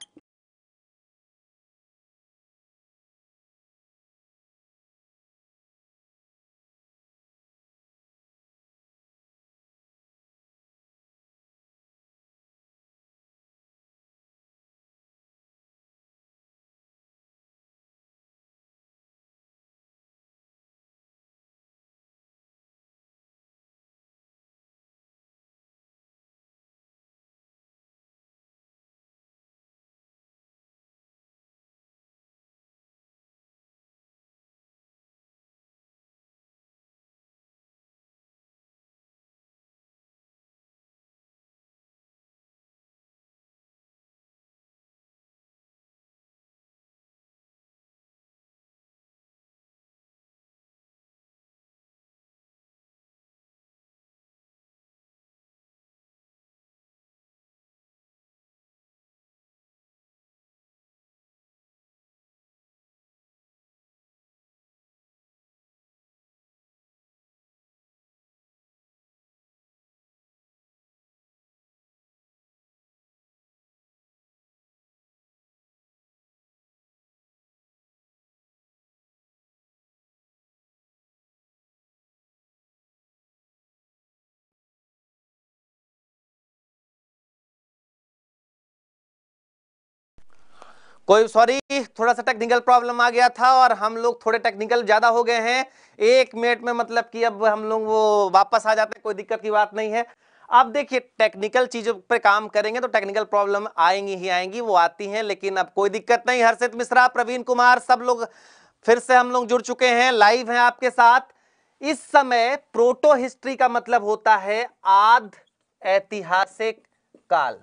कोई सॉरी, थोड़ा सा टेक्निकल प्रॉब्लम आ गया था और हम लोग थोड़े टेक्निकल ज्यादा हो गए हैं। एक मिनट में मतलब कि अब हम लोग वो वापस आ जाते हैं, कोई दिक्कत की बात नहीं है। अब देखिए टेक्निकल चीजों पे काम करेंगे तो टेक्निकल प्रॉब्लम आएंगी ही आएंगी, वो आती हैं, लेकिन अब कोई दिक्कत नहीं। हर्षित मिश्रा, प्रवीण कुमार, सब लोग फिर से हम लोग जुड़ चुके हैं, लाइव हैं आपके साथ। इस समय प्रोटो हिस्ट्री का मतलब होता है आद ऐतिहासिक काल,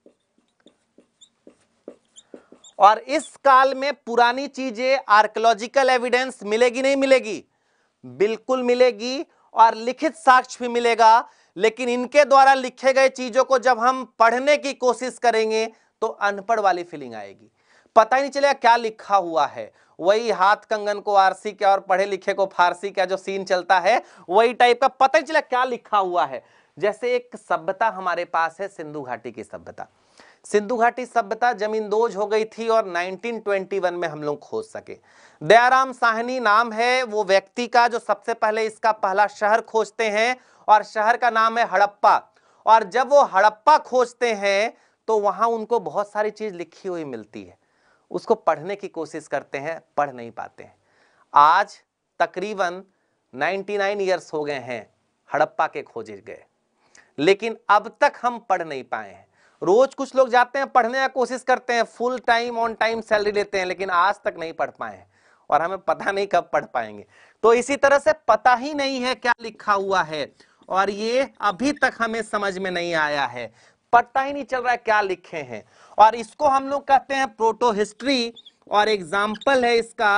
और इस काल में पुरानी चीजें आर्कियोलॉजिकल एविडेंस मिलेगी नहीं मिलेगी? बिल्कुल मिलेगी, और लिखित साक्ष्य भी मिलेगा। लेकिन इनके द्वारा लिखे गए चीजों को जब हम पढ़ने की कोशिश करेंगे तो अनपढ़ वाली फीलिंग आएगी, पता ही नहीं चलेगा क्या लिखा हुआ है। वही हाथ कंगन को आरसी क्या और पढ़े लिखे को फारसी क्या जो सीन चलता है, वही टाइप का, पता ही चला क्या लिखा हुआ है। जैसे एक सभ्यता हमारे पास है, सिंधु घाटी की सभ्यता। सिंधु घाटी सभ्यता जमींदोज हो गई थी और नाइनटीन ट्वेंटी वन में हम लोग खोज सके। दयाराम साहनी नाम है वो व्यक्ति का जो सबसे पहले इसका पहला शहर खोजते हैं, और शहर का नाम है हड़प्पा। और जब वो हड़प्पा खोजते हैं तो वहां उनको बहुत सारी चीज लिखी हुई मिलती है, उसको पढ़ने की कोशिश करते हैं, पढ़ नहीं पाते हैं। आज तकरीबन निन्यानवे इयर्स हो गए हैं हड़प्पा के खोजे गए, लेकिन अब तक हम पढ़ नहीं पाए हैं। रोज कुछ लोग जाते हैं पढ़ने की कोशिश करते हैं, full time on time salary लेते हैं, लेकिन आज तक नहीं पढ़ पाए हैं, और हमें पता नहीं कब पढ़ पाएंगे। तो इसी तरह से पता ही नहीं है क्या लिखा हुआ है, और ये अभी तक हमें समझ में नहीं आया है, पता ही नहीं चल रहा है क्या लिखे हैं, और इसको हम लोग कहते हैं प्रोटो हिस्ट्री। और एग्जाम्पल है इसका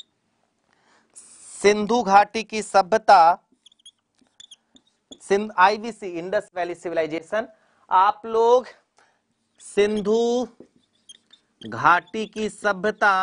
सिंधु घाटी की सभ्यता, Sindh IVC Indus valley civilisation. आप लोग सिंधु घाटी की सभ्यता,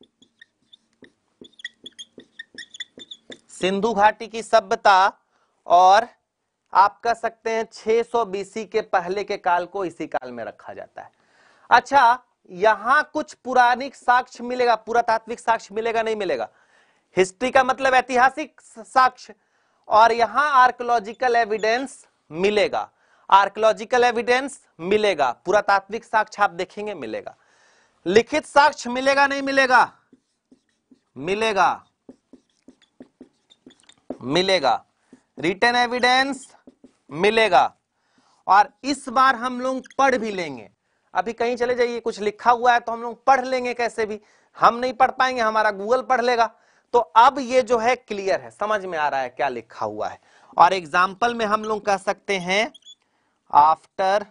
सिंधु घाटी की सभ्यता, और आप कह सकते हैं छह सौ बीसी के पहले के काल को इसी काल में रखा जाता है। अच्छा, यहां कुछ पुराणिक साक्ष्य मिलेगा, पुरातात्विक साक्ष्य मिलेगा नहीं मिलेगा? हिस्ट्री का मतलब ऐतिहासिक साक्ष्य, और यहां आर्कियोलॉजिकल एविडेंस मिलेगा, आर्कियोलॉजिकल एविडेंस मिलेगा, पुरातात्विक साक्ष्य आप देखेंगे मिलेगा। लिखित साक्ष्य मिलेगा नहीं मिलेगा? मिलेगा, मिलेगा। रिटन एविडेंस मिलेगा, और इस बार हम लोग पढ़ भी लेंगे। अभी कहीं चले जाइए, कुछ लिखा हुआ है तो हम लोग पढ़ लेंगे, कैसे भी हम नहीं पढ़ पाएंगे, हमारा गूगल पढ़ लेगा। तो अब ये जो है क्लियर है, समझ में आ रहा है क्या लिखा हुआ है। और एग्जाम्पल में हम लोग कह सकते हैं आफ्टर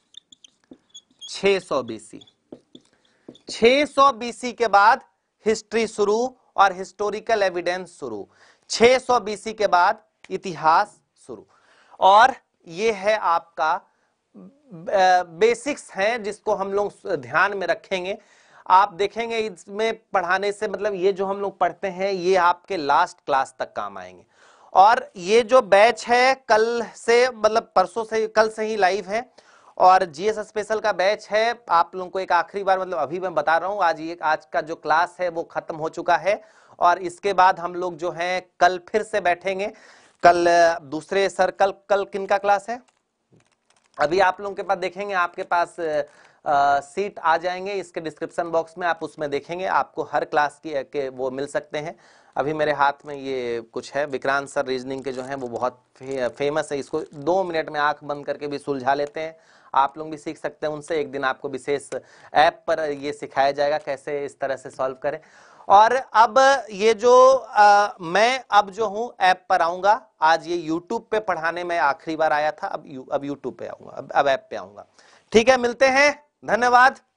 छह सौ बीसी, छह सौ बीसी के बाद हिस्ट्री शुरू और हिस्टोरिकल एविडेंस शुरू, छह सौ बीसी के बाद इतिहास शुरू। और ये है आपका बेसिक्स हैं जिसको हम लोग ध्यान में रखेंगे। आप देखेंगे इसमें पढ़ाने से मतलब ये जो हम लोग पढ़ते हैं ये आपके लास्ट क्लास तक काम आएंगे। और ये जो बैच है कल से, मतलब परसों से, कल से ही लाइव है, और जीएस स्पेशल का बैच है। आप लोगों को एक आखिरी बार, मतलब अभी मैं बता रहा हूं, आज ये आज का जो क्लास है वो खत्म हो चुका है, और इसके बाद हम लोग जो है कल फिर से बैठेंगे। कल दूसरे सर, कल कल किन का क्लास है अभी आप लोगों के पास देखेंगे, आपके पास आ, सीट आ जाएंगे इसके डिस्क्रिप्शन बॉक्स में, आप उसमें देखेंगे, आपको हर क्लास की के वो मिल सकते हैं। अभी मेरे हाथ में ये कुछ है, विक्रांत सर रीजनिंग के जो हैं वो बहुत फे, फेमस है, इसको दो मिनट में आंख बंद करके भी सुलझा लेते हैं। आप लोग भी सीख सकते हैं उनसे। एक दिन आपको विशेष ऐप पर ये सिखाया जाएगा कैसे इस तरह से सॉल्व करें। और अब ये जो आ, मैं अब जो हूं ऐप पर आऊंगा, आज ये यूट्यूब पे पढ़ाने में आखिरी बार आया था, अब यू, अब यूट्यूब पे आऊंगा, अब अब ऐप पे आऊंगा। ठीक है, मिलते हैं, धन्यवाद।